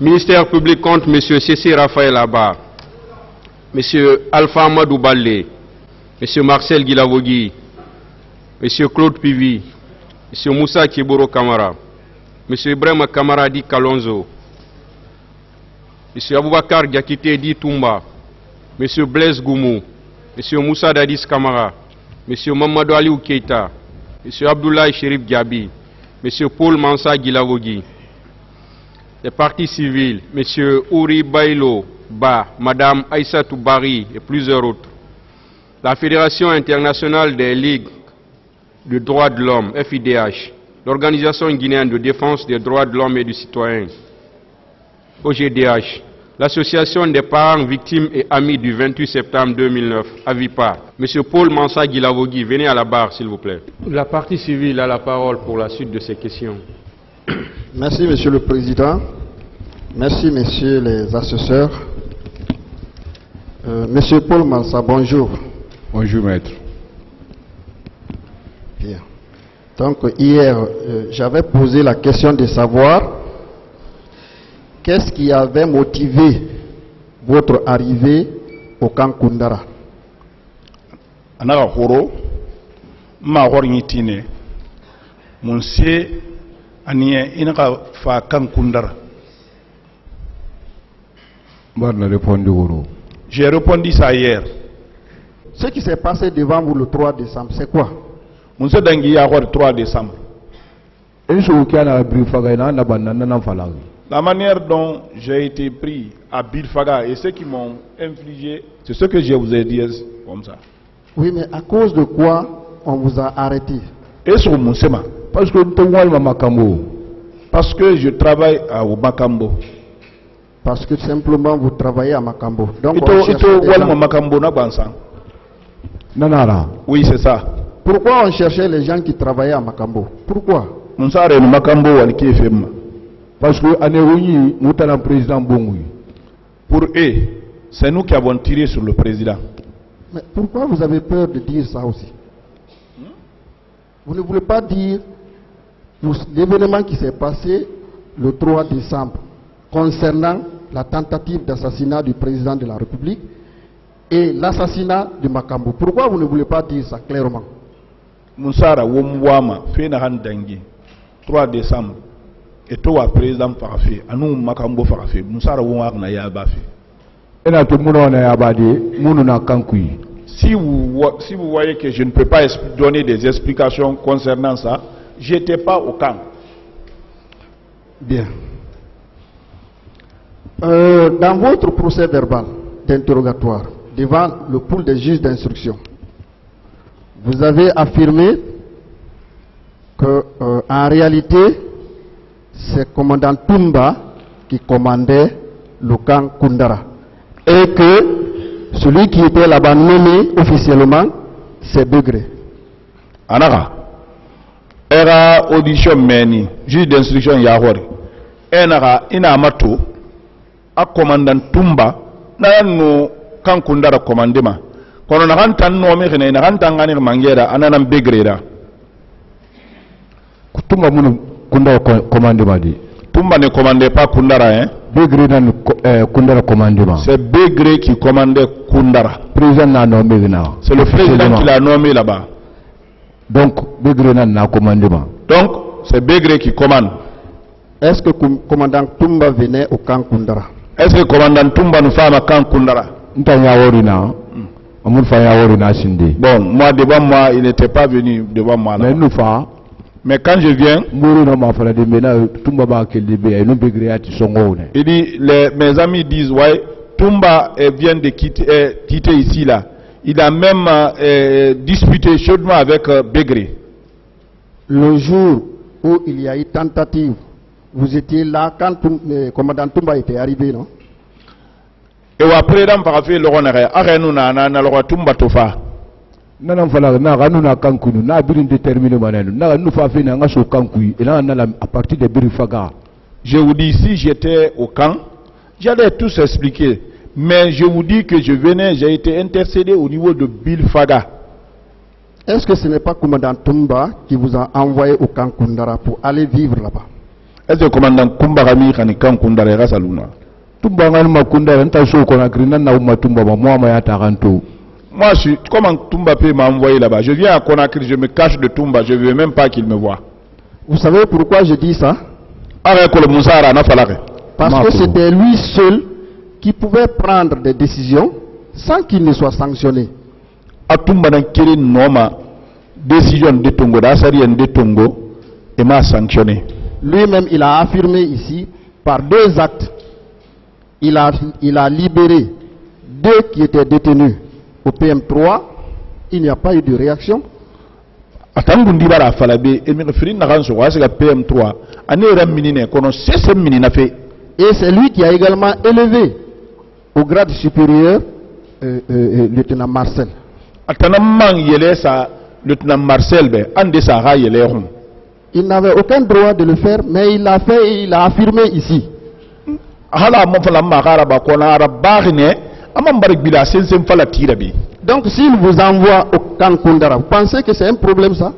Ministère public compte M. Cécile Raphaël Abba, M. Alpha Amadou Balé, M. Marcel Guilavogui, M. Claude Pivi, M. Moussa Kiboro Kamara, M. Ibrahim Kamara Di Kalonzo, M. Aboubakar Diakité Di Toumba, M. Blaise Goumou, M. Moussa Dadis Kamara, M. Mamadou Aliou Keita, M. Abdoulaye Chérif Diaby, M. Paul Mansa Guilavogui, les partis civils, M. Ouri Bailo Ba, Mme Aïssatou Bari et plusieurs autres. La Fédération internationale des ligues de droits de l'homme, FIDH, l'Organisation guinéenne de défense des droits de l'homme et du citoyen, OGDH, l'Association des parents victimes et amis du 28 septembre 2009, AVIPA. M. Paul Mansa Guilavogui, venez à la barre s'il vous plaît. La partie civile a la parole pour la suite de ces questions. Merci Monsieur le Président. Merci Messieurs les assesseurs. Monsieur Paul Mansa, bonjour. Bonjour Maître. Bien. Donc hier, j'avais posé la question de savoir qu'est-ce qui avait motivé votre arrivée au camp Koundara. Anara horo ma hornyitine munse aniye inaka fa camp Koundara. J'ai répondu ça hier. Ce qui s'est passé devant vous le 3 décembre, c'est quoi? Munse dangi ya le 3 décembre. La manière dont j'ai été pris à Bilfaga et ceux qui m'ont infligé, c'est ce que je vous ai dit comme ça. Oui, mais à cause de quoi on vous a arrêté? Et sur mon sema. Parce que je travaille au Makambo. Parce que simplement vous travaillez à Makambo. Donc oui, c'est ça. Pourquoi on cherchait les gens qui travaillaient à Makambo? Pourquoi? Parce que président pour eux, c'est nous qui avons tiré sur le président. Mais pourquoi vous avez peur de dire ça aussi? Vous ne voulez pas dire l'événement qui s'est passé le 3 décembre concernant la tentative d'assassinat du président de la République et l'assassinat de Makambo. Pourquoi vous ne voulez pas dire ça clairement? Moussara Womwama, Fenahan Dengi, 3 décembre. Et toi, président Farafé, Anou Makambo Farafé, Moussara Womwagna Yabafi. Si vous voyez que je ne peux pas donner des explications concernant ça, j'étais pas au camp. Bien. Dans votre procès verbal d'interrogatoire devant le pool des juges d'instruction, vous avez affirmé que en réalité c'est commandant Toumba qui commandait le camp Koundara et que celui qui était là-bas nommé officiellement c'est Begré. Anara era audition meni juge d'instruction Yahori enara ina mato a commandant Toumba na no camp Koundara commandement kono na kan tan no me na kan tangani mangera ananam Begré. Toumba munu Koundara commandement di. Toumba ne commandait pas Koundara, hein? Begré dans Koundara commandement. C'est Begré qui commandait Koundara. Président n'a nommé là. C'est le président qui l'a nommé là-bas. Donc Begré n'a commandement. Donc c'est Begré qui commande. Est-ce que commandant Toumba venait au camp Koundara? Est-ce que commandant Toumba nous fait à camp Koundara? Bon, moi devant moi, il n'était pas venu devant moi là. Mais quand je viens, il dit, mes amis disent, ouais, Toumba vient de quitter ici là. Il a même disputé chaudement avec Begré. Le jour où il y a eu tentative, vous étiez là quand le commandant Toumba était arrivé, non? Et après, dans par fait le renard, arrêtons na le Toumba tofa. Nana fala na ranu na kankunu na birin déterminé manenu na nu fa fe na ngaso kankui et là à partir de Birifaga. Je vous dis, si j'étais au camp, j'allais tous expliquer. Mais je vous dis que je venais, j'ai été intercédé au niveau de Bilfaga. Est-ce que ce n'est pas commandant Toumba qui vous a envoyé au camp Koundara pour aller vivre là-bas? Est-ce que le commandant Kumbarami Kanikan Kundara Rasaluna? Tumba ngani makunda nta so Conakry na uma tumba moi ma ya taranto. Moi, comment Tumba peut m'envoyer là-bas? Je viens à Conakry, je me cache de Tumba, je ne veux même pas qu'il me voie. Vous savez pourquoi je dis ça? Parce que c'était lui seul qui pouvait prendre des décisions sans qu'il ne soit sanctionné. Décision de Tongo, de Tongo, et m'a sanctionné. Lui-même, il a affirmé ici, par 2 actes, il a libéré 2 qui étaient détenus au PM3, il n'y a pas eu de réaction. Et c'est lui qui a également élevé au grade supérieur lieutenant Marcel. Il n'avait aucun droit de le faire, mais il l'a fait et il a affirmé ici. Donc s'il vous envoie au camp Kundara, vous pensez que c'est un problème ça?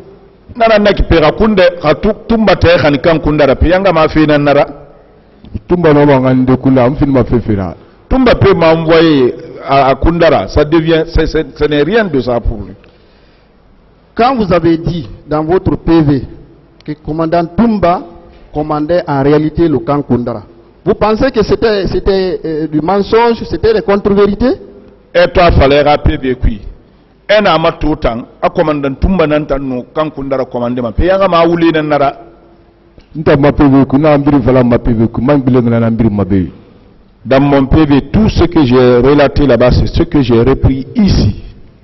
Tumba peut m'envoyer à Kundara, ça devient, ce n'est rien de ça pour lui. Quand vous avez dit dans votre PV que le commandant Tumba commandait en réalité le camp Kundara, vous pensez que c'était du mensonge, c'était des contre-vérités? Et toi, il fallait rappeler que un ama tout temps, a commandant Tumba n'entend camp Kundara commandé ma paye, un ma oulé n'ara. Nta ma PV ku na ambiri fala ma PV ku man bile na ambiri ma be. Dans mon PV, tout ce que j'ai relaté là-bas, c'est ce que j'ai repris ici.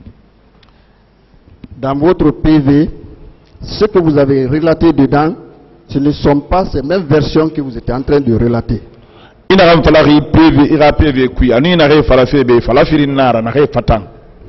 Dans votre PV, ce que vous avez relaté dedans, ce ne sont pas ces mêmes versions que vous étiez en train de relater. Il n'a pas fallu PV, il a PV qui, il n'a pas fallu faire, il fallait faire une nara, n'a pas fait.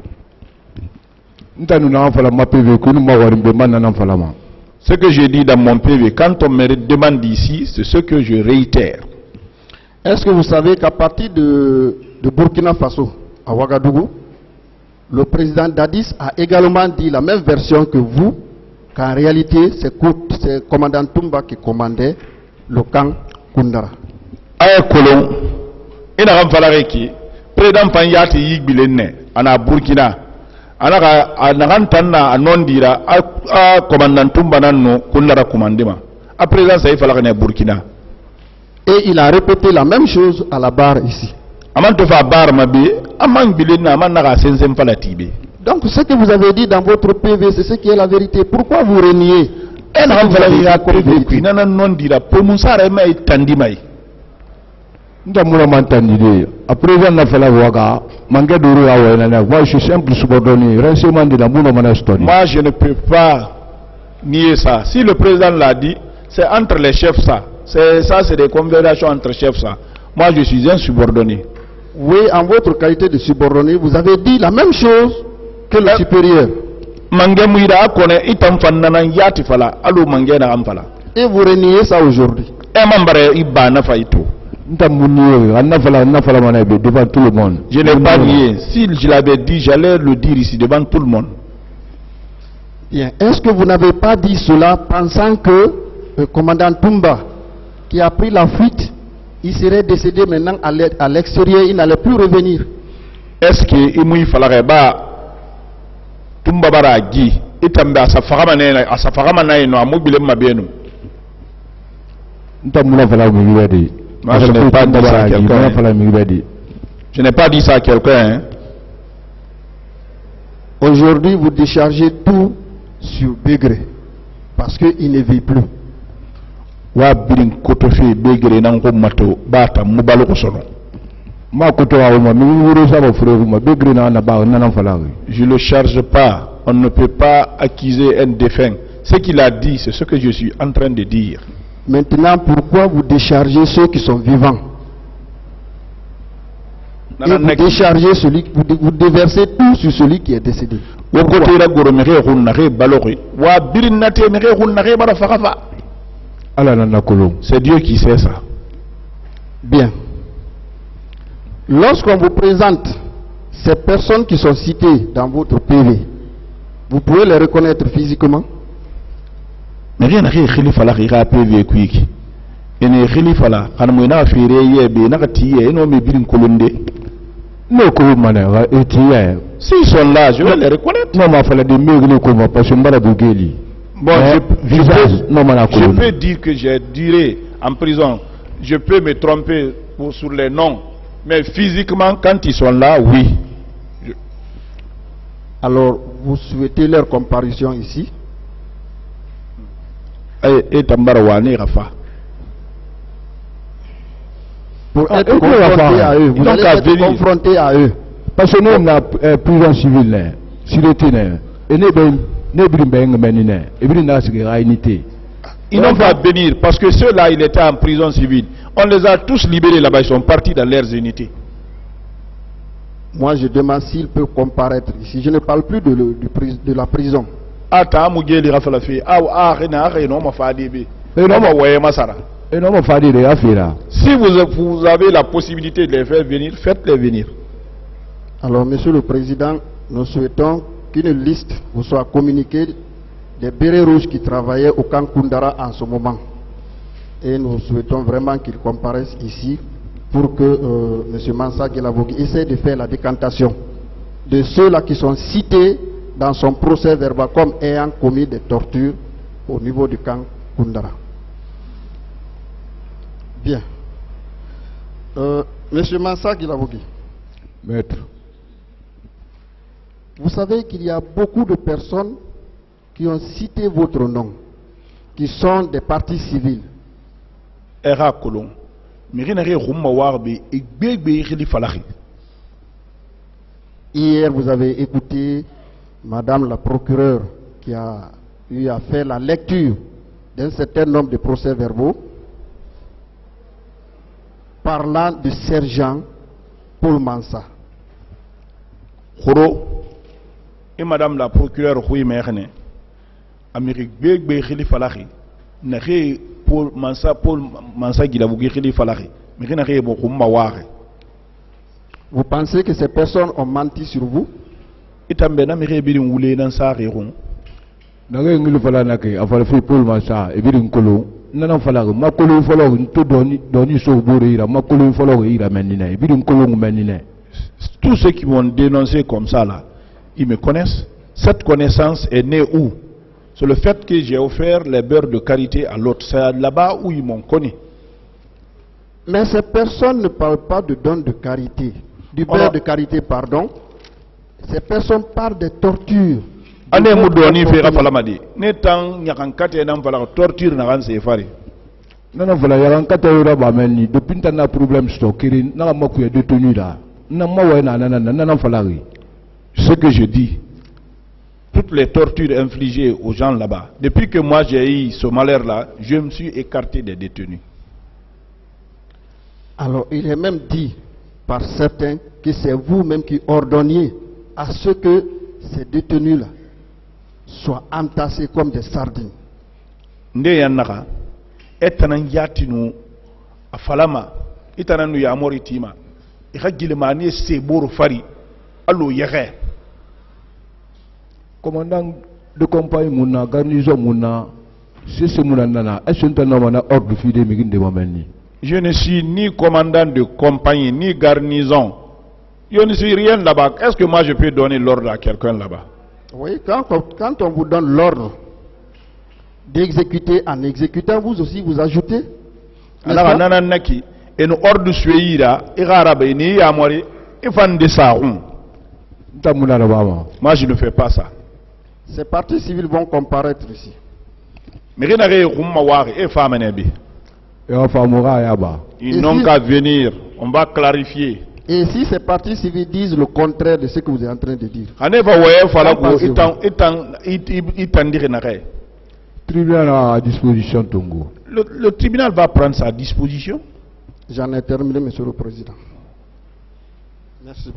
Nta nous na fala ma PV ku nous ma warimbe man na fala ma. Ce que j'ai dit dans mon PV, quand on me demande ici, c'est ce que je réitère. Est-ce que vous savez qu'à partir de Burkina Faso, à Ouagadougou, le président Dadis a également dit la même version que vous, qu'en réalité, c'est le commandant Tumba qui commandait le camp Kundara. Aïe Colon, il n'a pas fallu que le président Panyati Yigbilene, en Burkina, anagantana anondira a commandant Tumba nano Kundara commandement. À présent, ça il fallait que Burkina. Et il a répété la même chose à la barre ici. Donc ce que vous avez dit dans votre PV, c'est ce qui est la vérité. Pourquoi vous reniez? Moi je suis simple subordonné. Moi je ne peux pas nier ça. Si le président l'a dit, c'est entre les chefs ça. Ça, c'est des conversations entre chefs, ça. Moi, je suis un subordonné. Oui, en votre qualité de subordonné, vous avez dit la même chose que le supérieur. Et vous reniez ça aujourd'hui. Devant tout le monde. Je n'ai pas nié. Si je l'avais dit, j'allais le dire ici, devant tout le monde. Bien. Est-ce que vous n'avez pas dit cela pensant que le commandant Tumba, qui a pris la fuite, il serait décédé maintenant à l'extérieur, il n'allait plus revenir? Est-ce qu'il fallait pas Tumba Baragi et Tamba Safaramana no mobile Mabieno? Moi, je n'ai pas dit ça à quelqu'un. Je n'ai pas dit ça à quelqu'un. Aujourd'hui, vous déchargez tout sur Begré parce qu'il ne vit plus. Wa birin kotofe begere nan ko mato bata mubalo ko sono ma koto wa ma mi wuro sa ba frère ma begere na na ba na nan fala. Je le charge pas, on ne peut pas accuser un défunt. Ce qu'il a dit, c'est ce que je suis en train de dire. Maintenant, pourquoi vous déchargez ceux qui sont vivants? Et vous déchargez celui, vous déversez tout sur celui qui est décédé. C'est Dieu qui sait ça. Bien. Lorsqu'on vous présente ces personnes qui sont citées dans votre PV, vous pouvez les reconnaître physiquement? ene khalifa la kan mo na fere yebe na katiye eno me birin kolonde no ko mana etiye s'ils sont là je vais les reconnaître. non ma fala de megli ko ma parce que mbara bugeli Bon, je peux dire que j'ai duré en prison. Je peux me tromper sur les noms. Mais physiquement, quand ils sont là, oui. Alors, vous souhaitez leur comparution ici? Pour être confronté à eux, vous allez être confronté à eux. Parce que nous, on a prison civile, si le tenait, et ils n'ont pas à venir parce que ceux-là, ils étaient en prison civile. On les a tous libérés là-bas, ils sont partis dans leurs unités. Moi, je demande s'ils peuvent comparaître ici. Je ne parle plus de la prison. Si vous avez la possibilité de les faire venir, faites-les venir. Alors, Monsieur le Président, nous souhaitons qu'une liste vous soit communiquée des bérets rouges qui travaillaient au camp Koundara en ce moment. Et nous souhaitons vraiment qu'ils comparaissent ici pour que M. Mansa Guelavogi essaie de faire la décantation de ceux-là qui sont cités dans son procès verbal comme ayant commis des tortures au niveau du camp Koundara. Bien. M. Mansa Guelavogi. Maître. Vous savez qu'il y a beaucoup de personnes qui ont cité votre nom, qui sont des partis civils. Hier, vous avez écouté Madame la procureure qui a eu à faire la lecture d'un certain nombre de procès-verbaux parlant du sergent Paul Mansa. Et Madame la procureure Rouy Merne, Amérique Beg Khalifa Lahi, Nahé Paul Mansa Guilabougi Khalifa Lahi, mais Nahé Bokumaware. Vous pensez que ces personnes ont menti sur vous? Itambena Mérébin Woulé dans sa réron. Nahé Ngilufalanake, Afalfi Paul Mansa, et Birin Kolo, Nanan Falag, Makolo Follow, Doni Sobourira, Makolo Follow, Ira Menine, Birin Kolo Menine. Tous ceux qui m'ont dénoncé comme ça là, ils me connaissent. Cette connaissance est née où? C'est le fait que j'ai offert les beurres de karité à l'autre. C'est là-bas où ils m'ont connu. Mais ces personnes ne parlent pas de don de karité. Du beurre de karité, pardon. Ces personnes parlent de torture. Allez, Moudoni fait Rafalamadi. Netan, Yakankate, Namfala, torture, Naran, c'est effaré. Non, non, voilà, Yakankate, Rabameni, depuis que tu as un problème stocké, n'a pas de détenu là. Ce que je dis, toutes les tortures infligées aux gens là-bas, depuis que moi j'ai eu ce malheur-là, je me suis écarté des détenus. Alors, il est même dit par certains que c'est vous-même qui ordonniez à ce que ces détenus-là soient entassés comme des sardines. Ndeyanaka, etanan yatinu afalama, itananu yamoritima. Commandant de compagnie Mouna, garnison Mouna, c'est ce Mouna, est-ce que tu as un ordre fidèle de Mamani? Je ne suis ni commandant de compagnie, ni garnison. Je ne suis rien là-bas. Est-ce que moi je peux donner l'ordre à quelqu'un là-bas? Oui, quand on vous donne l'ordre d'exécuter en exécutant, vous aussi vous ajoutez. Alors, nananaki. Et nous ordre suéira, et arabe, et ni amori, et fan de ça. Moi je ne fais pas ça. Ces partis civils vont comparaître ici. Mais rien et femmes ils n'ont qu'à venir, on va clarifier. Et si ces partis civils disent le contraire de ce que vous êtes en train de dire? Tribunal à disposition Tongo. Le tribunal va prendre sa disposition. J'en ai terminé, Monsieur le Président. Merci.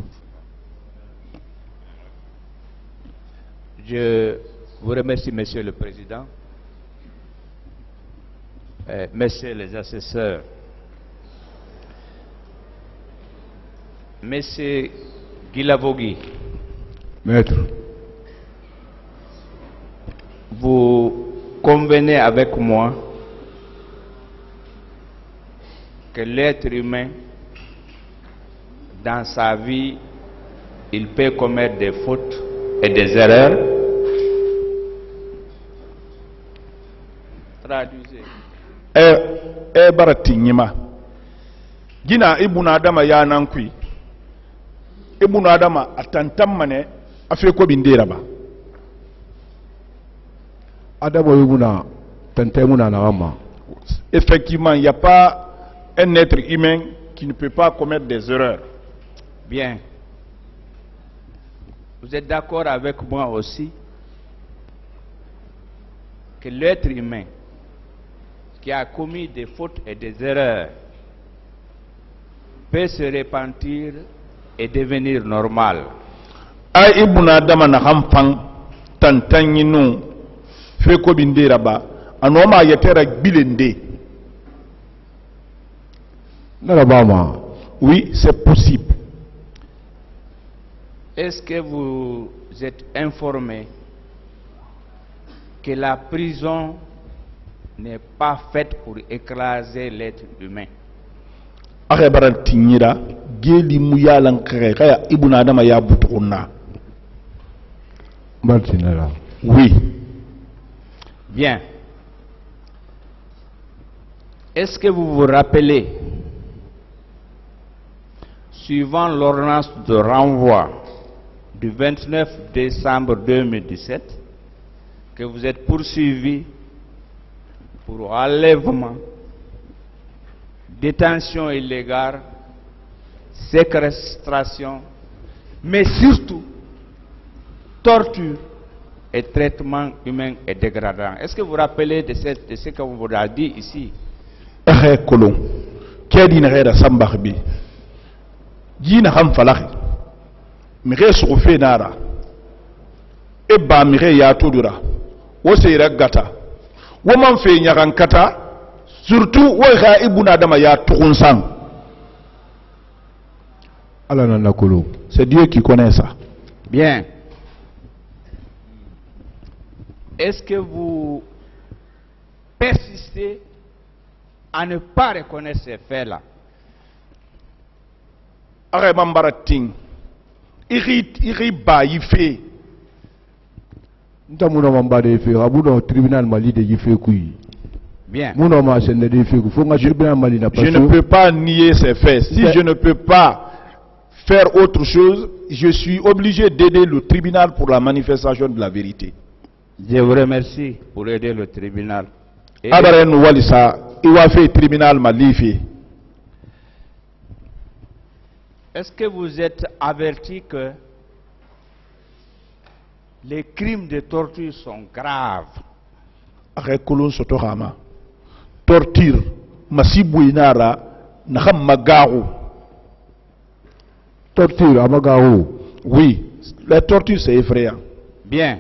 Je vous remercie, Monsieur le Président. Messieurs les assesseurs. Monsieur Guilavogi. Maître. Vous convenez avec moi que l'être humain, dans sa vie, il peut commettre des fautes et des erreurs? Traduisez. Barati nyima. Gina ibuna adama ya nankui. Ibuna adama atantam mane afeko bindera ba. Adama ibuna tantemuna na wama. Effectivement, il n'y a pas un être humain qui ne peut pas commettre des erreurs. Bien. Vous êtes d'accord avec moi aussi que l'être humain qui a commis des fautes et des erreurs peut se repentir et devenir normal. Ay ibuna adama na hamfang tantanyinu feko bindera ba anoma yetera bilende. Oui, c'est possible. Est-ce que vous êtes informé que la prison n'est pas faite pour écraser l'être humain? Oui. Bien. Est-ce que vous vous rappelez, suivant l'ordonnance de renvoi du 29 décembre 2017, que vous êtes poursuivi pour enlèvement, détention illégale, séquestration, mais surtout torture et traitement humain et dégradant? Est-ce que vous vous rappelez de ce que vous vous avez dit ici? Jina ham falaki mire sofe nara eba mire ya todura wo seyra gata wo man fe nyagan kata surtout wo ga ibuna dama ya tukunsan. C'est Dieu qui connaît ça. Bien. Est-ce que vous persistez à ne pas reconnaître ces faits-là? Aremambarating iri ba yife ntamuna mambade ife abudo tribunal mali de yife kui. Bien. Muna ma sende de ife ku fonga tribunal mali na paso. Je ne peux pas nier ces faits. Si je ne peux pas faire autre chose, je suis obligé d'aider le tribunal pour la manifestation de la vérité. Je vous remercie pour aider le tribunal. Abaren walisa iwafe tribunal malifi. Est-ce que vous êtes averti que les crimes de torture sont graves? Rekulun sotorama. Torture masibu inara nakam magaru. Torture amagaru. Oui, la torture c'est effrayant. Bien.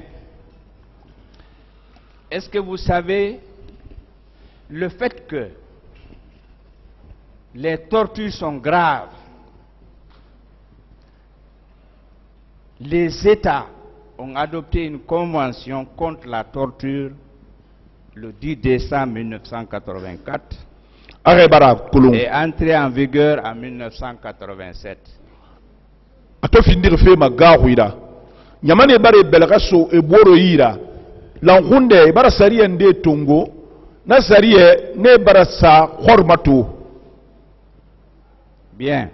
Est-ce que vous savez le fait que les tortures sont graves? Les États ont adopté une convention contre la torture le 10 décembre 1984 et entrée en vigueur en 1987. Atofindir fe magahuira. Nyamane bare belgaso eboro ira. Langunde bara sariye nde tongo na sariye ne bara sa hormato. Bien.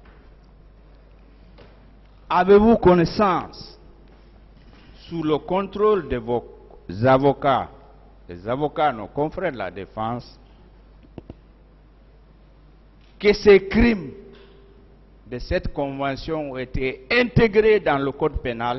Avez-vous connaissance, sous le contrôle de vos avocats, les avocats, nos confrères de la défense, que ces crimes de cette convention ont été intégrés dans le code pénal?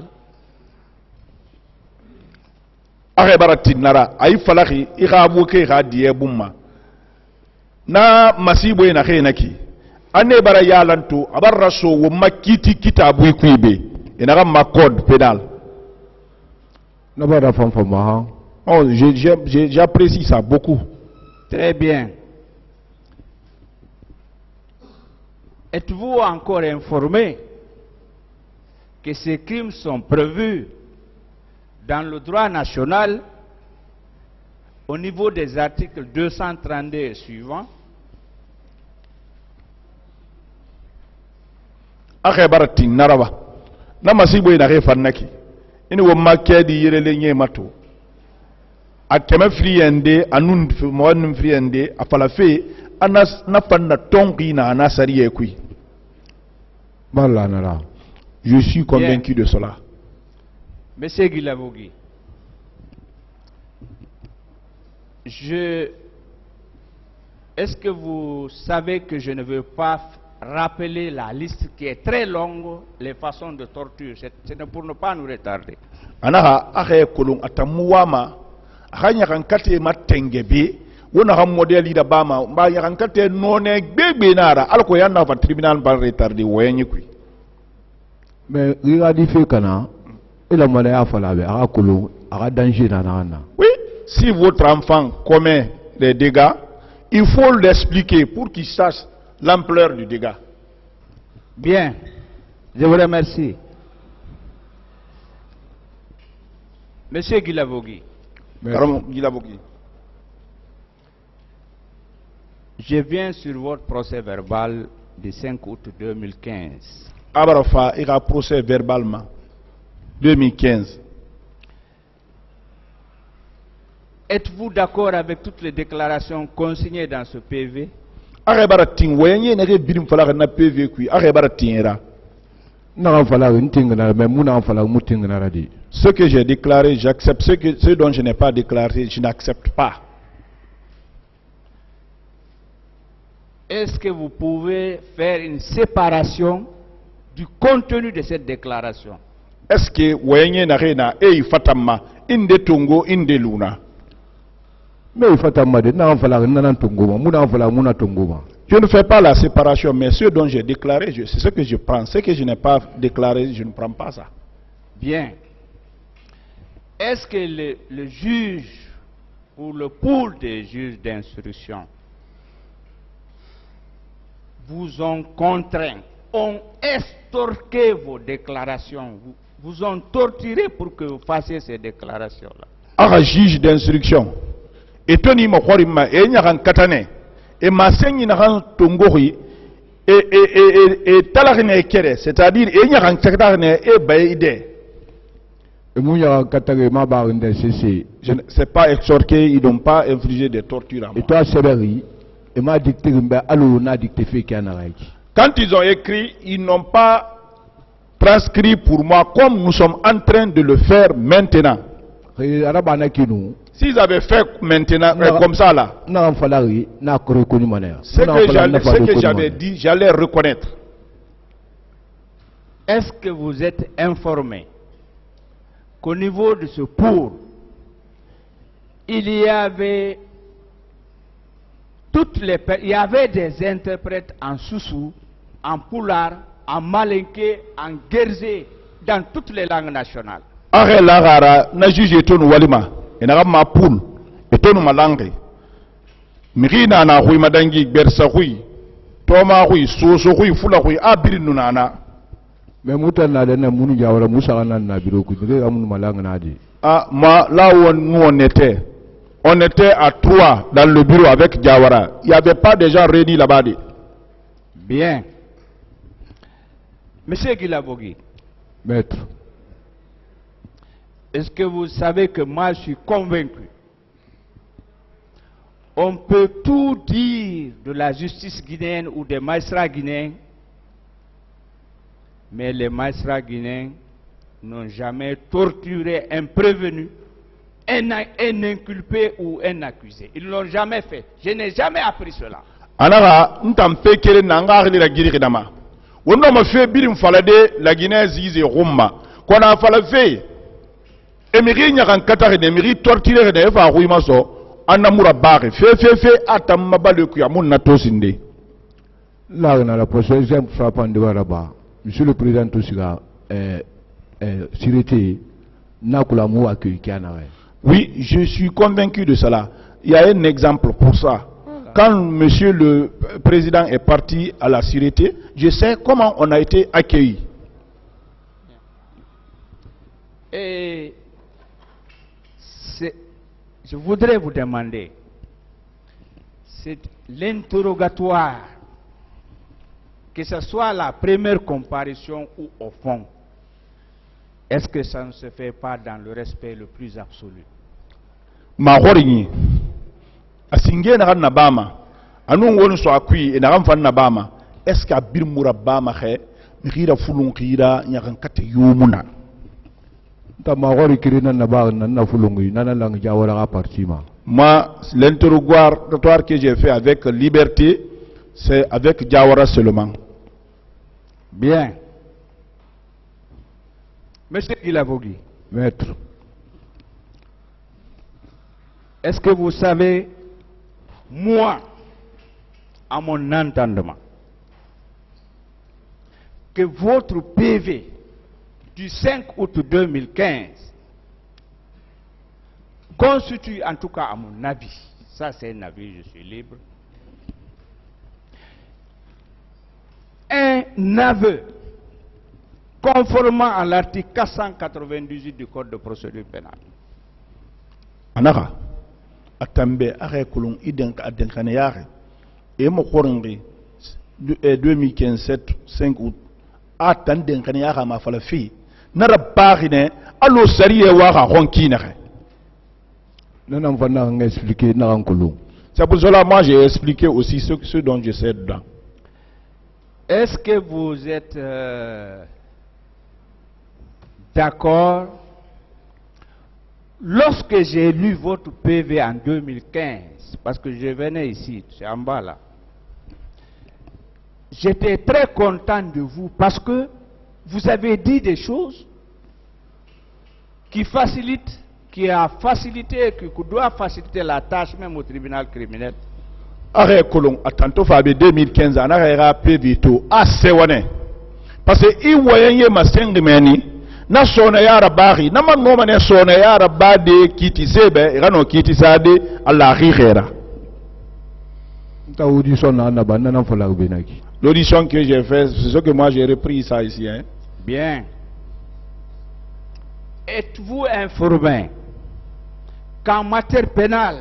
Na masibo ina kenaki ane bara yalanto abarra so wo makiti kitabu ikwibe ina ma code pénal na bara fama. Oh, j'apprécie ça beaucoup. Très bien. Êtes-vous encore informé que ces crimes sont prévus dans le droit national au niveau des articles 232 et suivants? akhe baratin naraba na masibo ina ke fannaki ini wo makedi yirele nye mato akeme friende anun mo friende afala fe anas na fanna tonki na anasariye kui. Je suis convaincu de cela. Monsieur Guilavogui, est-ce que vous savez que je ne veux pas rappeler la liste qui est très longue, les façons de torture, c'est pour ne pas nous retarder. Anaha ahe kolong atamuwama ahanya kankate matengebe wona ham modeli da bama mba kankate none gbegbe nara alko yanna va tribunal ba retarder woyenyi kui. Mais regardez fait kana et la monnaie a fallu à kolong à danger na. Oui, si votre enfant commet des dégâts, il faut l'expliquer pour qu'il sache l'ampleur du dégât. Bien, je vous remercie. Monsieur Guilavogui. Je viens sur votre procès verbal du 5 août 2015. Abarafa, il y a un procès verbalement. 2015. Êtes-vous d'accord avec toutes les déclarations consignées dans ce PV? Ce que j'ai déclaré, j'accepte. Ce dont je n'ai pas déclaré, je n'accepte pas. Est-ce que vous pouvez faire une séparation du contenu de cette déclaration? Est-ce que Wenye Narena et Fatama, Inde Tongo, Inde Luna? Mais il faut je ne fais pas la séparation, mais ce dont j'ai déclaré, c'est ce que je prends. Ce que je n'ai pas déclaré, je ne prends pas ça. Bien. Est-ce que le juge ou le pool des juges d'instruction vous ont contraint, ont estorqué vos déclarations, vous ont torturé pour que vous fassiez ces déclarations-là? Un juge d'instruction. Et Tony Mokorima, et Nyaran Katane, et Masseng Naran Tongori, et Talarine Kere, c'est-à-dire, et Nyaran Katarne, et Baïde. C'est pas extorqué, ils n'ont pas infligé des tortures à moi. Et toi, Seberi, et m'a dicté, n'a dicté fait qu'il y a un. Quand ils ont écrit, ils n'ont pas transcrit pour moi comme nous sommes en train de le faire maintenant. S'ils avaient fait maintenant comme ça là, ce que j'avais dit, j'allais reconnaître. Est-ce que vous êtes informé qu'au niveau de ce pour, il y avait des interprètes en Soussou, en Poulard, en Malinké, en Guérzé, dans toutes les langues nationales? Arrête la rara, na juge ton walima, et n'a ma poule, et ton malangue. Mirina na hui madangi bersa hui, toma hui, soso hui, fula hui, abiri nunana. Mais mouton n'a pas mounu jawara, moussa n'a biro kudre, amun malang nadi. Ah, moi, là où nous on était à 3 dans le bureau avec Diawara. Il n'y avait pas de gens réunis là-bas. Bien. Monsieur Guilavogui. Maître. Est-ce que vous savez que moi je suis convaincu? On peut tout dire de la justice guinéenne ou des magistrats guinéens, mais les magistrats guinéens n'ont jamais torturé un prévenu, un inculpé ou un accusé. Ils ne l'ont jamais fait. Je n'ai jamais appris cela. Anara, n'tampe kele nanga la Guinée dama. On a fait bilim falade la Guinée zize Roma. Qu'on a falafé. Émiri nyaran katare émiri torturé de fa rouima so. Anamura bare. Fait atamaba le kuyamun natosinde. Là on a la prochaine exemple frappant de Waraba. Monsieur le Président Toussiga, Sirete, Nakulamu accueille Kianare. Oui, je suis convaincu de cela. Il y a un exemple pour ça. Quand Monsieur le Président est parti à la Sûreté, je sais comment on a été accueilli. Et je voudrais vous demander, c'est l'interrogatoire que ce soit la première comparution ou au fond, est-ce que ça ne se fait pas dans le respect le plus absolu? Ma horingi asinge na na bama anu wonu so akui na gamfa na bama est-ce que abir murabama khe mira fulun khira nyakan kate yumuna ta ma hori kirina na ba na fulungi na lang jawara ka partima. Moi, l'interrogatoire que j'ai fait avec liberté, c'est avec Jawara seulement. Bien. Monsieur Guilavogui. Maître. Est-ce que vous savez, moi, à mon entendement, que votre PV du 5 août 2015 constitue, en tout cas à mon avis, ça c'est un avis, je suis libre, un aveu conformément à l'article 498 du Code de procédure pénale. Anaka, atambe are kulung idenka adenkane yare e mo khoringi 2015 5 août atan denkane yare ma fala fi nara bagine allo sariye wa ga honkina. C'est pour cela moi j'ai expliqué aussi ce dont je sais dedans. Est-ce que vous êtes d'accord? Lorsque j'ai lu votre PV en 2015, parce que je venais ici, c'est en bas là, j'étais très content de vous parce que vous avez dit des choses qui facilitent, qui a facilité, qui doit faciliter la tâche même au tribunal criminel. Arrêt Colon, attends, Fabé 2015, en arrière PV to assez parce que il voyait ma sengmeni, na sona yara bari, na man no mané sona yara bade kiti sebe, rano kiti sade alla rihera. L'audition que j'ai fait, c'est ce que moi j'ai repris ça ici. Hein. Bien. Êtes-vous informé qu'en matière pénale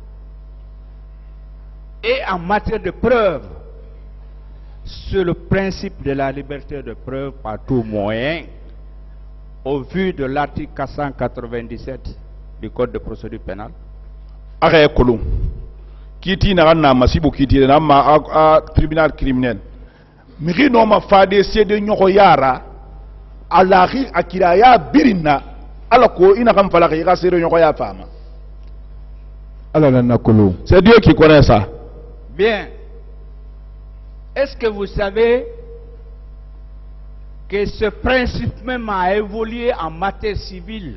et en matière de preuve, sur le principe de la liberté de preuve par tout moyen, au vu de l'article 497 du Code de procédure pénale? Arrêt Colon. Kiti na na masibu kiti na ma tribunal criminel. Miri no ma fade sede nyoko yara alahi akiraya birina alako ina kam fala ka sede nyoko ya fama. C'est Dieu qui connaît ça. Bien. Est-ce que vous savez que ce principe même a évolué en matière civile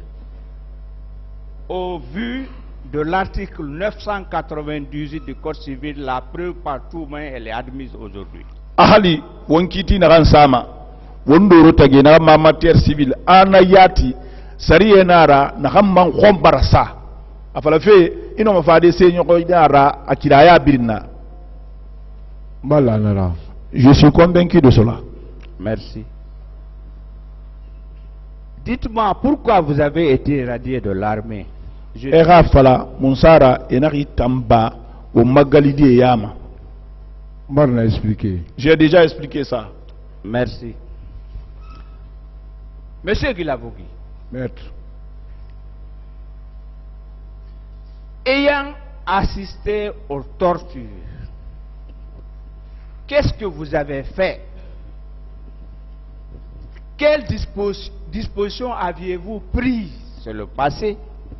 au vu de l'article 998 du Code civil? La preuve par tout moyen, elle est admise aujourd'hui. Ahali, wonkiti na ransama, wondoro tagi na ma matière civile, anayati, sariye nara, na hamman khombarasa. Afala fe, ino mafade se nyoko yara, akiraya birna. Je suis convaincu de cela. Merci. Dites-moi, pourquoi vous avez été radié de l'armée? Era fala, Monsara, enari tamba, au Magalidi et Yama. J'ai déjà expliqué ça. Merci. Monsieur Guilavogui. Maître. Ayant assisté aux tortures, qu'est-ce que vous avez fait? Quelles dispositions aviez-vous prises sur le passé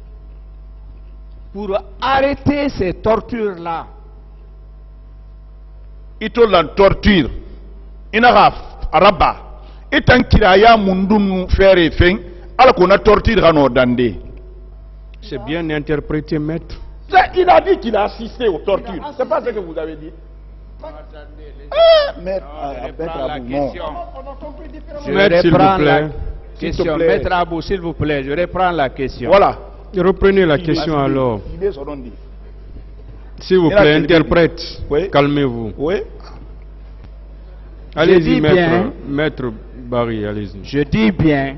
pour arrêter ces tortures-là? Ito la torture, inaraf, araba, etan kiraya mundunu faire fin, alors qu'on a torture à nos dandés. C'est bien interprété, maître. Il a dit qu'il a assisté aux tortures. C'est pas ce que vous avez dit. Maître, Maître Abou, s'il vous plaît, je reprends la question. Voilà. Reprenez la question alors. S'il vous plaît, interprète. Oui. Calmez-vous. Oui. Allez-y, maître Barry, allez-y. Je dis bien,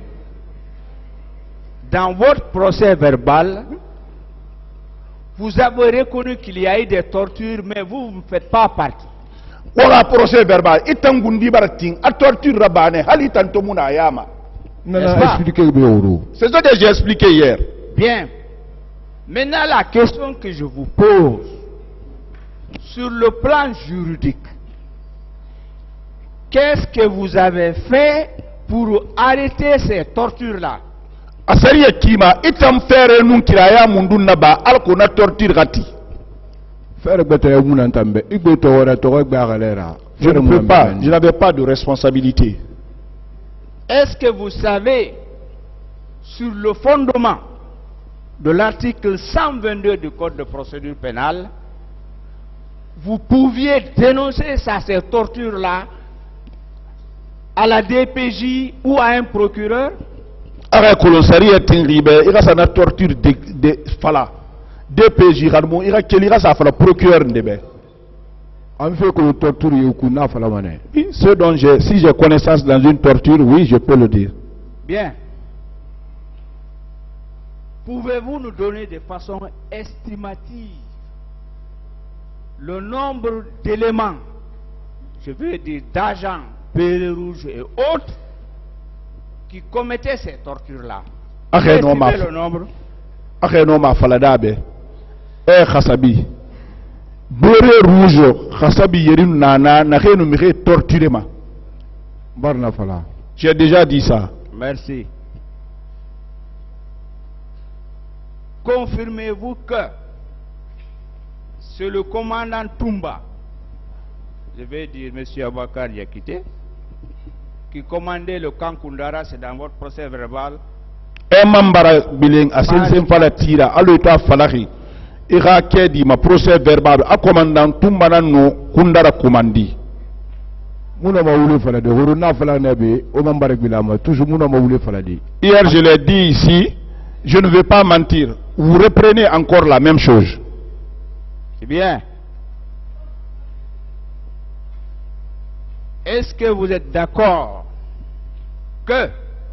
dans votre procès verbal, vous avez reconnu qu'il y a eu des tortures, mais vous ne faites pas partie. wala procès verbal itangundi barating a torture rabane hali tantomuna ayama. C'est ce que j'ai expliqué hier. Bien. Maintenant, la question que je vous pose, sur le plan juridique, qu'est-ce que vous avez fait pour arrêter ces tortures-là? Asariya kima itam fere nun kiraya mundun naba alko na torture gati. Je ne peux pas, je n'avais pas de responsabilité. Est-ce que vous savez, sur le fondement de l'article 122 du Code de procédure pénale, vous pouviez dénoncer ces tortures-là à la DPJ ou à un procureur? Arrête colonsari est un ribe, il y a une torture de fala. DPJ, il y a quelqu'un qui a fait le procureur de ce dont si j'ai connaissance dans une torture, oui, je peux le dire. Bien. Pouvez-vous nous donner de façon estimative le nombre d'éléments, je veux dire d'agents, pérés rouges et autres, qui commettaient ces tortures-là? Le nombre? Khasabi. Béré rouge, Khasabi Yerim Nana, n'a rien nommé torturement. J'ai déjà dit ça. Merci. Confirmez-vous que c'est le commandant Toumba, je vais dire M. Abakar Yakite, qui commandait le camp Koundara, c'est dans votre procès verbal? Mambara Biling, à Saint-Palatira, à l'état Falari. Irake di ma procès verbal a commandant Tumbana no Kundara commandi. Hier je l'ai dit ici, je ne vais pas mentir. Vous reprenez encore la même chose. Eh bien, est-ce que vous êtes d'accord que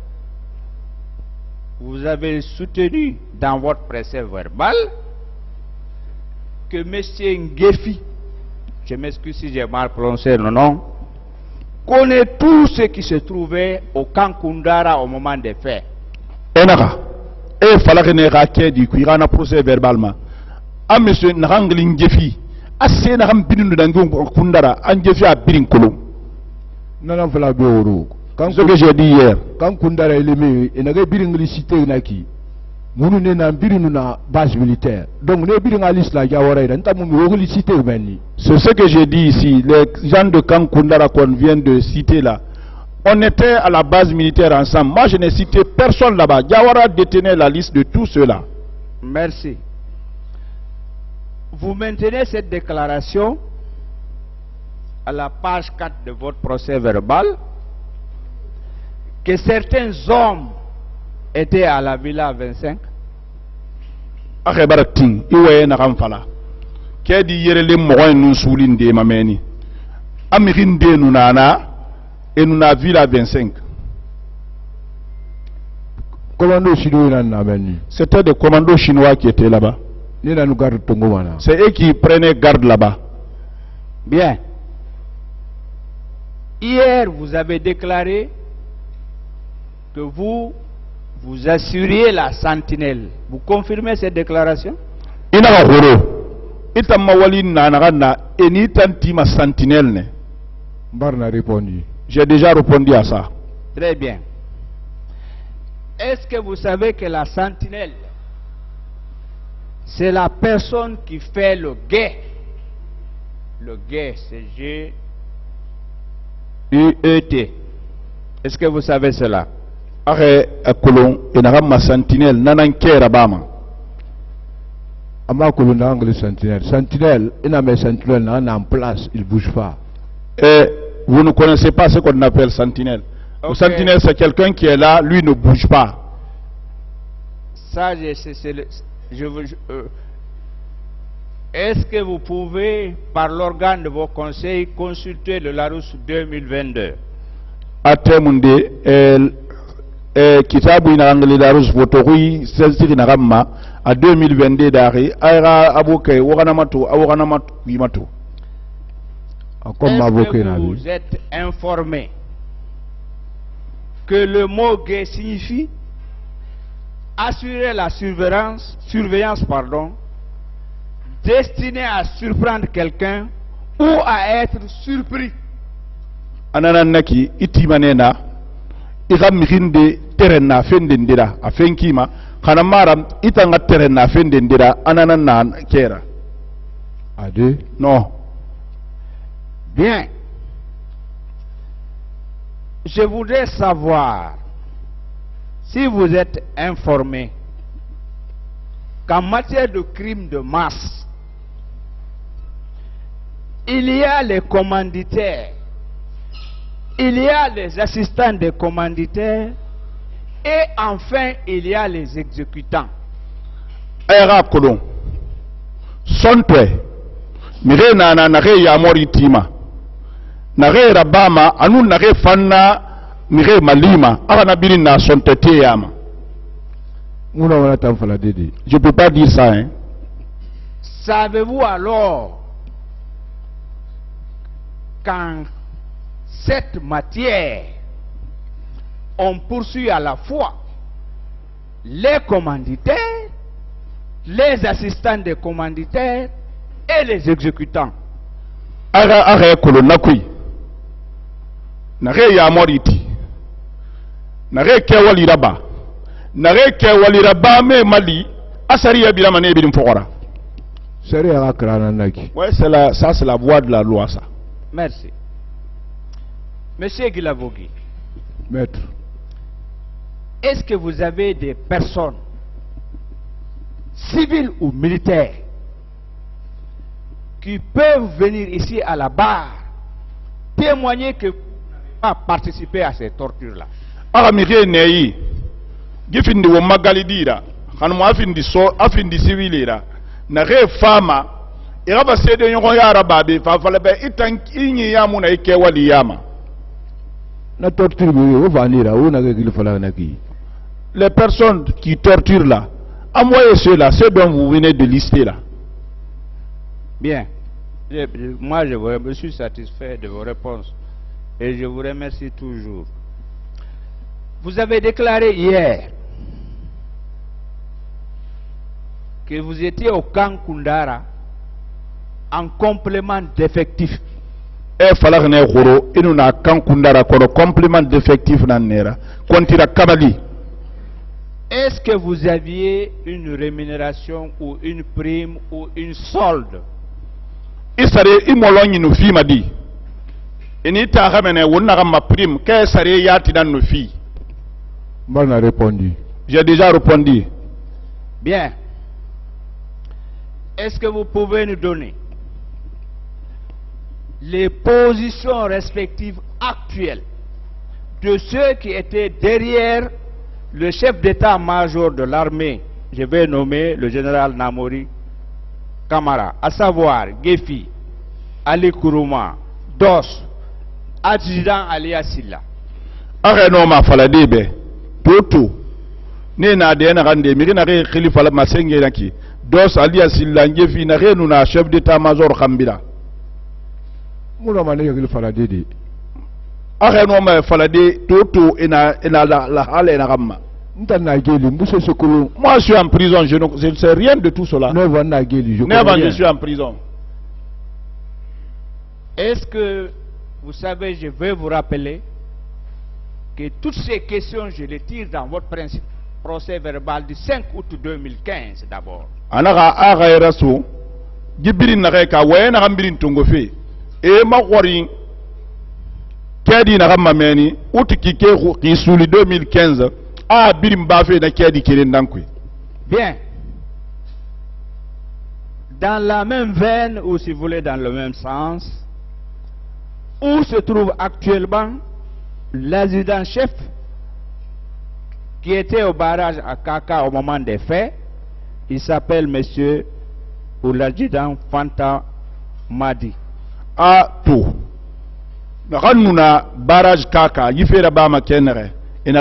vous avez soutenu dans votre procès verbal que M. Ngefi, je m'excuse si j'ai mal prononcé le nom, connaît tout ce qui se trouvait au camp Koundara au moment des faits? Enara, et falakene rake di kuirana procès verbalement. A M. Narangli Ngefi, a Senaham Binu d'Angum Koundara, a Ngefi a Birinkolo. Non, fala beoro. Quand ce que j'ai dit hier, quand Koundara est aimé, et n'a pas Biringli cité Naki. Nous n'avons pas base militaire. Donc, nous avons c'est ce que j'ai dit ici. Les gens de camp Koundara qu'on vient de citer là, on était à la base militaire ensemble. Moi, je n'ai cité personne là-bas. Diawara détenait la liste de tout cela. Merci. Vous maintenez cette déclaration à la page 4 de votre procès verbal que certains hommes étaient à la Villa 25? Akhebarating iwe na kamfala kedi yerele moy nun soulinde mameni amirinde nunana et nuna Villa 25. Commando chinois na meni. C'était des commandos chinois qui étaient là-bas. C'est eux qui prenaient garde là-bas. Bien. Hier, vous avez déclaré que vous assuriez la sentinelle. Vous confirmez cette déclaration? J'ai déjà répondu à ça. Très bien. Est-ce que vous savez que la sentinelle, c'est la personne qui fait le guet? Le guet, c'est G-U-E-T. Est-ce que vous savez cela? Sentinelle sentinelle en place, il ne bouge pas. Et vous ne connaissez pas ce qu'on appelle sentinelle. Okay. Le sentinelle, c'est quelqu'un qui est là, lui ne bouge pas. Ça, est-ce que vous pouvez, par l'organe de vos conseils, consulter le Larousse 2022? Kitabu inangli Larousse votorui sensiri nagamma à 2022 dari aira abuke waganamatu awaganamatu wimato. Est-ce que vous êtes informé que le mot guet signifie assurer la surveillance, destinée à surprendre quelqu'un ou à être surpris? Anananaki itimanena igamikinde terena fendendira afenkima kanamara itanga terena fendendira ananana kera. Ade? Non. Bien. Je voudrais savoir si vous êtes informé qu'en matière de crimes de masse, il y a les commanditaires, il y a les assistants des commanditaires et enfin il y a les exécutants. Era kolon. Sontwe. Mire na nare ya moritima. Nare rabama anu nare fanna mire malima agana biri na sontete yama. Je ne peux pas dire ça, hein. Savez-vous alors qu'en cette matière, on poursuit à la fois les commanditaires, les assistants des commanditaires et les exécutants? Ara kolonakui. Nare ya moriti. Nare kewali raba. Nare kewali raba me mali asari ya bila mané bilim fokora. Ouais, ça c'est la voie de la loi, ça. Merci. Monsieur Guilavogui. Maître. Est-ce que vous avez des personnes, civiles ou militaires, qui peuvent venir ici à la barre témoigner que vous n'avez pas participé à ces tortures-là? Aramire neyi. Gifindi wo magalidira. Kanmo afindi civilira. Nare fama. Iraba sede yongo yara babi. Fafalebe inyi yamu na ike wali yama. Na torture wo vanira ou na gili fala naki. Les personnes qui torturent là, envoyez ceux-là, ceux dont vous venez de lister là. Bien. Moi, je suis satisfait de vos réponses et je vous remercie toujours. Vous avez déclaré hier que vous étiez au camp Kundara en complément d'effectifs. E falakne khoro inuna camp Kundara koro complément d'effectifs nanera kontira kabali. Est-ce que vous aviez une rémunération ou une prime ou une solde? Isare imolonyi no fi madi. Eni ta ramene wonna ma prime ke sare yati dan no fi. Mal a répondu. J'ai déjà répondu. Bien. Est-ce que vous pouvez nous donner les positions respectives actuelles de ceux qui étaient derrière le chef d'état-major de l'armée, je vais nommer le général Namori Kamara, à savoir Gefi, Ali Kourouma, Dos, adjudant Alia Silla? Arenoma Faladebe, Toto, Nena Dena Rande, Mirina Khalifa Masenge Naki, Dos Alia Silla, Gefi, Narenuna, chef d'état-major Kambila. Moulamané Faladede. Arenoma Falade, Toto, et la Halle et la Ramma. Moi je suis en prison, je ne sais rien de tout cela. Je suis en prison. Est-ce que vous savez, je vais vous rappeler que toutes ces questions, je les tire dans votre procès verbal du 5 août 2015 d'abord. Anaka Araso, Gibirin Nareka, Wayna Rambirin Tungofe, et Makwari, Kadi Naramameni, Outikike, qui sous le 2015. Ah, bien. Dans la même veine, ou si vous voulez dans le même sens, où se trouve actuellement l'adjudant-chef qui était au barrage à Kaka au moment des faits? Il s'appelle monsieur ou l'adjudant Fanta Madi. Ah, tout. Ranuna barrage Kaka, il fait la bama kenere. Et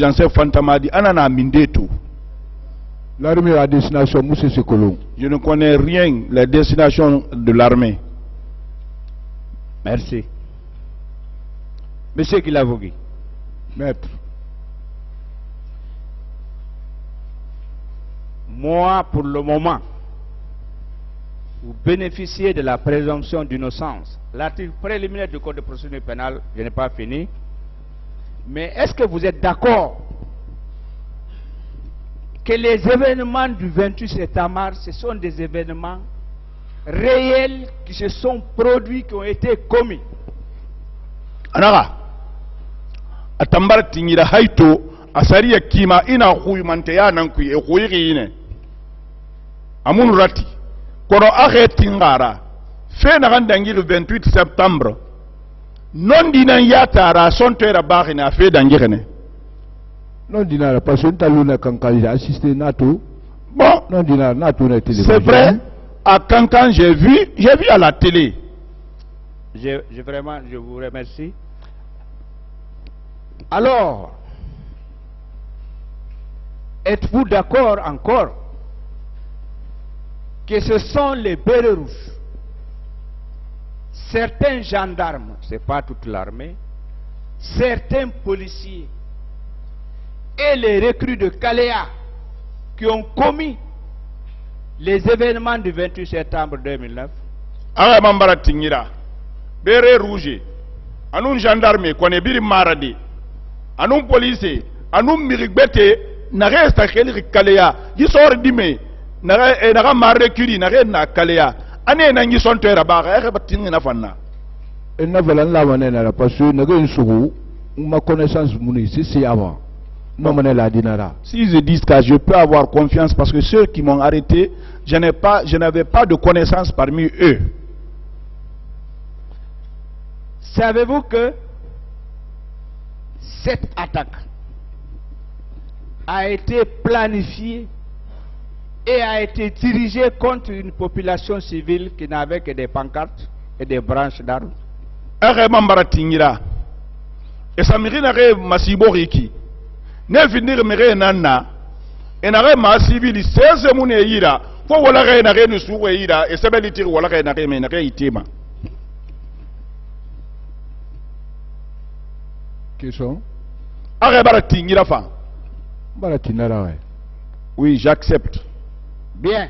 l'armée à destination Moussé Sekolo. Je ne connais rien la destination de l'armée. Merci. Monsieur Kilavogui. Maître. Moi, pour le moment, vous bénéficiez de la présomption d'innocence. L'article préliminaire du Code de procédure pénale, je n'ai pas fini. Mais est-ce que vous êtes d'accord que les événements du 28 septembre, ce sont des événements réels qui se sont produits, qui ont été commis? Anaga atambar tingira haito asariya kima ina khuyumante ya nan kuy e khuyine amun rati kono akhe tingara fe na gandangi le 28 septembre non dinan yatara sontera baxina fe dangirene Non dinara parce que taluna kankan j'ai assisté NATO. Bon, non dinara NATO na télé. C'est vrai, à Cancan j'ai vu à la télé. Vraiment, je vous remercie. Alors, êtes-vous d'accord encore que ce sont les bérets rouges, certains gendarmes, ce n'est pas toute l'armée, certains policiers et les recrues de Kaléa qui ont commis les événements du 28 septembre 2009? Ah, Mambara Tingira, bérets rouges, anun gendarme, qu'on est biri maradi, anun policier, anun mirigbete, n'arrête sta kheli Kaléa, qui sort dime, n'arrête marekuri, n'arrête na Kaléa, ane nangi son terre baga, batinga fanna. Et n'a pas la manenne parce que n'a rien sur ma connaissance mouni, c'est avant. Non, si je dis que je peux avoir confiance parce que ceux qui m'ont arrêté, je n'avais pas de connaissance parmi eux. Savez-vous que cette attaque a été planifiée et a été dirigée contre une population civile qui n'avait que des pancartes et des branches d'armes? Et ça mérite Masiboriki. Ne finir mere nana enare ma civil sese mune yira fo wala ga na ga nusu we yira e sebeliti wala ga na ga me na ga itema. Question? Are barati ngira fa. Barati nara ouais. Oui, j'accepte. Bien.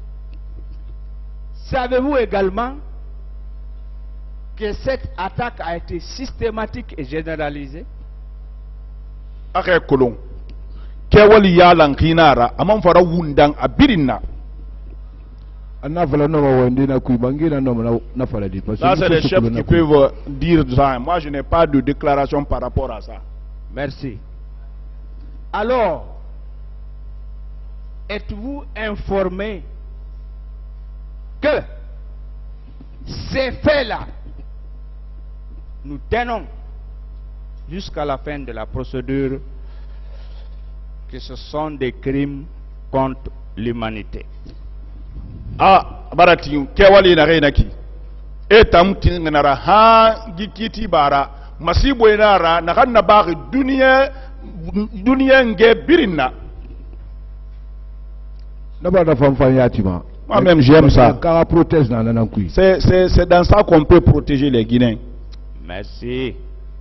Savez-vous également que cette attaque a été systématique et généralisée? Ake kolon kewali yalan kinara amam fara wundang abirina ana fala no wende na kuibangira no na fala di parce que là c'est les chefs qui peuvent dire ça. Moi je n'ai pas de déclaration par rapport à ça. Merci. Alors, êtes-vous informé que ces faits-là, nous tenons jusqu'à la fin de la procédure que ce sont des crimes contre l'humanité? Ah, barati kewali na renaki etam tingnara ha gikiti bara masibo enara na kanna bari dunia nge birina d'abord fanfanyatima. Moi-même j'aime ça. C'est dans ça qu'on peut protéger les Guinéens. Merci.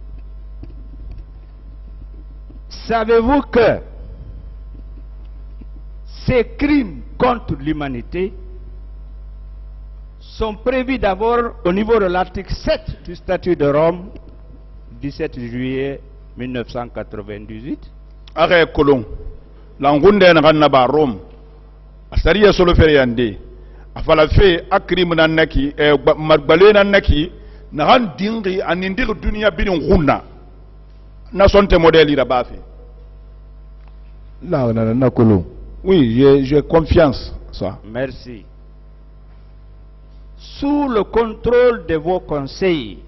Savez-vous que ces crimes contre l'humanité sont prévus d'abord au niveau de l'article 7 du statut de Rome, 17 juillet 1998? Arrête colon. L'angunde na ba Rome. Asariya solo feriande. Afala fe akrim nan naki magbale nan naki na han dingi anindir dunia bin nguna. Na sonte modèle ira bafi. Là, on a colon. Oui, j'ai confiance ça. Merci. Sous le contrôle de vos conseils,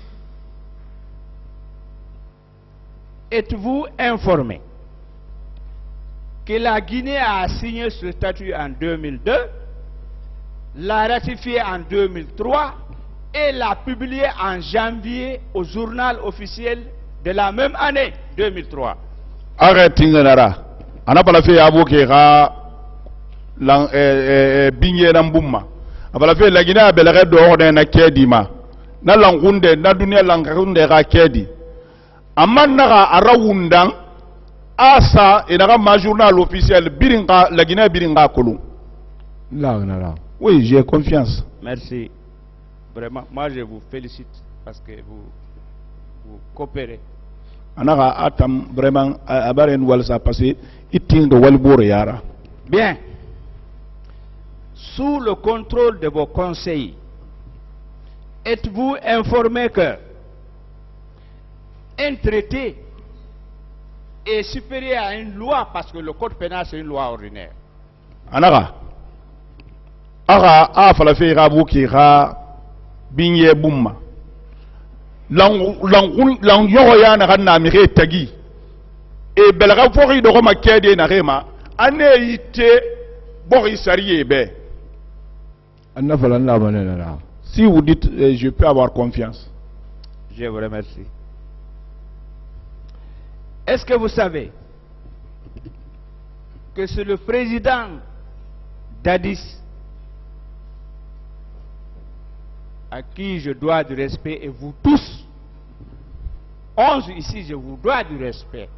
êtes-vous informé que la Guinée a signé ce statut en 2002, l'a ratifié en 2003 et l'a publié en janvier au journal officiel de la même année, 2003? Arrête Tinganara. Anapala fe avoke ra binye na mbumma. Apala fe la Guinée belere do na kedima. na langunde na dunia langunde ga kedi amanna ara wundang asa enaga ma journal officiel biringa la Guinée biringa kolon. Là, là. Oui, j'ai confiance. Merci. Vraiment, moi je vous félicite parce que vous coopérez. Anaga atam vraiment abaren wal sa passé iting de walbore yara. Bien. Sous le contrôle de vos conseils, êtes-vous informé que un traité est supérieur à une loi parce que le code pénal c'est une loi ordinaire? Anaga aga a fala fe rabu ki ga binye bumma lang yogo ya na ganna mi re tagi e belaga fori do ma kede na rema ane ite bori sariye be anna fala la manena la. Si vous dites je peux avoir confiance. Je vous remercie. Est-ce que vous savez que c'est le président Dadis à qui je dois du respect, et vous tous, 11 ici, je vous dois du respect.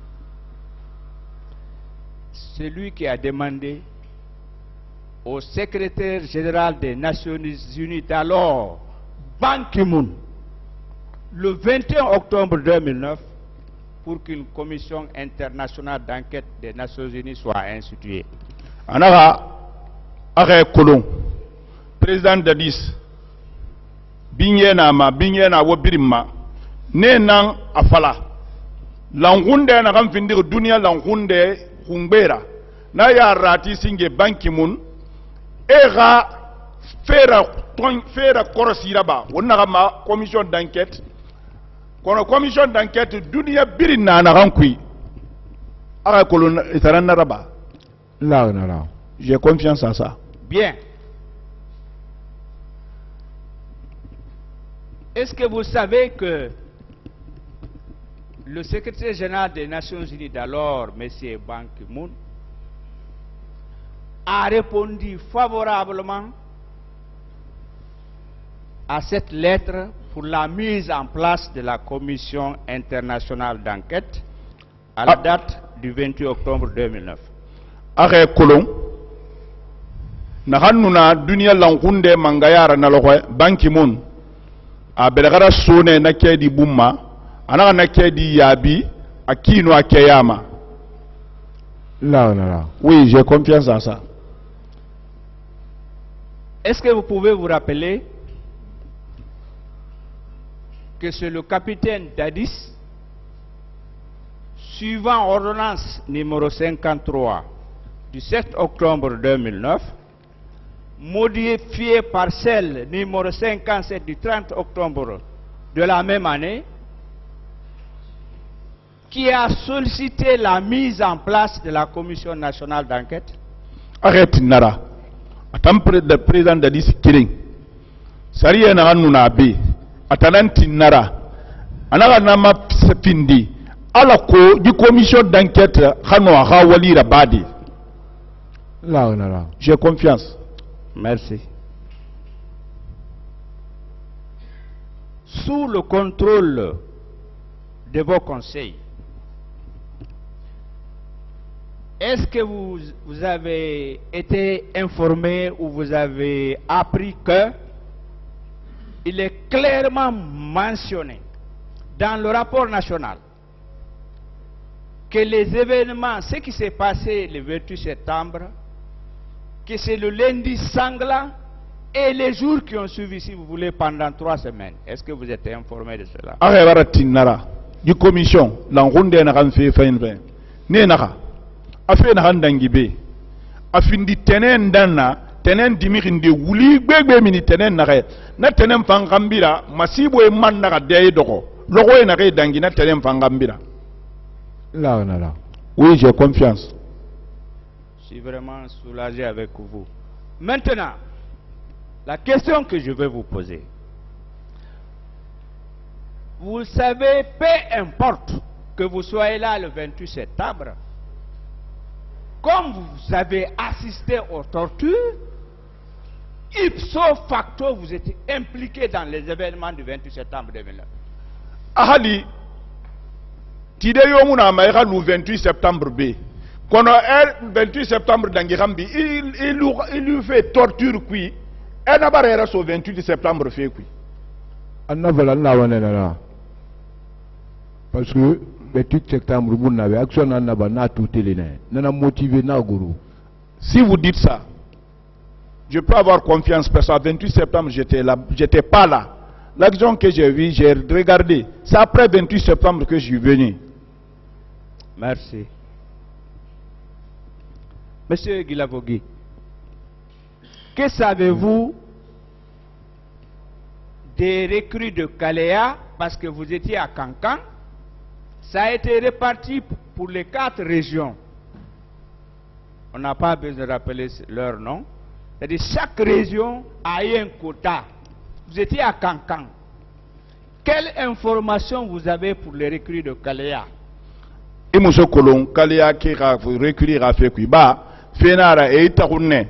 C'est lui qui a demandé au secrétaire général des Nations Unies d'alors, Ban Ki-moon, le 21 octobre 2009, pour qu'une commission internationale d'enquête des Nations Unies soit instituée. Anaga Are Kolon, président Dadis, binyena wo birima ne nan afala langunde na kan findir dunia langunde kungbera na ya rati singe Ban Ki-moon era fera korosira ba wonna ma commission d'enquête kono commission d'enquête dunia birina na kan kui ara kolon itaranna raba Là, là. j'ai confiance en ça. Bien. Est-ce que vous savez que le secrétaire général des Nations Unies d'alors, M. Ban Ki-moon, a répondu favorablement à cette lettre pour la mise en place de la commission internationale d'enquête à la date du 28 octobre 2009. Are kolon na hannuna dunia langunde mangayara na lokwe Ban Ki-moon a belagara sone na kedi bumma anaka na kedi yabi akino akeyama. Là, là. Oui, j'ai confiance en ça. Est-ce que vous pouvez vous rappeler que c'est le capitaine Dadis, suivant ordonnance numéro 53 du 7 octobre 2009, modifiée par celle numéro 57 du 30 octobre de la même année, qui a sollicité la mise en place de la commission nationale d'enquête? Arrête nara atam président Dadis kiring sariya na hannuna be atalanti nara anaka nama findi ala ko di commission d'enquête hano ha wali rabadi. Là, là. J'ai confiance. Merci. Sous le contrôle de vos conseils, est-ce que vous avez été informé ou vous avez appris que il est clairement mentionné dans le rapport national que les événements, ce qui s'est passé le 28 septembre, que c'est le lundi sanglant et les jours qui ont suivi, si vous voulez, pendant 3 semaines. Est-ce que vous êtes informé de cela? Nara du commission langunde na kan fe fain ne naka afe na kan dangibe afindi tenen danna tenen dimirinde wuli gbegbe mini tenen na tenen fangambira masibo e man na de doko logo e na dangi na tenen fangambira. Là, là. Oui, j'ai confiance. Je suis vraiment soulagé avec vous. Maintenant, la question que je vais vous poser. Vous savez, peu importe que vous soyez là le 28 septembre, comme vous avez assisté aux tortures, ipso facto, vous étiez impliqué dans les événements du 28 septembre 2009. Ahali, tide yomuna maïra le 28 septembre B. Quand le 28 septembre d'Angirambi, il lui fait torture qui, et n'a pas le 28 septembre fait qui. Parce que le 28 septembre, vous n'avez action n'a tout télé, n'a motivé n'a gourou. Si vous dites ça, je peux avoir confiance parce que le 28 septembre, j'étais pas là. L'action que j'ai vue, j'ai regardé. C'est après le 28 septembre que je suis venu. Merci. Monsieur Guilavogui, que savez-vous des recrues de Kaléa, parce que vous étiez à Kankan? Ça a été réparti pour les 4 régions. On n'a pas besoin de rappeler leur nom. C'est-à-dire chaque région a eu un quota. Vous étiez à Kankan. Quelle information vous avez pour les recrues de Kaléa? Et monsieur Kolon, Kaléa qui a recruté à Fekuiba, Fenara et Itaroune,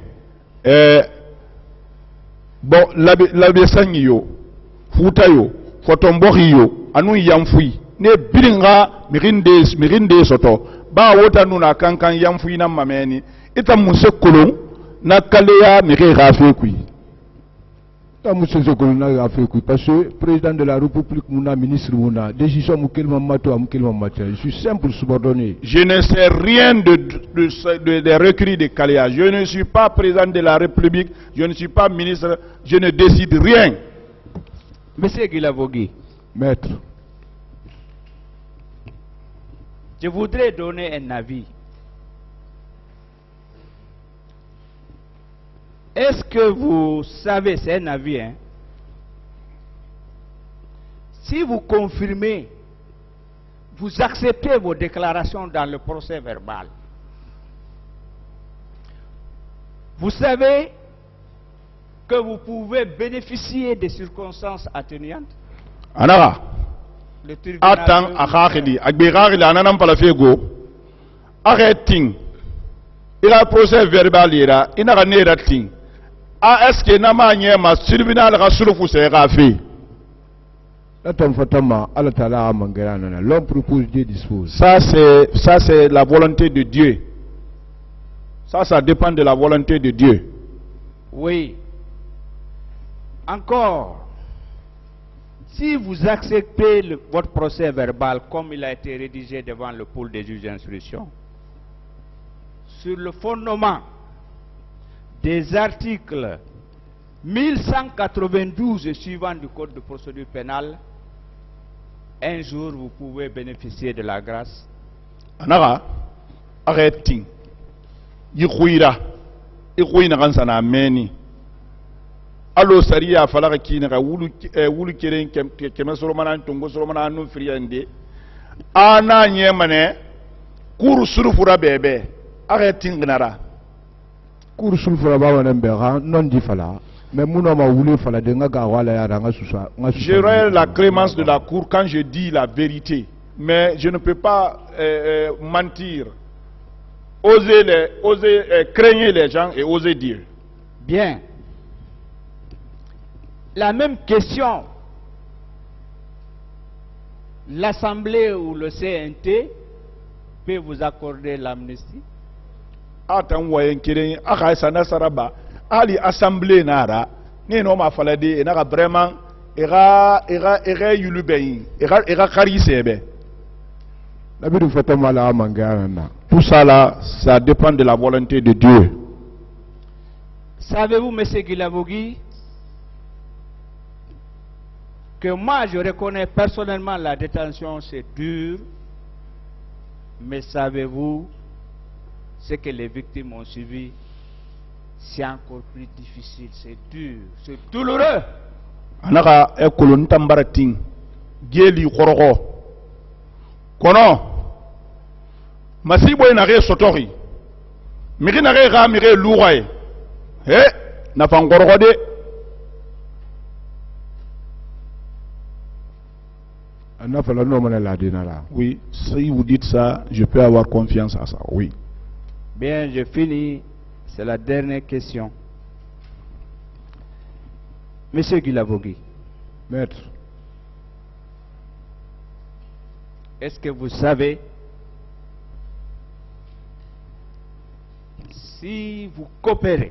bon, l'Abesanyo, Foutayo, Fotomborio, Anou Yamfoui, ne Biringa, Mirinde Soto, Ba Wotanuna Kankan Yamfoui na Mameni, et monsieur Kolon, na Kaléa Miré Rafekui. Monsieur Zokolona a fait parce que le président de la République, mon ministre, mon décision, je suis simple subordonné. Je ne sais rien des recrues de Kaléa. Je ne suis pas président de la République, je ne suis pas ministre, je ne décide rien. Monsieur Guilavogui. Maître. Je voudrais donner un avis. Est-ce que vous savez, c'est un avis, hein? Si vous confirmez, vous acceptez vos déclarations dans le procès verbal, vous savez que vous pouvez bénéficier des circonstances atténuantes? Anara, attends, akakidi, agbirari la nanam palafego, arrêting, il a procès verbal ira, il n'a rien rating. Ah, est-ce que nama nyema tribunal rasulufu sera fait? L'homme propose, Dieu dispose. Ça c'est la volonté de Dieu. Ça dépend de la volonté de Dieu. Oui. Encore, si vous acceptez votre procès verbal comme il a été rédigé devant le pôle des juges d'instruction, sur le fondement des articles 1192 et suivants du Code de procédure pénale, un jour vous pouvez bénéficier de la grâce. Anara, arrêtez. Yikuira, Yikuina Ransana Meni. Allo Saria Falakina, Wulu Kirin, Kemasoroman, Tongo Soroman, no friende. Ana Yemane, Kuru Surufura Bebe, arrêtez Nara. J'aurai la clémence de la cour quand je dis la vérité, mais je ne peux pas mentir, oser craigner les gens et oser dire. Bien. La même question, l'Assemblée ou le CNT peut vous accorder l'amnistie? Atan wayen kiren aka sana saraba ali assemblée nara ni no ma falade na vraiment era yulubeyin era karisebe tout ça là, ça dépend de la volonté de Dieu. Savez-vous, monsieur Guilavogui, que moi je reconnais personnellement la détention, c'est dur, mais savez-vous ce que les victimes ont suivi? C'est encore plus difficile, c'est dur, c'est douloureux. Anaka ekolon tambarating geli khorogo kono masibo ina re sotori miri na re ga miri lugaye na fangorogo de. Oui, si vous dites ça, je peux avoir confiance à ça, oui. Bien, je finis. C'est la dernière question. Monsieur Guilavogui. Maître. Est-ce que vous savez si vous coopérez,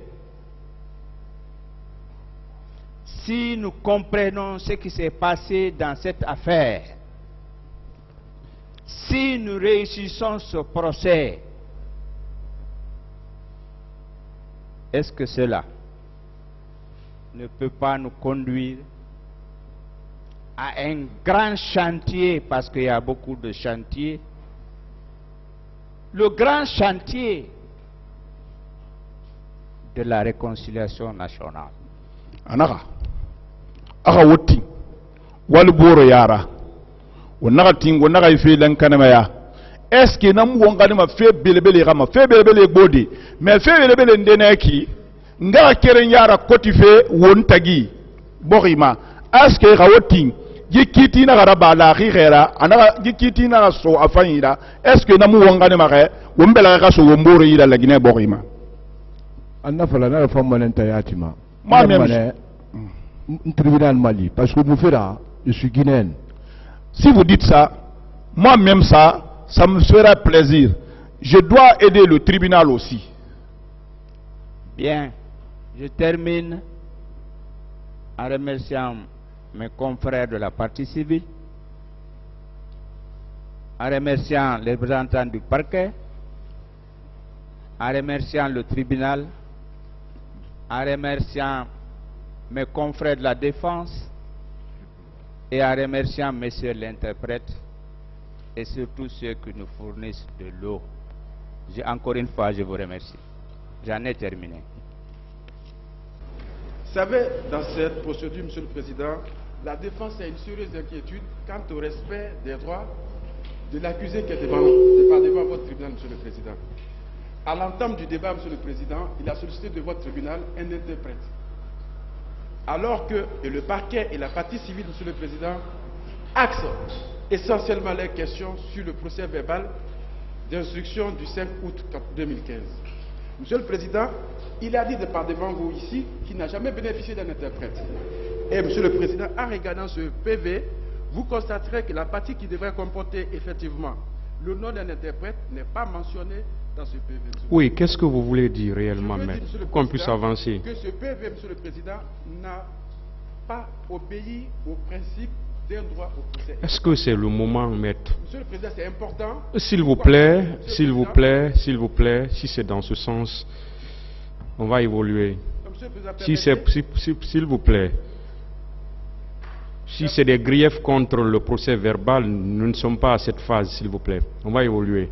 si nous comprenons ce qui s'est passé dans cette affaire, si nous réussissons ce procès, est-ce que cela ne peut pas nous conduire à un grand chantier, parce qu'il y a beaucoup de chantiers, le grand chantier de la réconciliation nationale? Anaka aka wotti wal boro yara wonaka tingo naka ife dan kanama ya est-ce que nam wongani ma fe belebele kama fe belebele gbodi mais fe belebele ndeneki ngara keren yara kotife wontagi borima est-ce que ka wotti jikiti na garaba la khira anaka jikiti na so afanyira est-ce que nam wongani ma ke wombela ka so womboro ira la gine borima anna fala na femme nentayatima moi même tribunal Mali, parce que je suis guinéen. Si vous dites ça, moi-même ça me fera plaisir. Je dois aider le tribunal aussi. Bien, je termine en remerciant mes confrères de la partie civile, en remerciant les représentants du parquet, en remerciant le tribunal, en remerciant mes confrères de la défense et en remerciant messieurs l'interprète et surtout ceux qui nous fournissent de l'eau. Encore une fois, je vous remercie. J'en ai terminé. Vous savez, dans cette procédure, Monsieur le Président, la défense a une sérieuse inquiétude quant au respect des droits de l'accusé qui est devant votre tribunal, Monsieur le Président. À l'entame du débat, Monsieur le Président, il a sollicité de votre tribunal un interprète. Alors que le parquet et la partie civile, Monsieur le Président, axent essentiellement leurs questions sur le procès verbal d'instruction du 5 août 2015. Monsieur le Président, il a dit devant vous ici qu'il n'a jamais bénéficié d'un interprète. Et Monsieur le Président, en regardant ce PV, vous constaterez que la partie qui devrait comporter effectivement le nom d'un interprète n'est pas mentionnée dans ce PV. Oui, qu'est-ce que vous voulez dire réellement, maître, pour qu'on puisse avancer? Que ce PV, Monsieur le Président, n'a pas obéi au principe d'un droit au procès. Est-ce que c'est le moment, maître? Monsieur le Président, c'est important. S'il vous plaît, s'il vous plaît, s'il vous plaît, si c'est dans ce sens, on va évoluer. S'il vous plaît, si c'est des griefs contre le procès verbal, nous ne sommes pas à cette phase, s'il vous plaît. On va évoluer.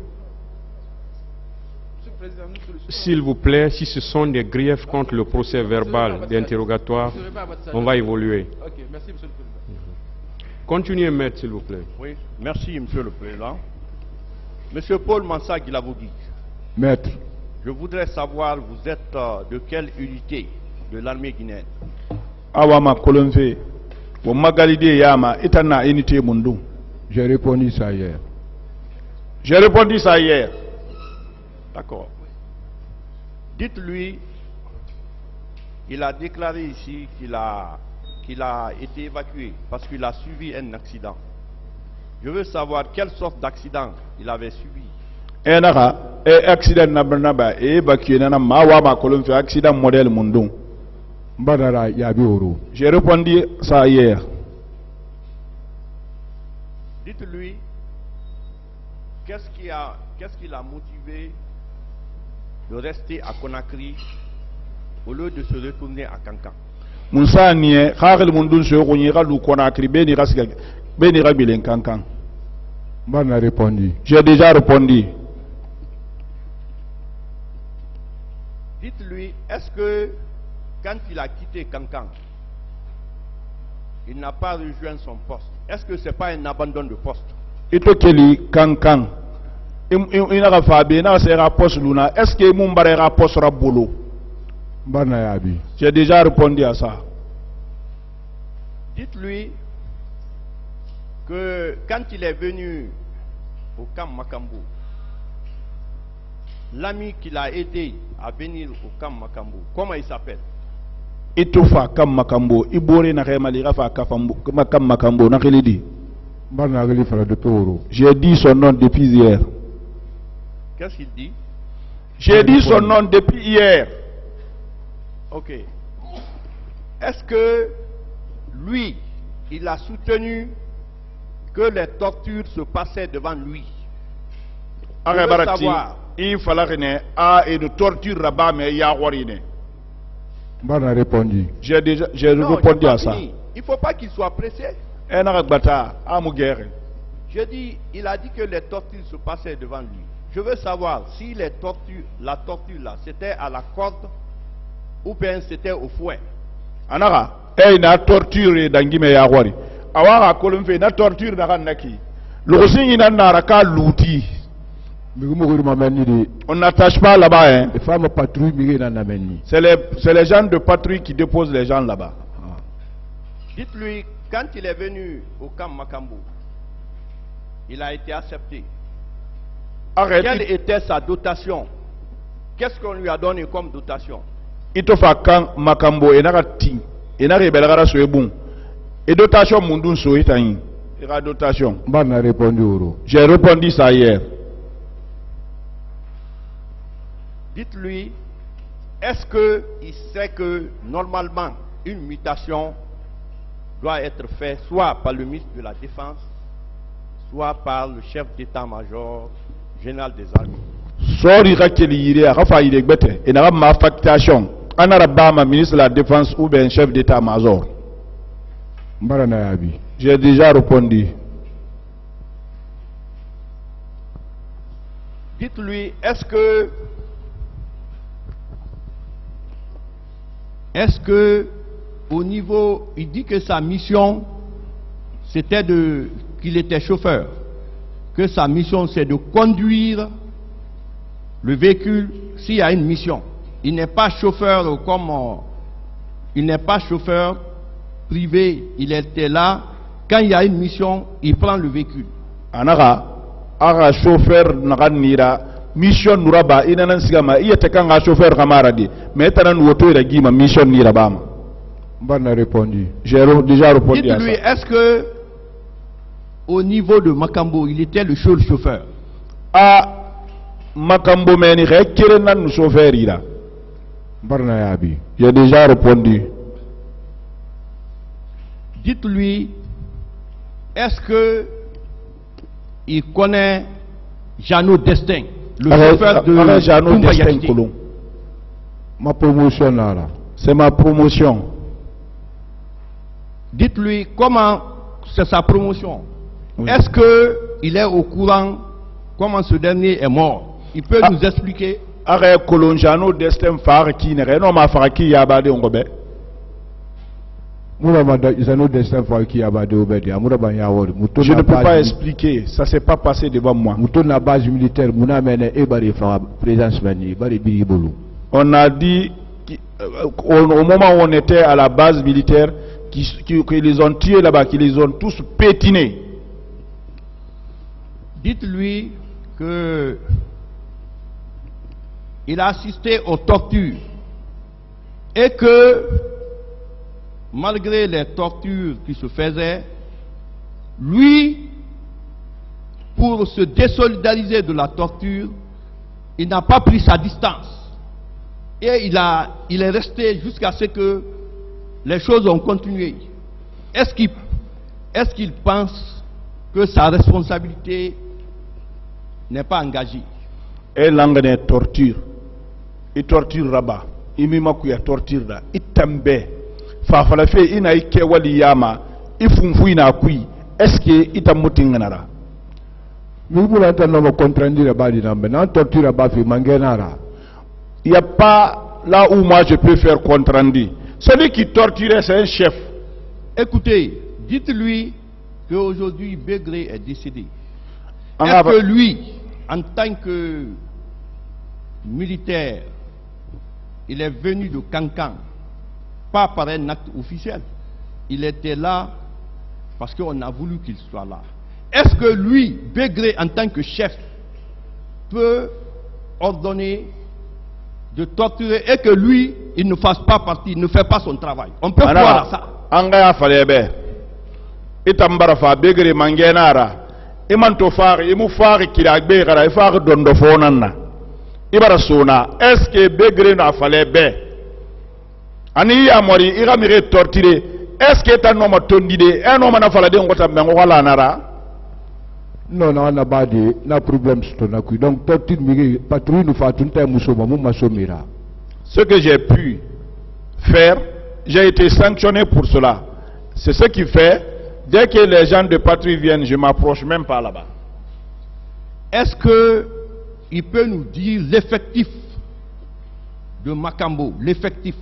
S'il vous plaît, si ce sont des griefs contre le procès verbal d'interrogatoire, on va évoluer. Ok, merci, Monsieur le Président. Continuez, maître, s'il vous plaît. Oui, merci, Monsieur le Président. Monsieur Paul Mansa Guilavogui. Maître. Je voudrais savoir, vous êtes de quelle unité de l'armée guinéenne? Awama Kolonfe, ou Magalide Yama, Etana unité Mundu. J'ai répondu ça hier. J'ai répondu ça hier. D'accord. Dites-lui, il a déclaré ici qu'il a été évacué parce qu'il a subi un accident. Je veux savoir quelle sorte d'accident il avait subi. Accident naba évacué nana mawa kolon fait accident modèle Mundung. Badara Yabioro. J'ai répondu ça hier. Dites-lui qu'est-ce qui l'a motivé de rester à Conakry au lieu de se retourner à Kankan. Moussa nie khagel mundun se gonira lu Conakry beni rasga beni rabilen Kankan. M'en a répondu. J'ai déjà répondu. Dites-lui, est-ce que quand il a quitté Kankan, il n'a pas rejoint son poste? Est-ce que ce n'est pas un abandon de poste? Ito keli Kankan. Ina fabe na sera poste luna. Est-ce que mon barera poste rabolo? J'ai déjà répondu à ça. Dites-lui que quand il est venu au camp Makambo, l'ami qui l'a aidé à venir au camp Makambo, comment il s'appelle? itofa kam makambo ibore na remali rafa kafambo kam makambo na kelidi. J'ai dit son nom depuis hier. Qu'est-ce qu'il dit? J'ai dit son nom depuis hier. Ok. Est-ce que lui, il a soutenu que les tortures se passaient devant lui? Je veux savoir. Il fallait que une torture là-bas, mais il y a rien. Bon a répondu. J'ai répondu à ça. Il ne faut pas qu'il soit pressé. Je dis, il a dit que les tortures se passaient devant lui. Je veux savoir si la torture là, c'était à la corde ou bien c'était au fouet. Anara, na torture d'angime ya wari. Awara kolumfe na torture na kanaki. Losin ina naraka louti. On n'attache pas là-bas, hein. Les femmes patrouillent, c'est les gens de patrouille qui déposent les gens là-bas. Dites-lui, quand il est venu au camp Makambo, il a été accepté. Quelle était sa dotation? Qu'est-ce qu'on lui a donné comme dotation? Il te fait camp Makambo et narati et n'arrivera sur le bon. Et dotation mundun so itaïn. Et la dotation. J'ai répondu ça hier. Dites-lui, est-ce qu'il sait que normalement une mutation doit être faite soit par le ministre de la Défense, soit par le chef d'état-major général des armées? Sorry, et n'a ma affectation. Anarabama, ministre de la Défense ou bien chef d'état-major. J'ai déjà répondu. Dites-lui, est-ce que au niveau, il dit que sa mission c'était qu'il était chauffeur, que sa mission c'est de conduire le véhicule s'il y a une mission. Il n'est pas chauffeur il n'est pas chauffeur privé, il était là quand il y a une mission, il prend le véhicule. Anara chauffeur naganira mission nuraba inanan sigama iyete kanga chauffeur kamaradi mais tanan woto ira gima mission nirabama. Bon a répondu. J'ai déjà répondu. Dites-lui, est-ce que au niveau de Makambo, il était le seul chauffeur? Makambo meni rekere nan chauffeur ira. J'ai déjà répondu. Dites-lui, est-ce que il connaît Jeannot Destin, le chauffeur de Jeannot Destin Colomb? Ma promotion là. C'est ma promotion. Dites-lui comment c'est sa promotion. Oui. Est-ce qu'il est au courant comment ce dernier est mort? Il peut nous expliquer? Arrête Colomb Jeannot Destin Far qui n'est non ma Far qui yabade ongobe. Je ne peux pas expliquer, ça ne s'est pas passé devant moi. On a dit au moment où on était à la base militaire, qu'ils les ont tués là-bas, qu'ils les ont tous pétinés. Dites-lui que il a assisté aux tortures et que malgré les tortures qui se faisaient, lui, pour se désolidariser de la torture, il n'a pas pris sa distance. Et il est resté jusqu'à ce que les choses ont continué. Est-ce qu'il pense que sa responsabilité n'est pas engagée? Et l'anglais torture. Il torture là-bas. Il m'a torture là. Il tombe. Fafala fe ina ike wali yama ifunfu ina kui eske ita mutinganara mibula ntano mo contrandire badi nambe na torture ba fi mangenara. Il y a pas là où moi je peux faire contrandi. Celui qui torturait c'est un chef. Écoutez, dites-lui qu'aujourd'hui Begré est décédé. Est-ce que lui, en tant que militaire, il est venu de Cancan, pas par un acte officiel. Il était là parce qu'on a voulu qu'il soit là. Est-ce que lui, Begré, en tant que chef, peut ordonner de torturer et que lui, il ne fasse pas partie, il ne fait pas son travail. On peut croire à ça. Anga falebe. Itambara fa begre mangenara. Imanto fari, imu fari kiragbe gara ifari dondo fonana. Ibara sona. Est-ce que begre na falebe? Ani ya mori ira mire torturer. Est-ce que ta noma tondide? Un homme na falade ngota mengo wala nara? Non, non, on n'a pas de problème sur ton accueil. Donc, torture, patrouille, nous faisons tout un moussouma, moummasomira. Ce que j'ai pu faire, j'ai été sanctionné pour cela. C'est ce qui fait, dès que les gens de patrouille viennent, je ne m'approche même pas là-bas. Est-ce qu'il peut nous dire l'effectif de Makambo, l'effectif?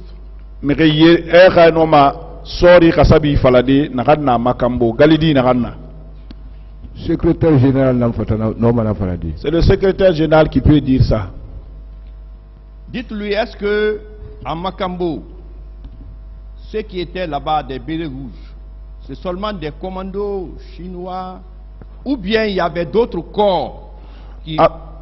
Secrétaire général, c'est le secrétaire général qui peut dire ça. Dites-lui, est-ce que à Makambo, ceux qui étaient là-bas des bérets rouges, c'est seulement des commandos chinois, ou bien il y avait d'autres corps qui,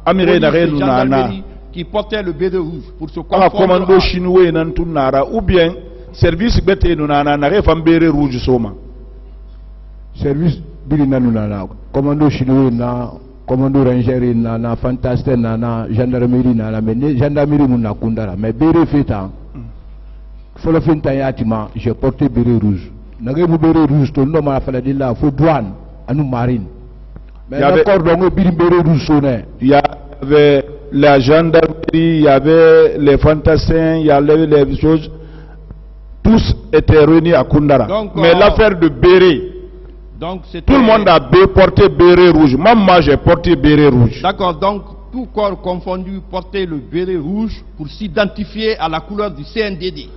qui portaient le béret rouge pour se confondre commando chinois ou bien service bete nunana n'arrive pas béret rouge soma. Service bilinanunana, commando chinois na, commando ranger na, fantastique na, gendarmerie na, mais gendarmerie muna kundara, mais béret feta. Faut le faire tayatima, j'ai porté béret rouge. N'avez pas béret rouge, tout le monde a fait là, faut douane, à nous marine. Mais d'accord, donc béret rouge sonné. Il y avait la gendarmerie, il y avait les fantassins, il y avait les choses. Tous étaient réunis à Kundara. Donc, mais l'affaire de béret. Donc tout le monde a porté béret rouge. Même moi j'ai porté béret rouge. D'accord, donc tout corps confondu portait le béret rouge pour s'identifier à la couleur du CNDD.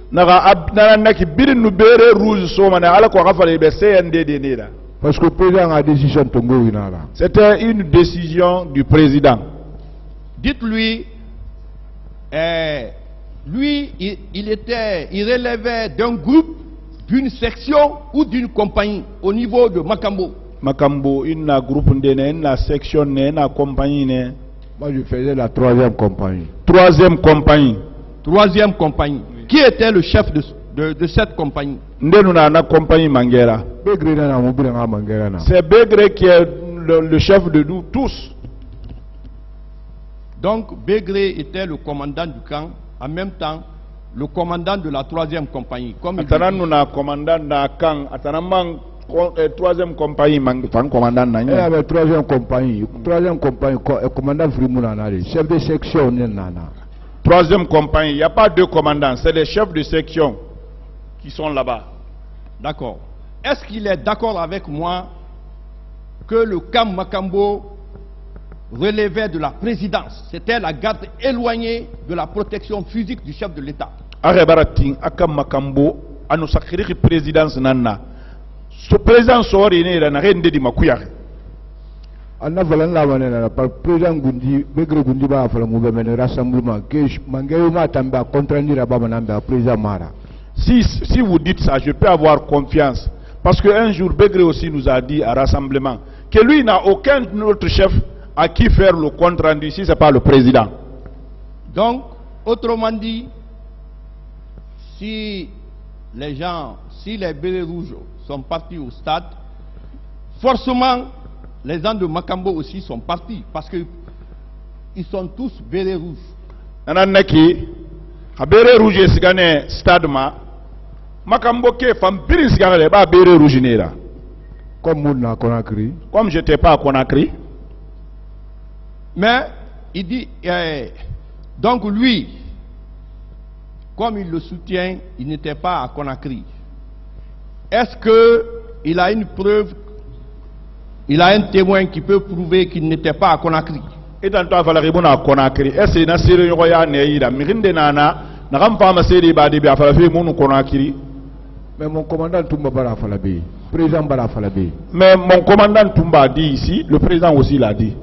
Parce que le président a décision Tongo. C'était une décision du président. Dites-lui, lui, il relevait d'un groupe, d'une section ou d'une compagnie au niveau de Makambo. Makambo, une groupe, une section, une compagnie. Moi, je faisais la troisième compagnie. Troisième compagnie. Troisième compagnie. Oui. Qui était le chef de cette compagnie? Compagnie Mangera. C'est Begre qui est le chef de nous tous. Donc, Begré était le commandant du camp, en même temps, le commandant de la troisième compagnie. Comme il commandant de camp, troisième compagnie, commandant de troisième compagnie, commandant Frimouna, chef de section. Troisième compagnie, il n'y a pas deux commandants, c'est les chefs de section qui sont là-bas. D'accord. Est-ce qu'il est d'accord avec moi que le camp Makambo relevait de la présidence? C'était la garde éloignée de la protection physique du chef de l'État. Makambo, à nos sacrés présidence nana. Ce président sori ne na rende di makuyare. Anna valanda wanena par président Gundi, Begre Gundi ba fala mu be men rassemblement que mangayo ma tamba contraindre ba manamba président Mara. Si vous dites ça, je peux avoir confiance parce que un jour Begre aussi nous a dit à rassemblement que lui n'a aucun autre chef à qui faire le compte rendu si c'est pas le président. Donc, autrement dit, si les gens, si les bérets rouges sont partis au stade, forcément, les gens de Makambo aussi sont partis parce que ils sont tous bérets rouges. Nanaki, a bérets rouges sigane stade ma, Makambo ke fam birin sigane ba bérets rouges nera. Comme j'étais pas à Conakry. Mais il dit, donc lui, comme il le soutient, il n'était pas à Conakry. Est-ce qu'il a une preuve, il a un témoin qui peut prouver qu'il n'était pas à Conakry? Et dans toi, il faut à Conakry. Est-ce qu'il y a une série de royaumes Conakry? Mais mon commandant Toumba Bara Falabé, président Bara Falabé. Mais mon commandant Toumba dit ici, le président aussi l'a dit.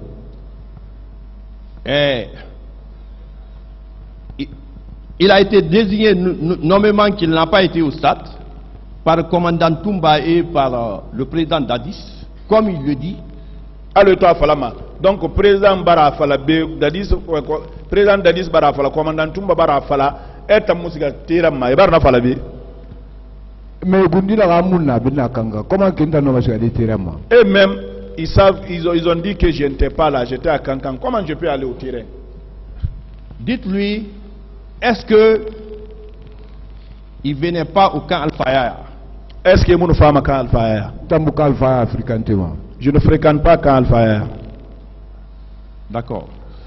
Il a été désigné nommément qu'il n'a pas été au stade par le commandant Toumba et par le président Dadis, comme il le dit. Donc le président Bara Falabé, Dadis, président Dadis bara fala commandant Tumba bara fala eta musiga tira ma ibarna fala bi mais gundila ramuna bina kanga comment kenda no musiga tira ma et même ils ont dit que je n'étais pas là, j'étais à Kankan. Comment je peux aller au terrain? Dites-lui, est-ce que il venait pas au camp Al-Faya? Est-ce que mon femme camp Al-Faya? Tambuka Al-Faya fréquentement. Je ne fréquente pas camp Al-Faya. D'accord.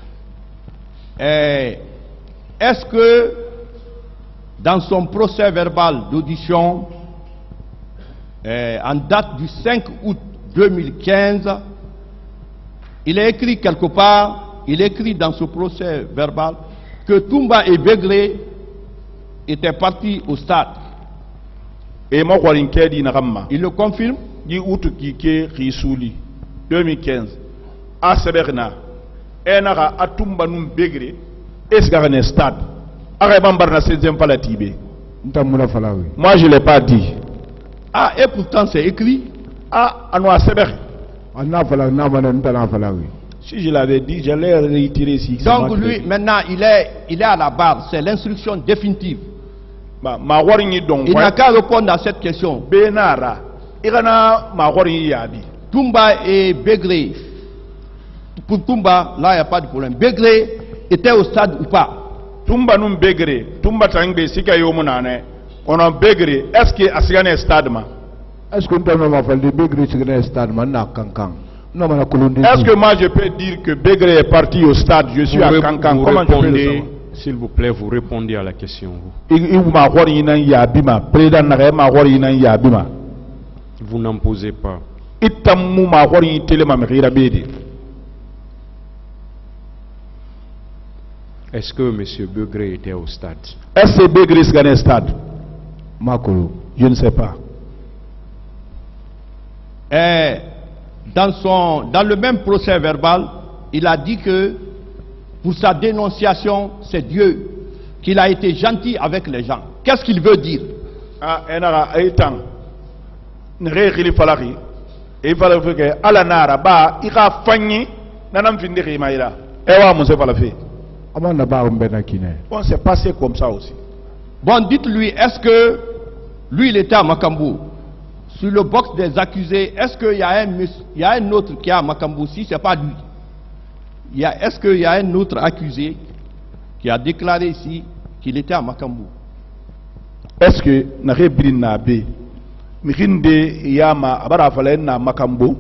Est-ce que dans son procès verbal d'audition en date du 5 août 2015, il est écrit quelque part, il est écrit dans ce procès verbal que Toumba et Begré étaient partis au stade. Et moi, il le confirme? 2015. À Seberna, Enara a Toumba Noum Begré, est-ce stade? Moi, je ne l'ai pas dit. Ah, et pourtant c'est écrit. Ah, si je l'avais dit, j'allais réitérer ici. Donc lui, maintenant, il est à la barre. C'est l'instruction définitive. Il n'a qu'à répondre à cette question. Toumba et Begré. Pour Toumba, là, il n'y a pas de problème. Begré était au stade ou pas? Toumba nous Begré. Toumba Tangbe, Sika Yomunane. On a Begré. Est-ce qu'il y a un stade? Est-ce que est-ce que moi je peux dire que Begré est parti au stade? Je suis à Kankan. Comment je peux le savoir? S'il vous plaît, vous répondez à la question. Vous n'en posez pas. Est-ce que M. Begré était au stade? Est-ce que Begré est au stade? Je ne sais pas. Dans le même procès verbal, il a dit que pour sa dénonciation, c'est Dieu, qu'il a été gentil avec les gens. Qu'est-ce qu'il veut dire? On s'est passé comme ça aussi. Bon, dites-lui, est-ce que lui, il était à Makambo? Sur le box des accusés, est-ce qu'il y a un autre qui est à Makambo? Si ce n'est pas lui, est-ce qu'il y a un autre accusé qui a déclaré ici qu'il était à Makambo? Est-ce que Narebrin Nabe, Mirinde Yama, Abarafalen na Makambo?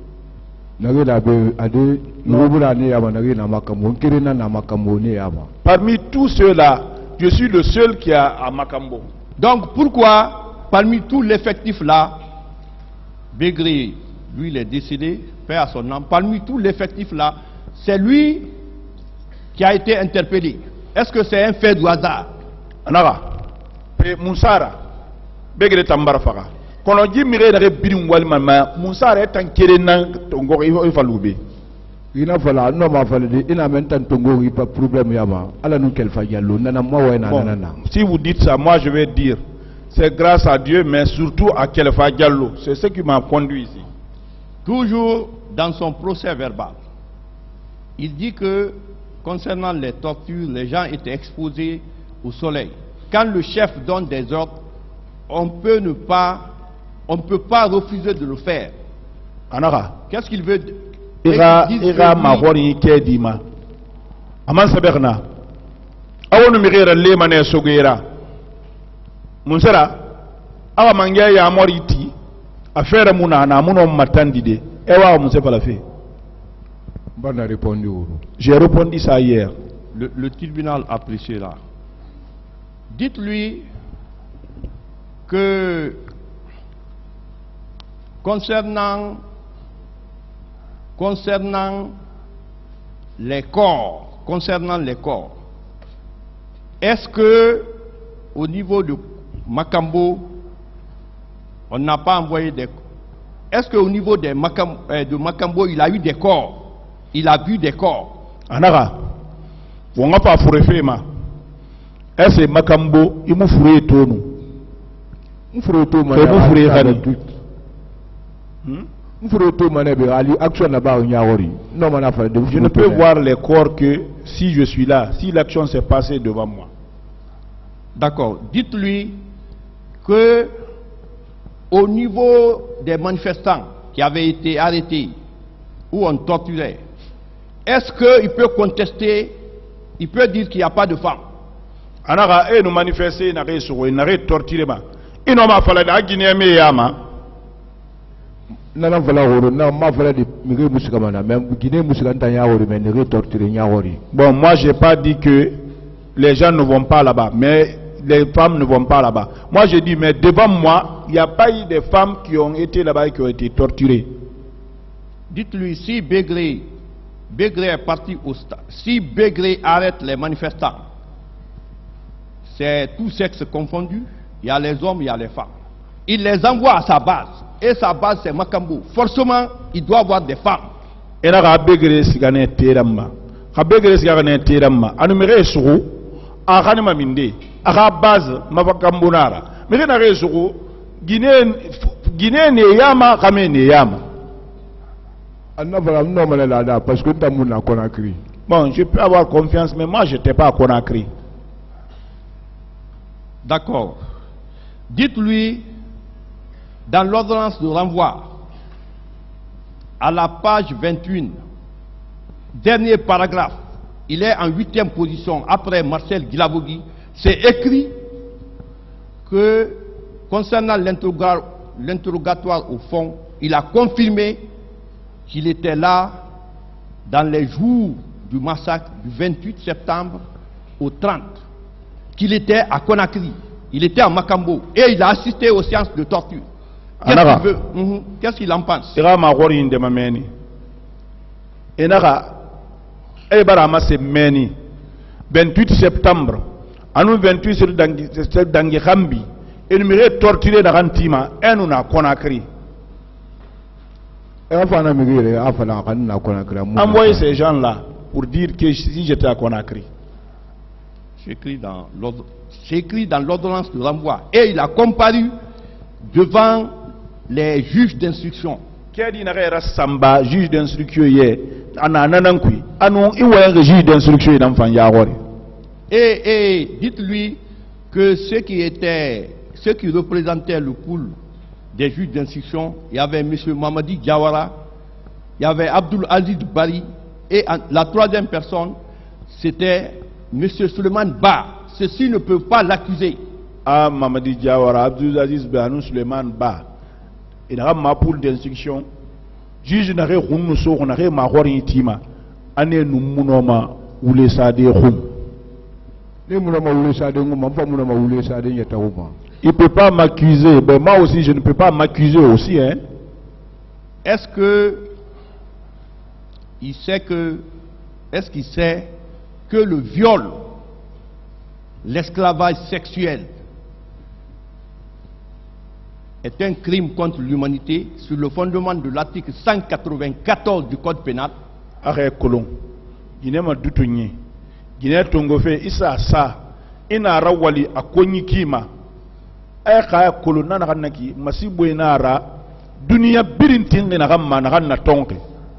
Parmi tous ceux-là, je suis le seul qui est à Makambo. Donc pourquoi, parmi tout l'effectif là, Begré, lui, il est décédé, paix à son âme. Parmi tout l'effectif là, c'est lui qui a été interpellé. Est-ce que c'est un fait du hasard? Anaga, Moussara, Begré Tambarafara. Quand on dit Miré de Birim Walmama, Moussara est un kérénan, Tongo, il faut l'oublier. Il a fallu, non, ma fallu, il a maintenant Tongo, il n'y a pas de problème, Yama. Allah nous qu'elle fasse yallo, nana, moi, nana. Si vous dites ça, moi je vais dire. C'est grâce à Dieu, mais surtout à Kelfa Diallo. C'est ce qui m'a conduit ici. Toujours dans son procès verbal, il dit que concernant les tortures, les gens étaient exposés au soleil. Quand le chef donne des ordres, on ne peut pas refuser de le faire. Qu'est-ce qu'il veut dire? Ira mahori kedima. Aman saberna. Awonu mirera lemane sogera. Monsera, awa mangia ya moriti, affaire muna na muno matandide, ewa monse pas la fait. Bon, a répondu. J'ai répondu ça hier. Le tribunal a apprécié là. Dites-lui que concernant les corps, est-ce que au niveau de Makambo, on n'a pas envoyé des... Est-ce qu'au niveau de Makambo, il a eu des corps? Il a vu des corps? Anara, on n'a pas fourré Fema. Est-ce que Makambo, il m'a fourré tout nous? Il m'a fourré tout. Je ne peux voir les corps que si je suis là, si l'action s'est passée devant moi. D'accord. Dites-lui que au niveau des manifestants qui avaient été arrêtés ou on torturait, est-ce qu'il peut contester, il peut dire qu'il n'y a pas de femmes? Anara nous manifester na reso na torturer ma. Ino ma fala da Guinée me yama. Nana vala woro na ma vala de mire musika mana même Guinée musika ntanya woro mais ne torturer nya wori. Bon, moi j'ai pas dit que les gens ne vont pas là-bas, mais les femmes ne vont pas là-bas. Moi je dis mais devant moi, il n'y a pas eu de femmes qui ont été là-bas et qui ont été torturées. Dites-lui si Begré est parti au stade, si Begré arrête les manifestants, c'est tout sexe confondu, il y a les hommes, il y a les femmes. Il les envoie à sa base, et sa base c'est Makambo. Forcément, il doit avoir des femmes. Et là, Begré sigane terama, Begré sigane terama, anuméré suru, aranima minde, ara base Makambo nara. Mais na suru, Guinée ne yama, Kame ne yama. Parce que tu as Conakry. Bon, je peux avoir confiance, mais moi je n'étais pas à Conakry. D'accord. Dites-lui, dans l'ordonnance de renvoi, à la page 21, dernier paragraphe, il est en 8e position après Marcel Guilavogui, c'est écrit que concernant l'interrogatoire au fond, il a confirmé qu'il était là dans les jours du massacre du 28 septembre au 30, qu'il était à Conakry, il était à Makambo et il a assisté aux séances de torture. Qu'est-ce qu'il en pense? Il y a 28 septembre, à nous 28 septembre, dans Gambi, et nous m'avons torturé dans Rantima, et nous à Conakry. Envoyez ces gens-là pour dire que si j'étais à Conakry. C'est écrit dans l'ordonnance de renvoi. Et il a comparu devant les juges d'instruction. Juge d'instruction et dites-lui que ceux qui représentaient le pool des juges d'instruction, il y avait M. Mamadi Diawara, il y avait Abdul Aziz Bari, et la troisième personne, c'était M. Suleiman Ba. Ceux-ci ne peuvent pas l'accuser. Ah, Mamadi Diawara, Abdul Aziz Bari, Suleiman Ba. Il y a un pool d'instruction. Juge n'a rien nous sort, n'a rien ma tima. Ane nous mounoma ou les sade roum. Les mounoma ou les sade roum, pas mounoma ou les sade yataouma. Il ne peut pas m'accuser. Ben moi aussi, je ne peux pas m'accuser aussi. Hein. Est-ce qu'il sait que le viol, l'esclavage sexuel est un crime contre l'humanité sur le fondement de l'article 194 du Code pénal? Arrête colon. Guinée m'a doutouni. Guinée tongofe isa sa. Ina rawali akonyi kima. Eka kolona na kanaki masibu inara dunia birintingi na kama na kana tonke.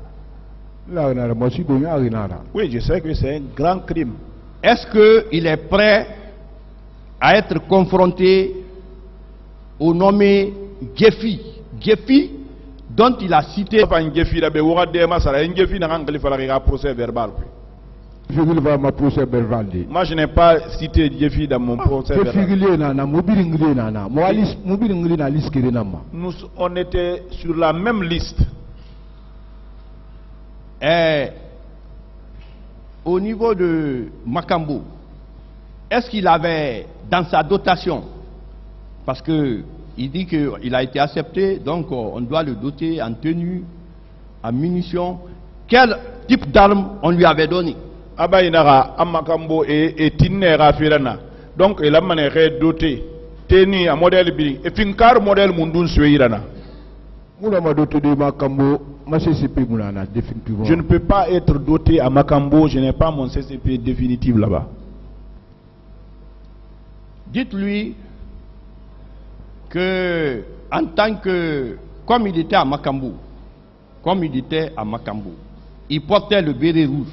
Oui, je sais que c'est un grand crime. Est-ce qu'il est prêt à être confronté au nommé Gefi? Gefi, dont il a cité. Procès verbal. Moi, je n'ai pas cité Gefi dans mon procès verbal. On était sur la même liste. Au niveau de Makambo, est-ce qu'il avait dans sa dotation, parce qu'il dit qu'il a été accepté, donc on doit le doter en tenue, en munitions, quel type d'armes on lui avait donné? Abayinara, Amakambo et Tinera Firana. Donc il a manéré doté, tenue à modèle B, et Finkar modèle Mundun Suirana. Je ne peux pas être doté à Makambo, je n'ai pas mon CCP définitif là-bas. Dites-lui que, en tant que, comme il était à Makambo, comme il était à Makambo. Il portait le béret rouge.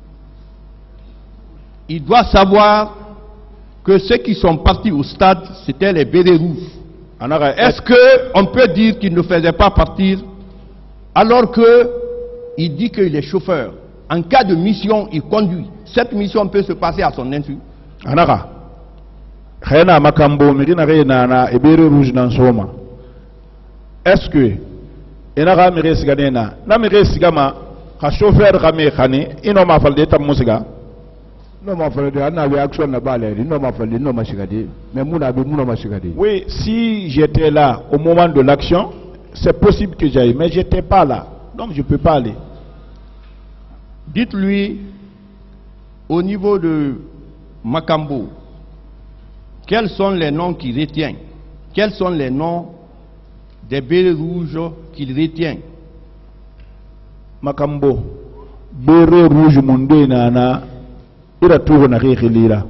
Il doit savoir que ceux qui sont partis au stade, c'était les bérets rouges. Est-ce qu'on peut dire qu'il ne faisait pas partir alors qu'il dit qu'il est chauffeur? En cas de mission, il conduit. Cette mission peut se passer à son insu. Anaka. Makambo, na ebere rouge dans soma. Est-ce que enara mere siganena na mere sigama ka chauffeur kame khane ino ma falde tam musiga non ma falde ana bi action na baleri non ma falde non ma sigade mais muna bi muna ma sigade. Oui, si j'étais là au moment de l'action, c'est possible que j'aille, mais j'étais pas là. Donc je peux pas aller. Dites-lui au niveau de Makambo, quels sont les noms qu'il retient? Quels sont les noms des bérets rouges qu'il retient? Makambo, béret rouge monde nana, il a tout na réélira.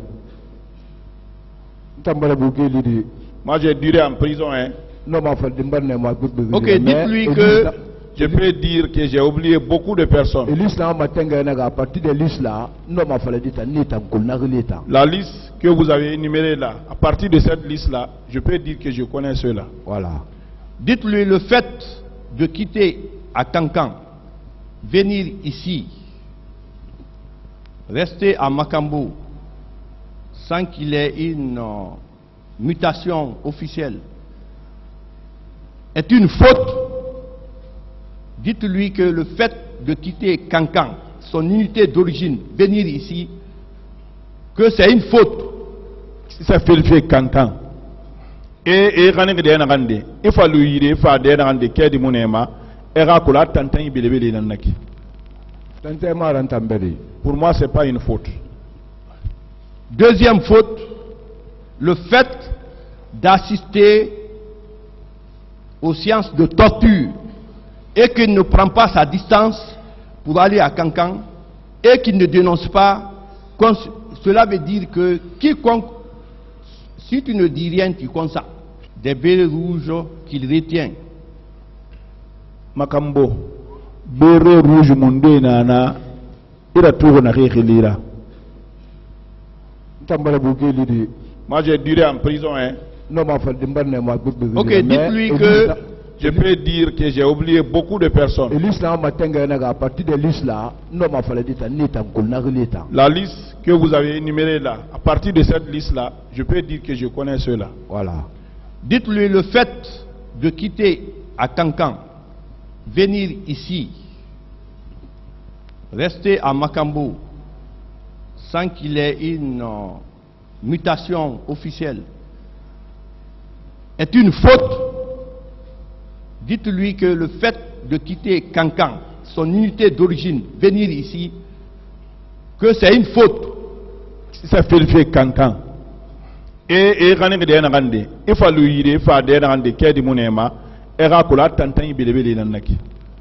Moi j'ai duré en prison, hein. Ok, dites-lui que je peux dire que j'ai oublié beaucoup de personnes. La liste que vous avez énumérée là, à partir de cette liste-là, je peux dire que je connais ceux-là. Voilà. Dites-lui le fait de quitter à Kankan, venir ici, rester à Makambo, sans qu'il ait une mutation officielle, est une faute. Dites-lui que le fait de quitter Kankan, son unité d'origine, venir ici, que c'est une faute. Si ça fait le fait Kankan. Et il faut lui faire des rendre qui est monema et racola tantan ibelebele nanaki. Pour moi c'est pas une faute. Deuxième faute, le fait d'assister aux séances de torture et qu'il ne prend pas sa distance pour aller à Kankan et qu'il ne dénonce pas, cela veut dire que quiconque, si tu ne dis rien, tu consacres des bérets rouges qu'il retient. Makambo, béret rouge monde nana, il a tout na réélira. Moi j'ai duré en prison, hein. Ok, dites-lui que je peux dire que j'ai oublié beaucoup de personnes. La liste que vous avez énumérée là, à partir de cette liste-là, je peux dire que je connais ceux-là. Voilà. Dites-lui le fait de quitter à Kankan, venir ici, rester à Makambo, sans qu'il ait une mutation officielle, est une faute. Dites-lui que le fait de quitter Kankan, son unité d'origine, venir ici, que c'est une faute. Si ça fait le fait Kankan. Et il faut lui faire des rendre qui est monema et racola tantan ibelebele nanaki.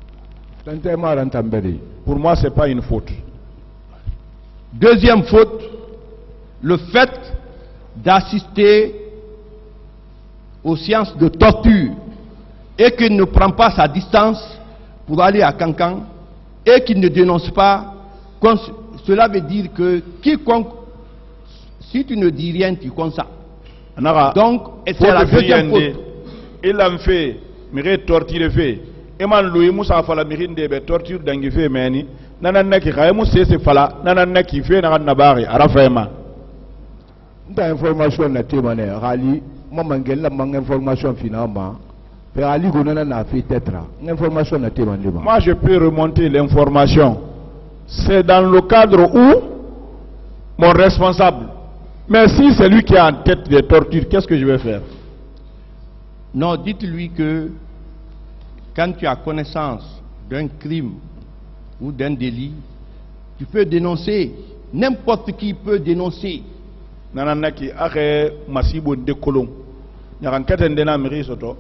Pour moi c'est pas une faute. Deuxième faute, le fait d'assister aux séances de torture et qu'il ne prend pas sa distance pour aller à Kankan et qu'il ne dénonce pas, cela veut dire que quiconque, si tu ne dis rien, tu consacres. Donc, c'est la deuxième faute. Il a fait, mais torture fait. Et man lui Moussa fala mirin de torture dangi fait meni. Nanan ki khayamu se fala nanan ki fait na nabari arafema. Nda information na temane rali mamangela mang information finalement. Moi je peux remonter l'information. C'est dans le cadre où mon responsable. Mais si c'est lui qui est en tête des tortures, qu'est-ce que je vais faire? Non, dites-lui que quand tu as connaissance d'un crime ou d'un délit, tu peux dénoncer. N'importe qui peut dénoncer. Nananaki are masibo de kolon. Nyaran katendena miri soto.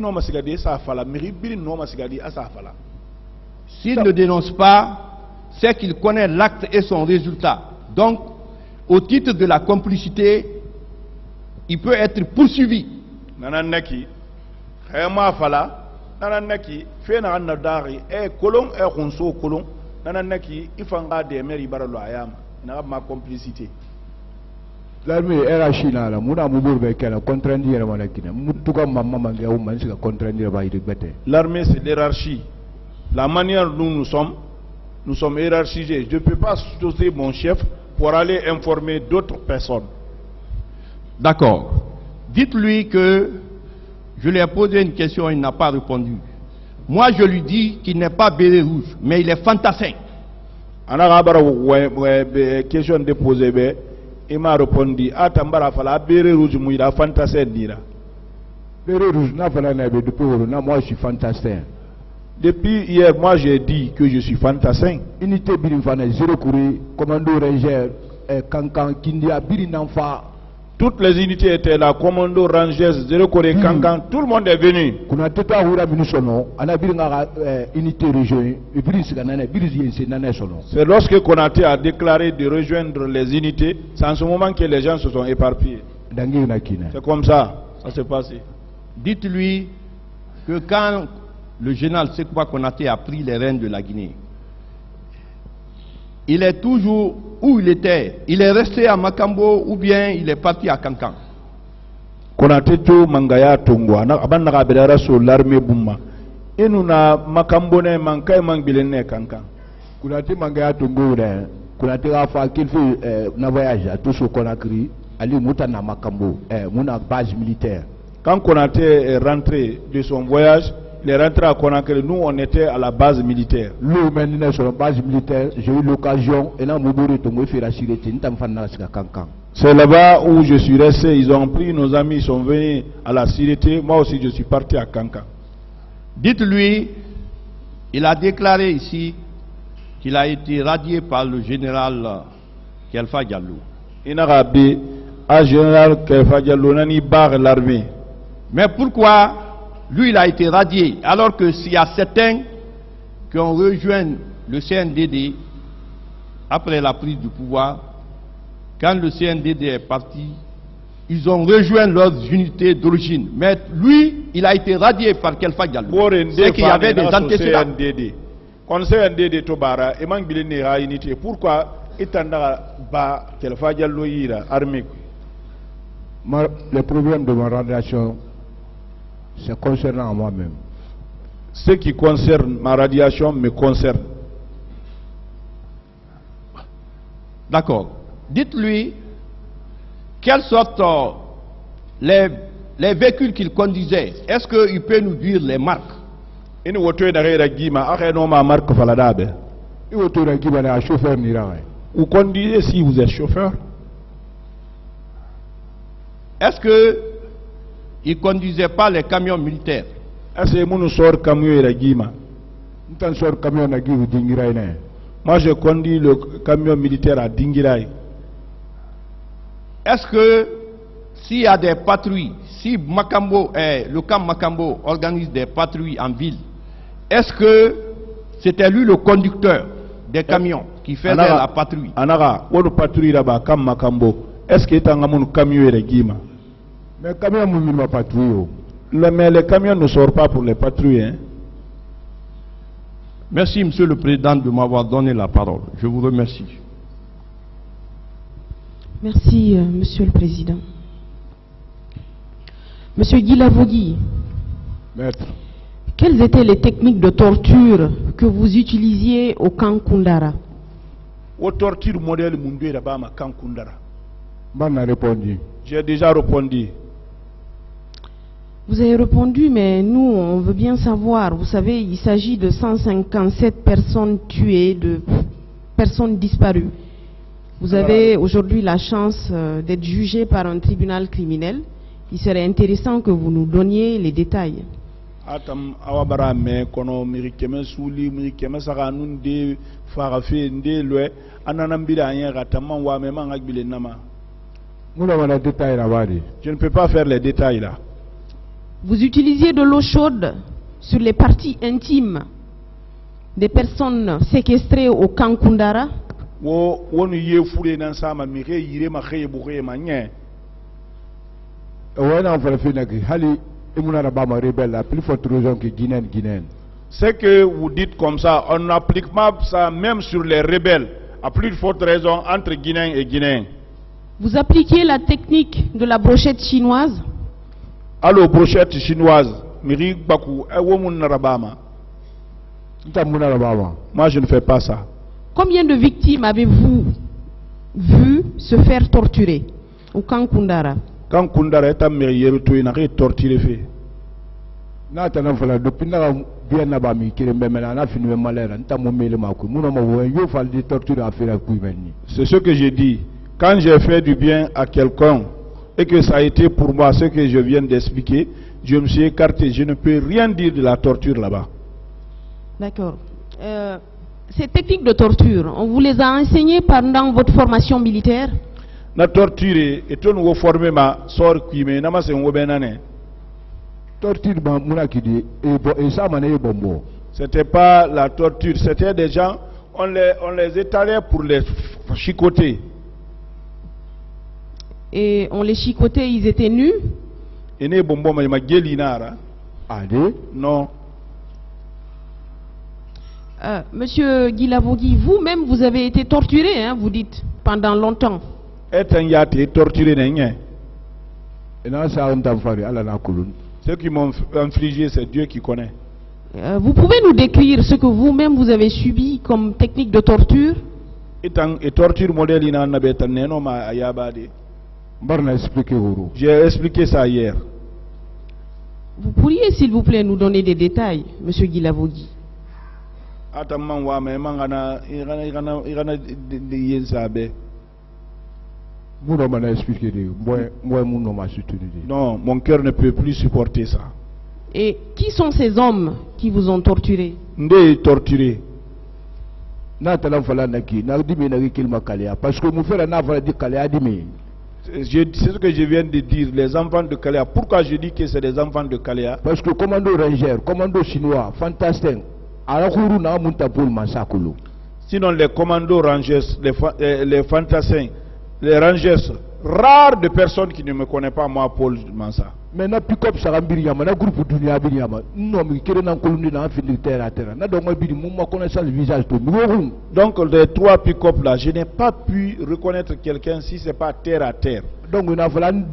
S'il ne dénonce pas, c'est qu'il connaît l'acte et son résultat. Donc, au titre de la complicité, il peut être poursuivi. nananaki fe na anna dari e kolon e khonso kolon nananaki ifanga de meri baralo ayama na ma complicité. L'armée era china la muna mubur be kana contraindre ma nakina mutuka mamma manga o man sika contraindre ba iribete. L'armée c'est l'hierarchie. La manière dont nous sommes hiérarchisés. Je ne peux pas sauter mon chef pour aller informer d'autres personnes. D'accord. Dites-lui que je lui ai posé une question, il n'a pas répondu. Moi, je lui dis qu'il n'est pas béret rouge, mais il est fantassin. Question déposée, il m'a répondu, Atambara fala béret rouge, il a fantassin dira. Béret rouge, moi je suis fantassin. Depuis hier, moi j'ai dit que je suis fantassin. Unité Birinfane, zéro courrier, commando ranger, Kankan, Kindia, Birinanfa. Toutes les unités étaient là, commando, rangers, zéro courrier, Kankan, tout le monde est venu. C'est lorsque Konaté a déclaré de rejoindre les unités, c'est en ce moment que les gens se sont éparpillés. C'est comme ça, ça s'est passé. Dites-lui que quand le général Sekouba Konaté a pris les rênes de la Guinée, il est toujours où il était. Il est resté à Makambo ou bien il est parti à Kankan. Konaté to mangaya tongwa na abanda ka bedara so l'armée bumma. Inuna Makambo ne mankai mangbilene Kankan. Konaté mangaya tongo ne. Konaté a fait qu'il fait na voyage à tout ce Conakry, aller muta na Makambo, muna base militaire. Quand Konaté est rentré de son voyage, il est rentré à Conakry. Nous, on était à la base militaire. Nous, maintenant, sur la base militaire, j'ai eu l'occasion, et là, c'est là-bas où je suis resté. Ils ont pris nos amis, ils sont venus à la Sûreté. Moi aussi, je suis parti à Kankan. Dites-lui, il a déclaré ici qu'il a été radié par le général Kelfa Diallo. Il a radié à général Kelfa Diallo, nani barre l'armée. Mais pourquoi lui, il a été radié, alors que s'il y a certains qui ont rejoint le CNDD après la prise du pouvoir, quand le CNDD est parti, ils ont rejoint leurs unités d'origine. Mais lui, il a été radié par Kelfa Diallo. C'est qu'il y avait des antécédents. Quand le CNDD Tobara, pourquoi Kelfa Diallo armé? Le problème de ma radiation, c'est concernant moi-même. Ce qui concerne ma radiation me concerne. D'accord. Dites-lui quelle sorte les véhicules qu'il conduisait. Est-ce qu'il peut nous dire les marques? Vous conduisez si vous êtes chauffeur? Est-ce que il ne conduisait pas les camions militaires? Moi, je conduis le camion militaire à Dingirai. Est-ce que s'il y a des patrouilles, si Makambo, le camp Makambo organise des patrouilles en ville, est-ce que c'était lui le conducteur des camions qui faisait la patrouille? Anara, on patrouille là-bas, camp Makambo. Est-ce que tu as un camion et Guima? Mais les camions ne sortent pas pour les patrouilles. Hein? Merci, Monsieur le Président, de m'avoir donné la parole. Je vous remercie. Merci, Monsieur le Président. Monsieur Guy Lavogui, Maître, quelles étaient les techniques de torture que vous utilisiez au camp Koundara? Au torture modèle Mundé là-bas, à camp Koundara. M'en a répondu. J'ai déjà répondu. Vous avez répondu, mais nous, on veut bien savoir. Vous savez, il s'agit de 157 personnes tuées, de personnes disparues. Vous avez aujourd'hui la chance d'être jugé par un tribunal criminel. Il serait intéressant que vous nous donniez les détails. Je ne peux pas faire les détails là. Vous utilisiez de l'eau chaude sur les parties intimes des personnes séquestrées au camp Koundara? rebelle, à plus forte raison que Guinéenne. C'est que vous dites comme ça, on n'applique pas ça même sur les rebelles, à plus forte raison entre Guinéens et Guinéens. Vous appliquez la technique de la brochette chinoise? Alors, brochette chinoise, Miri Bakou, moi je ne fais pas ça. Combien de victimes avez-vous vu se faire torturer au camp Koundara? Quand Koundara est amélioré, il n'a rien torturé fait. Depuis bien nabami qui a fini de malheur, c'est ce que j'ai dit. Quand j'ai fait du bien à quelqu'un et que ça a été pour moi ce que je viens d'expliquer, je me suis écarté. Je ne peux rien dire de la torture là-bas. D'accord. Ces techniques de torture, on vous les a enseignées pendant votre formation militaire? La torture est une formée ma sort qui me n'a pas c'était pas la torture, c'était des gens, on les étalait pour les chicoter. Et on les chicotait, ils étaient nus? Non. Monsieur Guilavogui, vous-même vous avez été torturé, hein, vous dites, pendant longtemps. Ceux qui m'ont infligé, c'est Dieu qui connaît. Vous pouvez nous décrire ce que vous-même vous avez subi comme technique de torture? J'ai expliqué ça hier. Vous pourriez, s'il vous plaît, nous donner des détails, monsieur Guilavogui? Non, mon cœur ne peut plus supporter ça. Et qui sont ces hommes qui vous ont torturé? Torturé. Parce que c'est ce que je viens de dire, les enfants de Kalea. Pourquoi je dis que c'est des enfants de Kalea? Parce que commando ranger, commando chinois, fantastin, sinon les commandos rangers, les fantassins, les rangers, rares de personnes qui ne me connaissent pas, moi, Paul Mansa. Maintenant, pick-up ça groupe dunia non mais donc les trois pick-up là, je n'ai pas pu reconnaître quelqu'un si c'est pas terre à terre. Donc on a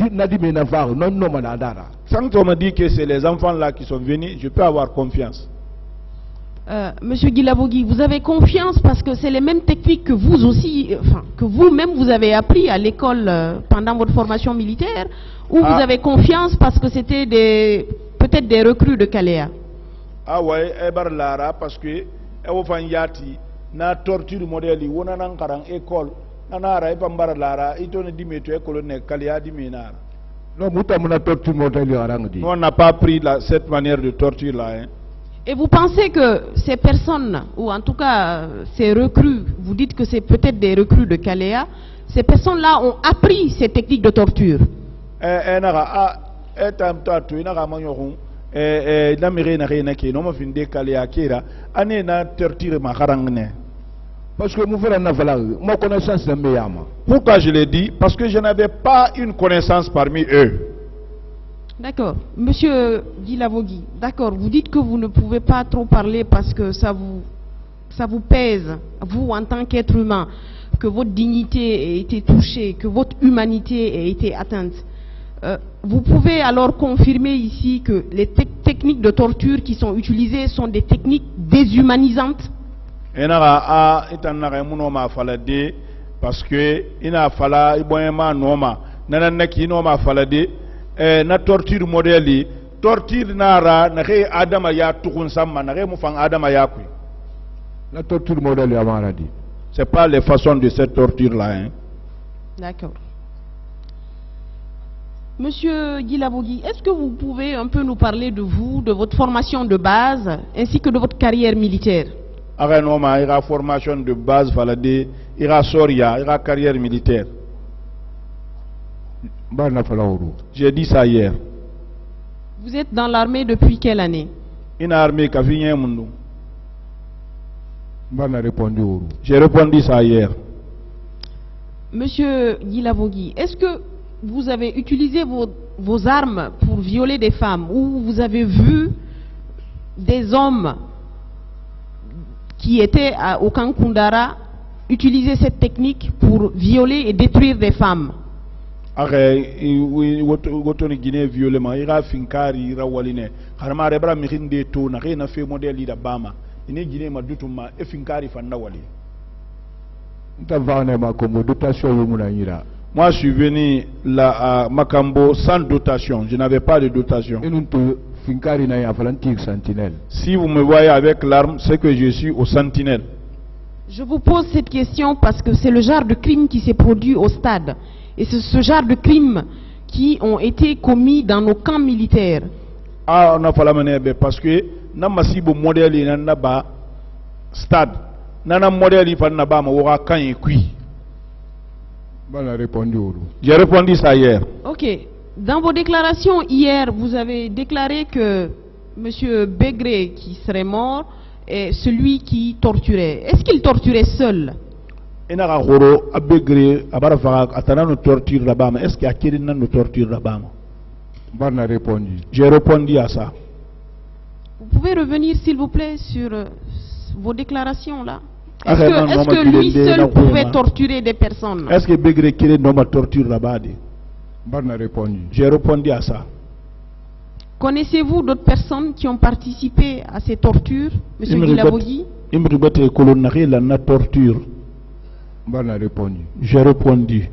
quand on me dit que c'est les enfants là qui sont venus, je peux avoir confiance. Monsieur Guilavogui, vous avez confiance parce que c'est les mêmes techniques que vous aussi, enfin, que vous-même vous avez appris à l'école pendant votre formation militaire, ou vous avez confiance parce que c'était peut-être des recrues de Kalea? Ah ouais, Lara, parce que na torture modèle, on a un école, nanara epambara lara, itone dimetu école ne Kalea dimenara. Non, torture modèle on n'a pas pris cette manière de torture là. Hein. Et vous pensez que ces personnes, ou en tout cas ces recrues, vous dites que c'est peut-être des recrues de Kalea, ces personnes-là ont appris ces techniques de torture? Parce que ma connaissance de Meyama. Pourquoi je l'ai dit? Parce que je n'avais pas une connaissance parmi eux. D'accord. Monsieur Guilavogui, d'accord, vous dites que vous ne pouvez pas trop parler parce que ça vous pèse, vous en tant qu'être humain, que votre dignité a été touchée, que votre humanité a été atteinte. Vous pouvez alors confirmer ici que les techniques de torture qui sont utilisées sont des techniques déshumanisantes? Parce que na torture modèle torture nara na re adama ya tukun samma na re mufang adama ya kui la torture modèle ya maradi c'est pas les façons de cette torture là hein. D'accord. Monsieur Guilavogui, est-ce que vous pouvez un peu nous parler de vous, de votre formation de base ainsi que de votre carrière militaire? Arenoma ira formation de base valade ira soria ira carrière militaire. J'ai dit ça hier. Vous êtes dans l'armée depuis quelle année? Une armée qui a fini un monde. J'ai répondu ça hier. Monsieur Guilavogui, est-ce que vous avez utilisé vos armes pour violer des femmes, ou vous avez vu des hommes qui étaient au camp Koundara utiliser cette technique pour violer et détruire des femmes? Wotoni Guinée violemment ira finkari ira waline harma rebra mihinde to na rena fe model ida bama ine Guinée madutuma e finkari fanna wali ntavane makombo dotation yomunanyira. Moi je suis venu là à Makambo sans dotation, je n'avais pas de dotation. Si vous me voyez avec l'arme, c'est que je suis au sentinelle. Je vous pose cette question parce que c'est le genre de crime qui s'est produit au stade. Et c'est ce genre de crimes qui ont été commis dans nos camps militaires. Ah, on a fallu parce que namasibo modèle n'a pas stade. Nana modèle il n'a pas ma camp et kui. J'ai répondu ça hier. Ok. Dans vos déclarations hier, vous avez déclaré que M. Begré, qui serait mort, est celui qui torturait. Est-ce qu'il torturait seul? Est-ce qu'il y a quelqu'un qui torture là-bas? J'ai répondu à ça. Vous pouvez revenir s'il vous plaît sur vos déclarations là? Est-ce que lui seul pouvait torturer des personnes? Est-ce que Begré qui est torture là-bas? J'ai répondu à ça. Connaissez-vous d'autres personnes qui ont participé à ces tortures, M. Guilabogui? J'ai répondu.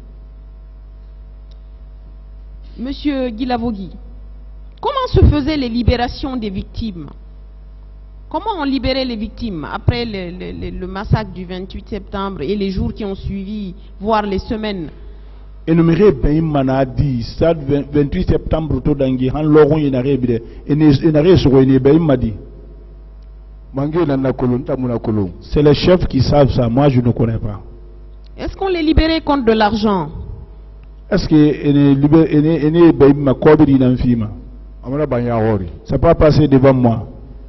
Monsieur Guilabogui, comment se faisaient les libérations des victimes? Comment on libérait les victimes après le massacre du 28 septembre et les jours qui ont suivi, voire les semaines? Énuméré ben manadi ça 28 septembre to dangi han logon yenare bide enare so yene ben madi mangela na kolonta muna kolon. C'est les chefs qui savent ça, moi je ne connais pas. Est-ce qu'on les libérait contre de l'argent? Est-ce que ene ben ma kobiri na mfima amana banya hori ça pas passé devant moi.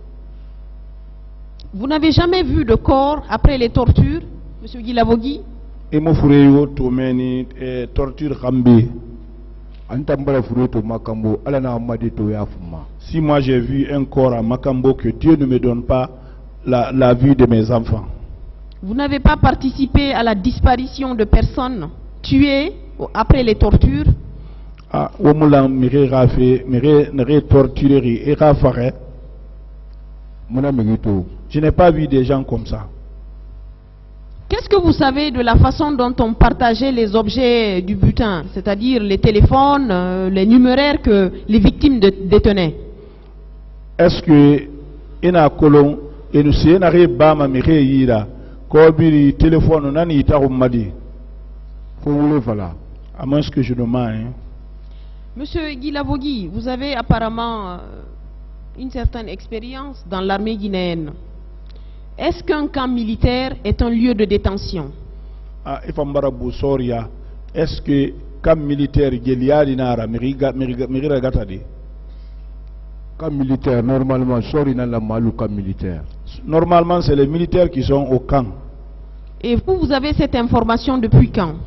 Vous n'avez jamais vu de corps après les tortures, monsieur Guilabogui? Et mon frère to meni torture kambi. Si moi j'ai vu un corps à Makambo, que Dieu ne me donne pas la vue de mes enfants. Vous n'avez pas participé à la disparition de personnes tuées après les tortures? Ah, je n'ai pas vu des gens comme ça. Qu'est-ce que vous savez de la façon dont on partageait les objets du butin, c'est-à-dire les téléphones, les numéraires que les victimes détenaient? Est-ce que ina kolon enu se na re ba ma mere yira ko biri téléphone nani ita madi faut le voilà à moins que je demande. Monsieur Guilabogui, vous avez apparemment une certaine expérience dans l'armée guinéenne. Est-ce qu'un camp militaire est un lieu de détention? Est-ce que camp militaire camp militaire normalement camp militaire. Normalement c'est les militaires qui sont au camp. Et vous avez cette information depuis quand?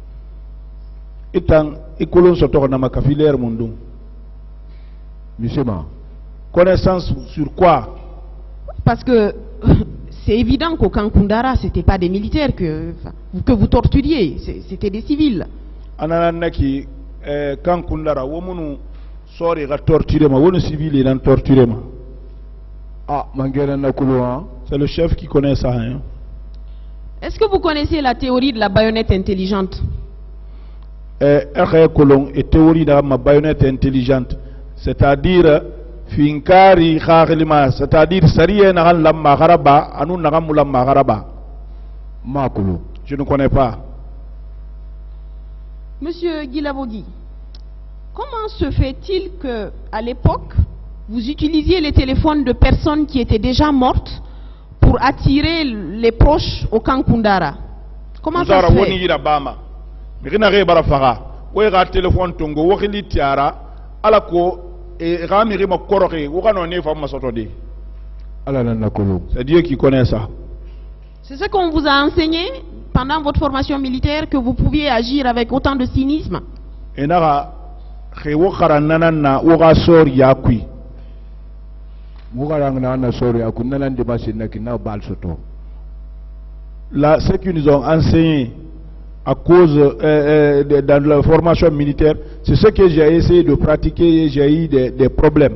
Connaissance sur quoi? Parce que c'est évident qu'au camp Koundara, ce n'était pas des militaires que vous torturiez, c'était des civils. Ananaki camp Koundara, womunu sori ga torturer ma, wonu civil il en torturer ma. Ah, mangera na kuloa, c'est le chef qui connaît ça hein. Est-ce que vous connaissez la théorie de la baïonnette intelligente? Kolon et théorie de ma baïonnette intelligente, c'est-à-dire finkari khaglima, c'est-à-dire sariye na lamma gharaba anu na lamma gharaba makulu. Je ne connais pas. Monsieur Guilabogui, comment se fait-il que à l'époque vous utilisiez les téléphones de personnes qui étaient déjà mortes pour attirer les proches au camp Koundara? Comment ça se fait? Téléphone tongo wakili tiara alako c'est Dieu qui connaît ça. C'est ce qu'on vous a enseigné pendant votre formation militaire, que vous pouviez agir avec autant de cynisme? enara xewo xaranana na woga sor yakui mugarang na sor yakui nanan de basina kina bal soto. Là, ce qu'ils nous ont enseigné à cause dans la formation militaire, c'est ce que j'ai essayé de pratiquer et j'ai eu des problèmes.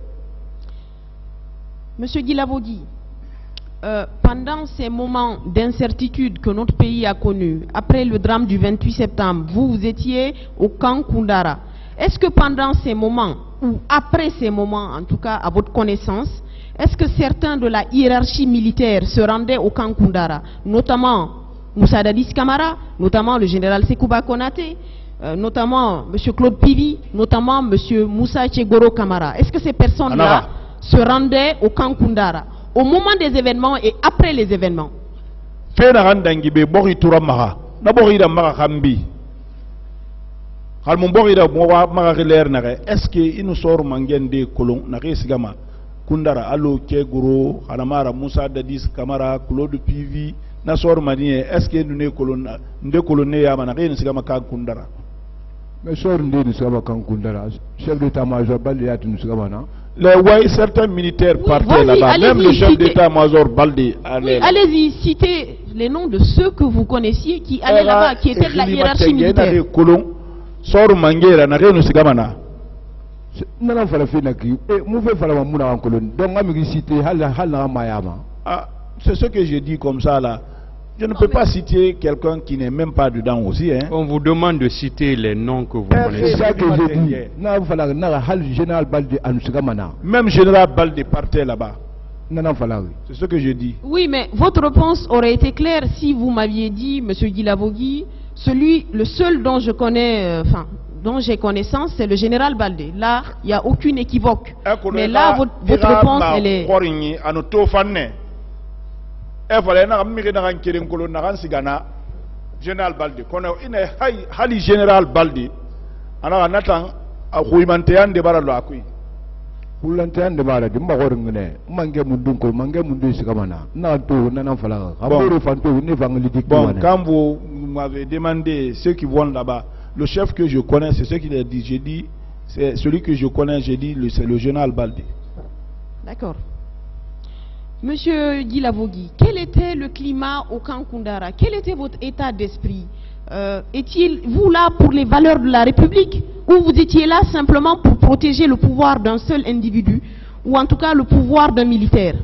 Monsieur Guilabogui, pendant ces moments d'incertitude que notre pays a connus, après le drame du 28 septembre, vous étiez au camp Koundara. Est-ce que pendant ces moments, ou après ces moments, en tout cas à votre connaissance, est-ce que certains de la hiérarchie militaire se rendaient au camp Koundara, notamment Moussa Dadis Camara, notamment le général Sekouba Konaté, notamment M. Claude Pivi, notamment M. Moussa Tchegoro Camara? Est-ce que ces personnes-là se rendaient au camp Koundara au moment des événements et après les événements? Est-ce qu'il nous sort mangen de colon Kundara, Allo, Kegoro, Hanamara, Moussa Dadis, Kamara, Claude Pivi, Nassor Mani, est-ce que nous ne colonné à Manaré, nous sommes à Kundara? Mais sort nous sommes à Kundara, chef d'état-major Balde, nous sommes à les certains militaires partaient là-bas, même le chef d'état-major Balde. Allez-y, citez les noms de ceux que vous connaissiez qui allaient là-bas, qui étaient de la hiérarchie militaire. Sort Mangera, nous sommes à non, c'est ce que je dis comme ça là. Je ne peux pas citer quelqu'un qui n'est même pas dedans aussi. Hein. On vous demande de citer les noms que vous connaissez. C'est ça que je dis. Même général Balde partait là-bas. C'est ce que je dis. Oui, mais votre réponse aurait été claire si vous m'aviez dit, M. Guilabogui, le seul dont je connais, dont j'ai connaissance, c'est le général Balde. Là, il n'y a aucune équivoque. Mais là, votre réponse, elle est... Général Balde. Hali général Balde. Alors, Nathan, a Ruimantéan de Baraloakui. Ruimantéan de Baraloakui. Bon, quand vous m'avez demandé ceux qui vont là-bas, le chef que je connais, c'est ce qu'il a dit. J'ai dit, c'est celui que je connais, j'ai dit, c'est le général Balde. D'accord. Monsieur Guilabogui, quel était le climat au camp Koundara? Quel était votre état d'esprit? Étiez-vous là pour les valeurs de la République ou vous étiez là simplement pour protéger le pouvoir d'un seul individu ou en tout cas le pouvoir d'un militaire?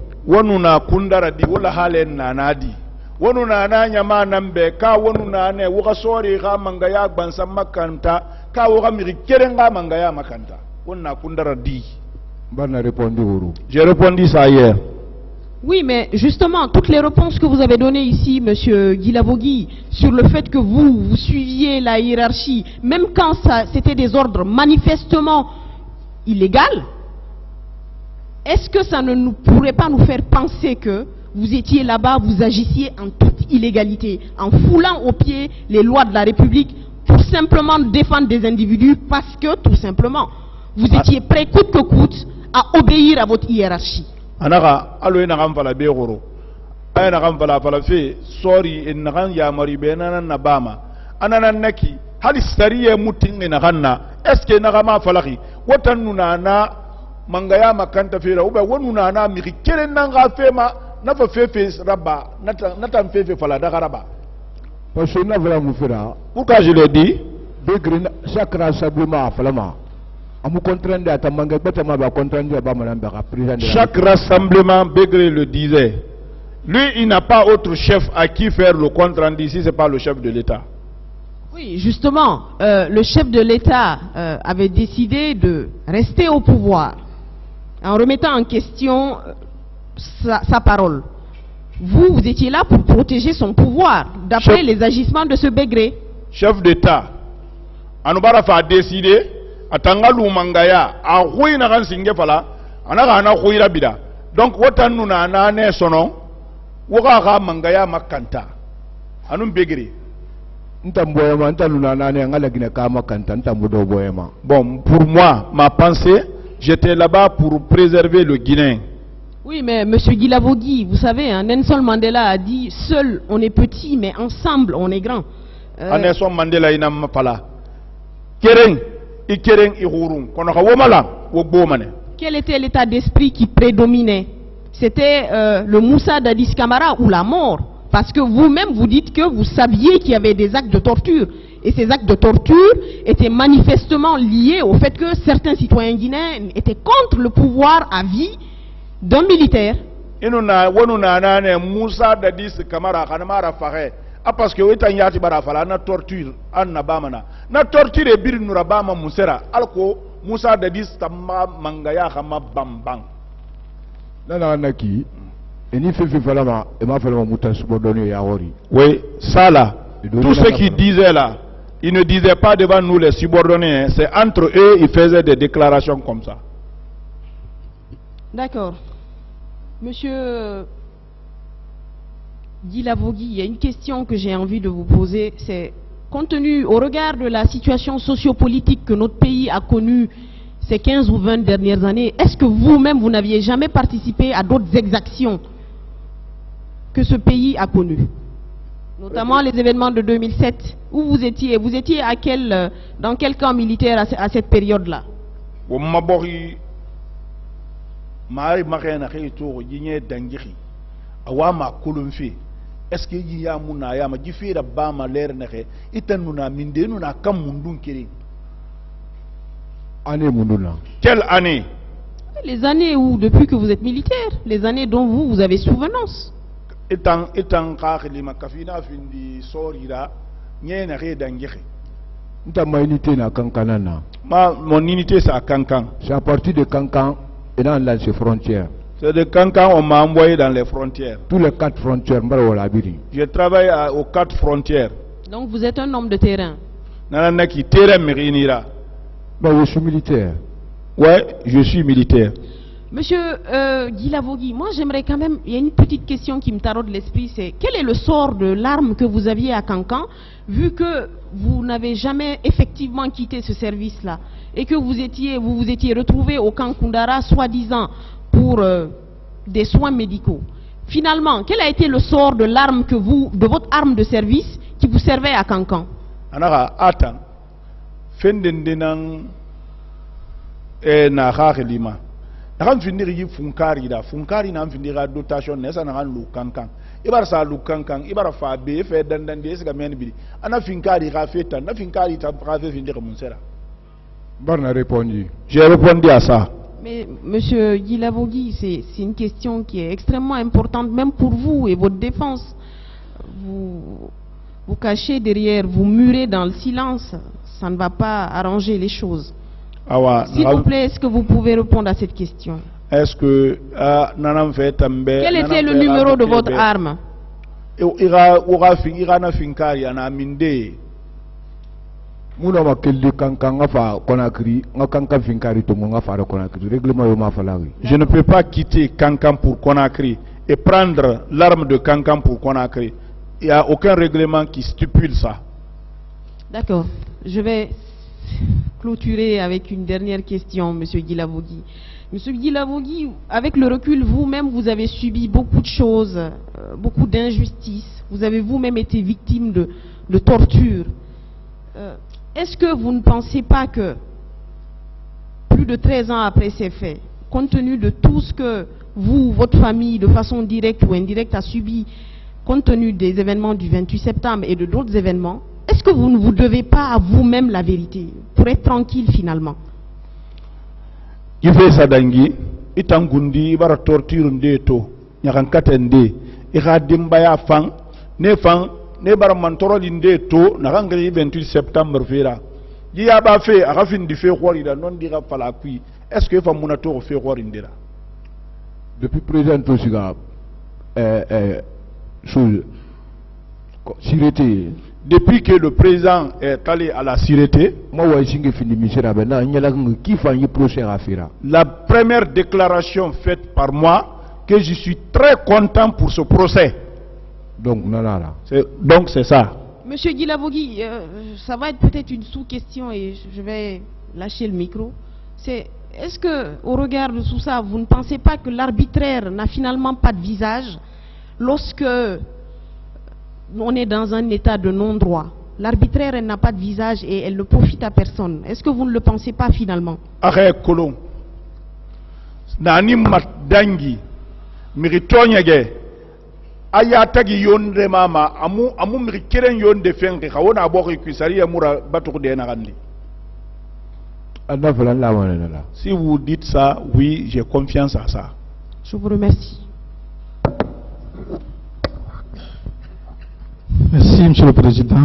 Wonu na nyama nambe ka wonu na ne wuka sori ga mangaya gbansa makanta ka wuka miri kerenga mangaya makanta wonna kundara di. Bana répondu Ouro. J'ai répondu ça hier. Oui, mais justement, toutes les réponses que vous avez données ici, Monsieur Guilabogui, sur le fait que vous suiviez la hiérarchie, même quand c'était des ordres manifestement illégaux, est-ce que ça ne pourrait pas nous faire penser que vous étiez là-bas, vous agissiez en toute illégalité, en foulant aux pieds les lois de la République pour simplement défendre des individus parce que, tout simplement, vous étiez prêt coûte que coûte à obéir à votre hiérarchie? Anara, alo enagam fala beoro, enagam fala fe, sorry enagam ya maribena na bama, anana naki, halistariye muting enagana, eske enagama falaki, watanuna na mangaya makanta fera, ube wanuna na mirikere nanga fema. Nafa fefe raba, nata fefe fala dagaraba. Parce que n'a vraiment fait là. Pourquoi je le dis? Chaque rassemblement à Falama. Chaque rassemblement, Begré le disait. Lui, il n'a pas autre chef à qui faire le compte rendu si ce n'est pas le chef de l'État. Oui, justement, le chef de l'État avait décidé de rester au pouvoir en remettant en question sa parole. Vous étiez là pour protéger son pouvoir, d'après les agissements de ce Begré. Chef d'État, Anubarafa a décidé, Atangalou Mangaya, a Rouina Ransinge Fala, Anagana Rouira Bida. Donc, Watanuna Nane Sonon, Wara Mangaya Makanta, Anum Begré. Bon, pour moi, ma pensée, j'étais là-bas pour préserver le Guinéen. Oui, mais M. Guilabogui, vous savez, hein, Nelson Mandela a dit « Seul on est petit, mais ensemble on est grand ». Nelson Mandela il n'a pas là. Quel était l'état d'esprit qui prédominait? C'était le Moussa Dadis Camara ou la mort? Parce que vous-même vous dites que vous saviez qu'il y avait des actes de torture. Et ces actes de torture étaient manifestement liés au fait que certains citoyens guinéens étaient contre le pouvoir à vie d'un militaire. Moussa Dadis Camara parce que yati barafala na torture na bamana na torture bir nura bama musera alko Moussa Dadis tamma mangaya khama bambang nana naki eni fefe falama e ma falama muta subodoni ya hori. Oui, ça là, tout ce qu'ils disaient là, ils ne disaient pas devant nous les subordonnés, c'est entre eux ils faisaient des déclarations comme ça. D'accord. Monsieur Guy Lavogui, il y a une question que j'ai envie de vous poser, c'est compte tenu, au regard de la situation sociopolitique que notre pays a connue ces 15 ou 20 dernières années, est-ce que vous-même, vous n'aviez jamais participé à d'autres exactions que ce pays a connues? Notamment les événements de 2007, où vous étiez à dans quel camp militaire à cette période-là? Est-ce que il y a muna ya ma jifira ba ma leer nexe itanuna minde nuna kam mundun kiri année munduna quelle année? Les années où depuis que vous êtes militaire, les années dont vous avez souvenance. Etan qakhli makafina findi sorira nyena re dangixe nta ma unité na kankanana mon unité c'est à Kankan. C'est à partir de Kankan et dans les frontières. C'est de Kankan, on m'a envoyé dans les frontières. Tous les 4 frontières, je travaille aux 4 frontières. Donc vous êtes un homme de terrain? Je suis militaire. Ouais, je suis militaire. Monsieur Guy Lavogui, moi j'aimerais quand même, il y a une petite question qui me taraude l'esprit, c'est quel est le sort de l'arme que vous aviez à Kankan, vu que vous n'avez jamais effectivement quitté ce service-là, et que vous vous étiez retrouvé au camp Koundara, soi-disant, pour des soins médicaux. Finalement, quel a été le sort de l'arme de votre arme de service qui vous servait à Kankan? Anara atan fendendenan na khakhilima nakam finiri funkari na finira dotation nesa na lu Kankan ibar sa lu Kankan ibar fa be fe dandan de siga men bi ana finkari ka feta na finkari ta ka fe finira monsera. Barna répondu. J'ai répondu à ça. Mais monsieur Guy Lavogui, c'est une question qui est extrêmement importante, même pour vous et votre défense. Vous cachez derrière, vous murez dans le silence. Ça ne va pas arranger les choses. S'il vous plaît, est-ce que vous pouvez répondre à cette question? Est-ce que quel était le numéro de votre arme? Je ne peux pas quitter Kankan pour Conakry et prendre l'arme de Kankan pour Conakry. Il n'y a aucun règlement qui stipule ça. D'accord. Je vais clôturer avec une dernière question, monsieur Guy Lavogui. Monsieur Guy Lavogui, avec le recul, vous-même, vous avez subi beaucoup de choses, beaucoup d'injustices. Vous avez vous-même été victime de torture. Est-ce que vous ne pensez pas que, plus de 13 ans après ces faits, compte tenu de tout ce que vous, votre famille, de façon directe ou indirecte, a subi, compte tenu des événements du 28 septembre et de d'autres événements, est-ce que vous ne vous devez pas à vous-même la vérité, pour être tranquille finalement? Il fait ça dangi, itangundi, bara torture ndeto, nyakankatende, iradimba fang, ne fang, ne bara mantoro ndeto, nakangri 28 septembre fera. Yi aba fait, a rafin di fait roi non dira pala kui. Est-ce que fa munato fait roi indira? Depuis présent aussi chose sûreté. Depuis que le président est allé à la sûreté, la première déclaration faite par moi, que je suis très content pour ce procès. Donc c'est ça. Monsieur Guy Lavogui, ça va être peut-être une sous-question et je vais lâcher le micro. Est-ce que, au regard de tout ça, vous ne pensez pas que l'arbitraire n'a finalement pas de visage lorsque on est dans un état de non-droit? L'arbitraire, elle n'a pas de visage et elle ne profite à personne. Est-ce que vous ne le pensez pas finalement? Arrête kolon. Nani matdangi. Miritonyege. Ayatagi yonde mama. Amu mirikeren yonde fengi. Kawona abori kuisari ya mura batuk de narandi. Si vous dites ça, oui, j'ai confiance à ça. Je vous remercie. Merci, Monsieur le Président.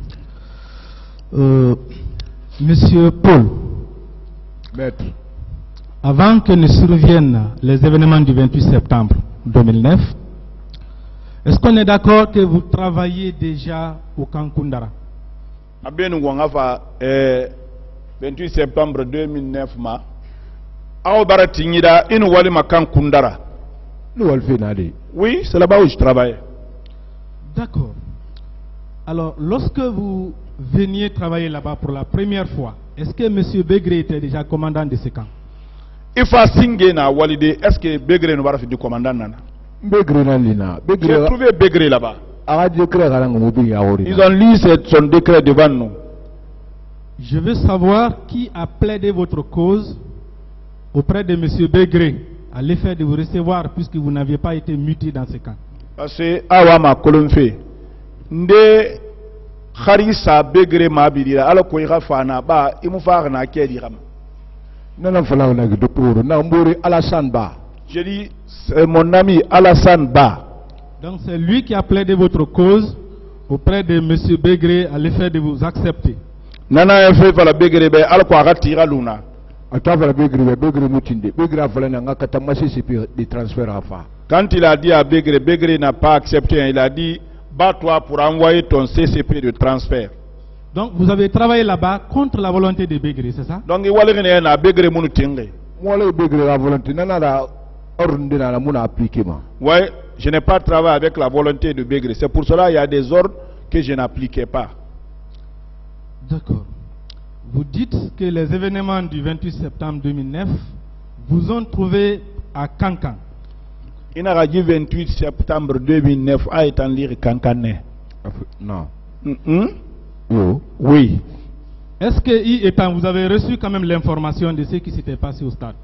Monsieur Paul, Maître, avant que ne surviennent les événements du 28 septembre 2009, est-ce qu'on est d'accord que vous travaillez déjà au camp Koundara? 28 septembre 2009 ma aw baratingida inu wali makan Koundara. Oui, c'est là-bas où je travaille. D'accord. Alors, lorsque vous veniez travailler là-bas pour la première fois, est-ce que M. Begré était déjà commandant de ce camp? Il faut signer na walide. Est-ce que Begré ne va pas faire du commandant nana? J'ai trouvé Begré là-bas. Ils ont lu son décret devant nous. Je veux savoir qui a plaidé votre cause auprès de M. Begré à l'effet de vous recevoir puisque vous n'aviez pas été muté dans ce camp. Parce que Awama Kolomfe, Nde Kharissa Begré Mabidira, alors qu'on ira fana, bah, il m'a fait un accueil. J'ai dit, c'est mon ami Alassane Ba. Donc c'est lui qui a plaidé votre cause auprès de M. Begré à l'effet de vous accepter. Nana fait la Begré, alors qu'on a tiré Luna. Quand il a dit à Begré, Begré n'a pas accepté, il a dit, bats-toi pour envoyer ton CCP de transfert. Donc vous avez travaillé là-bas contre la volonté de Begré, c'est ça? Donc il y a Begré Mounoutengé. Oui, je n'ai pas travaillé avec la volonté de Begré. C'est pour cela qu'il y a des ordres que je n'appliquais pas. D'accord. Vous dites que les événements du 28 septembre 2009 vous ont trouvé à Kankan. Il a dit 28 septembre 2009 a été en lire Kankané. Non. Oui. Est-ce que vous avez reçu quand même l'information de ce qui s'était passé au stade?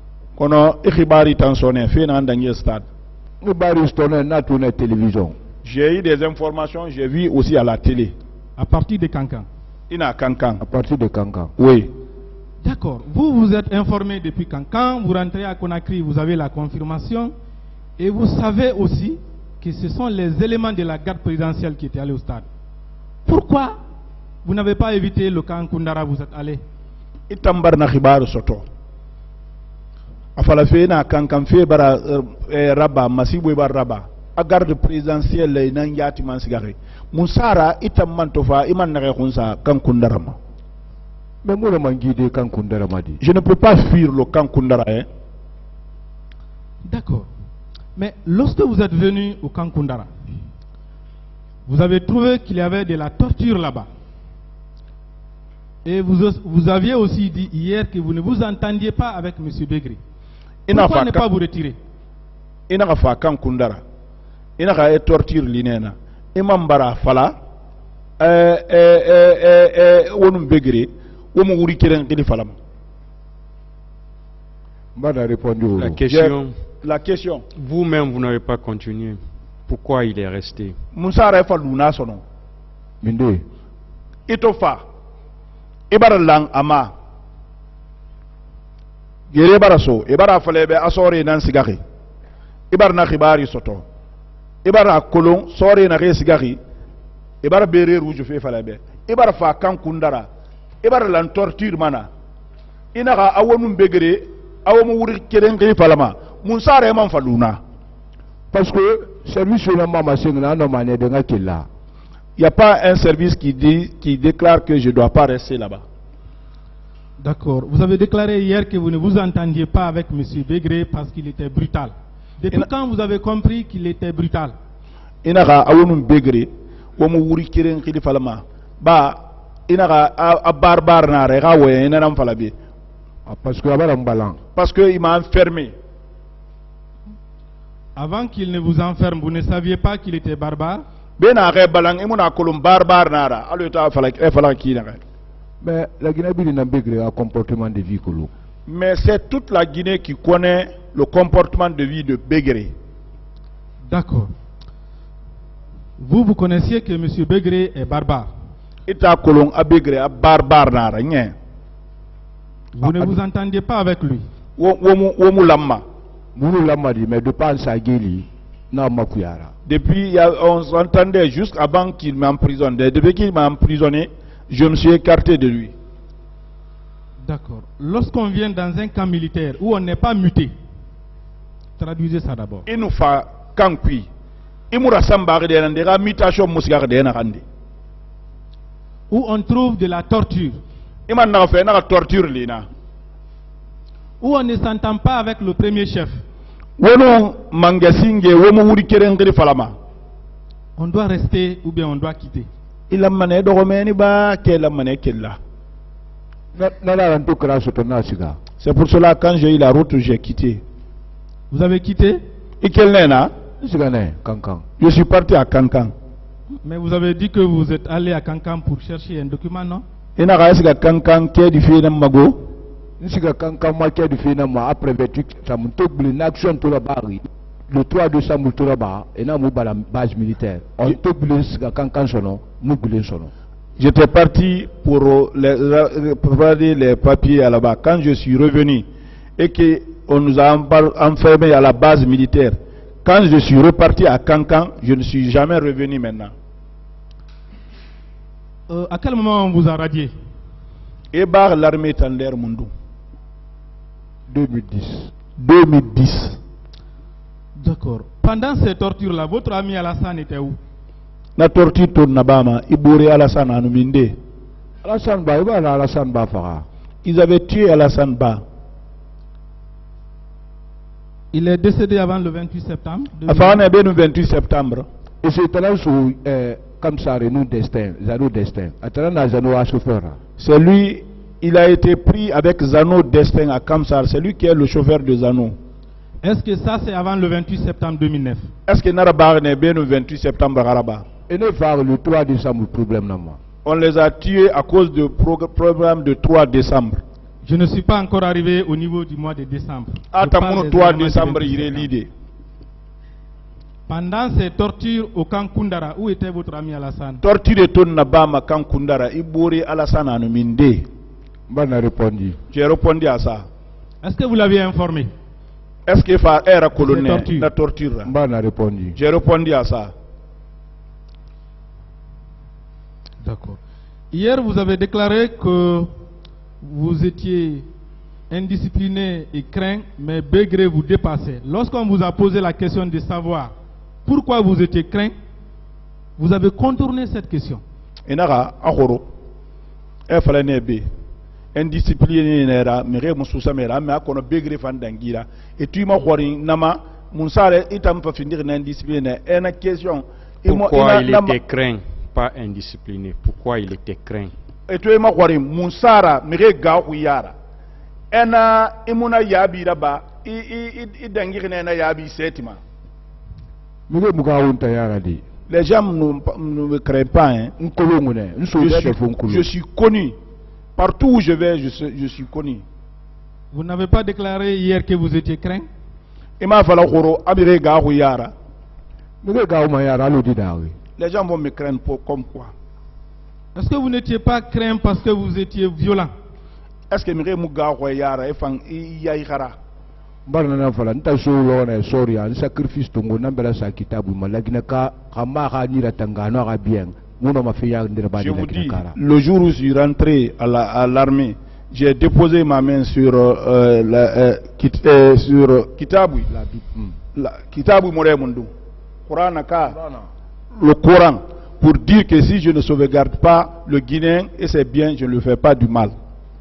J'ai eu des informations, j'ai vu aussi à la télé. À partir de Kankan? À Kankan. À partir de Kankan. Oui. D'accord. Vous vous êtes informé depuis Kankan, vous rentrez à Conakry, vous avez la confirmation. Et vous savez aussi que ce sont les éléments de la garde présidentielle qui étaient allés au stade. Pourquoi vous n'avez pas évité le camp Koundara, vous êtes allé? Itambar na khibaru soto. Afala fena kankan fe bara raba masibu bar raba. A garde présidentielle lay nan yati man sigari. Musara itam man tofa iman na khunsa kan Koundara ma. Mais moi man guider kan Koundara ma dit. Je ne peux pas fuir le camp Koundara hein. D'accord. Mais lorsque vous êtes venu au camp Koundara, vous avez trouvé qu'il y avait de la torture là-bas. Et vous aviez aussi dit hier que vous ne vous entendiez pas avec M. Begré. Pourquoi ne pas vous retirer? Il n'a pas fait camp Koundara. Il n'a pas torture l'inena. Imam Bara Fala, Onum Begré, Omu Wuri Keren Kili Falam. La question. Vous-même, vous n'avez pas continué. Pourquoi il est resté? Moussara Faluna sono. Minde. Itofa. Ibara lang ama. Gere baraso. Ibara falebe asore nan sigari. Ibara na khibari soto. Ibara kolon sore na re sigari. Ibara bere rouge fe falebe. Ibara fa kan Koundara. Ibara lan torture mana. Inaka awonum Begré. Awomu wuri keren kiri falama. Moussara man faluna. Parce que service sur la maman c'est une anomalie de là. Il n'y a pas un service qui déclare que je ne dois pas rester là-bas. D'accord. Vous avez déclaré hier que vous ne vous entendiez pas avec M. Begré parce qu'il était brutal. Depuis quand vous avez compris qu'il était brutal? Inaka awonum Begré, womu wuri keren kiri falama. Ba inaka a barbar na rega we inanam falabi. Parce qu'il m'a enfermé. Avant qu'il ne vous enferme, vous ne saviez pas qu'il était barbare? bena re balang imuna kolum barbar nara alu ta fala kina. Mais la Guinée n'a pas un comportement de vie colon. Mais c'est toute la Guinée qui connaît le comportement de vie de Bégré. D'accord. Vous connaissiez que M. Bégré est barbare. Ita kolon a Bégré a barbare nara nye. Vous ne vous entendiez pas avec lui. Womu lamma. Mounou lamma dit, mais de pas sa guéli, n'a makuyara. Depuis, on s'entendait juste avant qu'il m'emprisonne. Depuis qu'il m'a emprisonné, je me suis écarté de lui. D'accord. Lorsqu'on vient dans un camp militaire où on n'est pas muté, traduisez ça d'abord. Il nous fait kankui. Il nous rassemble de mutation où on trouve de la torture. Il m'a fait une torture lina. Où on ne s'entend pas avec le premier chef. On doit rester ou bien on doit quitter. Il a mané de Romaine ba qu'elle a mané qu'elle a. C'est pour cela quand j'ai eu la route, j'ai quitté. Vous avez quitté? Et quel n'est là? Je suis parti à Kankan. Mais vous avez dit que vous êtes allé à Kankan pour chercher un document, non? Il n'a pas de Kankan qui est du film Mago. Après le 3 décembre, et là, la base militaire. J'étais parti pour préparer les papiers à là-bas. Quand je suis revenu et qu'on nous a enfermés à la base militaire, quand je suis reparti à Kankan, je ne suis jamais revenu maintenant. À quel moment on vous a radié? Et par l'armée Tender Mundu. 2010. D'accord. Pendant ces tortures-là, votre ami Alassane était où? La torture tourne Nabama, Ibouré Alassane Anouminde. Alassane Ba, Alassane Ba Farah. Ils avaient tué Alassane Ba. Il est décédé avant le 28 septembre. Avant le 28 septembre. Et c'est là où, comme ça, nous destin, Zano destin. Attends, Zano a chauffeur. C'est lui, il a été pris avec Zano destin à Kamsar. C'est lui qui est le chauffeur de Zano. Est-ce que ça c'est avant le 28 septembre 2009? Est-ce que Narabar n'est bien le 28 septembre Araba? Et ne faire le 3 décembre problème non. On les a tués à cause du programme de 3 décembre. Je ne suis pas encore arrivé au niveau du mois de décembre. Attends, 3 décembre, il est l'idée. Pendant ces tortures au camp Koundara, où était votre ami Alassane? Torture de ton Nabama camp Koundara, Ibouré Alassane Anouminde. Bon, a répondu. J'ai répondu à ça. Est-ce que vous l'aviez informé? Est-ce qu'il faut être colonel la torture? Bon, a répondu. J'ai répondu à ça. D'accord. Hier, vous avez déclaré que vous étiez indiscipliné et craint, mais Bégré vous dépassait. Lorsqu'on vous a posé la question de savoir pourquoi vous étiez craint, vous avez contourné cette question. Enara, Ahoro, Efalanébe, indiscipliné, Mire Moussousamera, mais à qu'on Bégré Fandangira, et tu m'as dit, Nama, Moussare, il t'a fait finir indiscipliné. Et une question. Pourquoi il était craint, pas indiscipliné? Pourquoi il était craint? Et tu m'as dit, Moussara, Mire Gaouyara. Ena imuna yabi raba I dangirne na yabi setima. Les gens ne me craignent pas. Hein. Je suis connu. Partout où je vais, je suis connu. Vous n'avez pas déclaré hier que vous étiez craint? Les gens vont me craindre comme quoi? Est-ce que vous n'étiez pas craint parce que vous étiez violent? Est-ce que Mire Mouga Royara et Fang Yaïra? Barnana Falan, Tasho, sorry, un sacrifice to Nambela Sakitabu, Malaginaka, Hamara Nira Tangano Arabien, Monomafia Nirabadi. Je vous dis, le jour où je suis rentré à l'armée, j'ai déposé ma main sur Kitabu. Kitabu Moremundu. Le Coran, pour dire que si je ne sauvegarde pas le Guinéen et ses biens, je ne le fais pas du mal.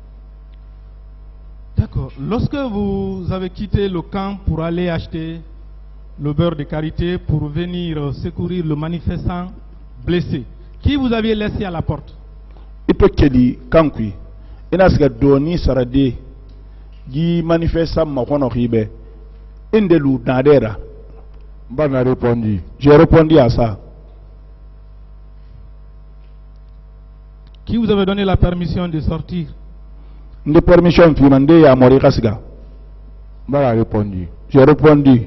D'accord. Lorsque vous avez quitté le camp pour aller acheter le beurre de karité pour venir secourir le manifestant blessé, qui vous aviez laissé à la porte? Ipekeli kankui. Inaska doni sarade gi manifestant makono ribe. Indelu nadera. Ban a répondu. J'ai répondu à ça. Qui vous avait donné la permission de sortir? Une permission qui m'a demandé à mourir Kasga. M'a répondu. J'ai répondu.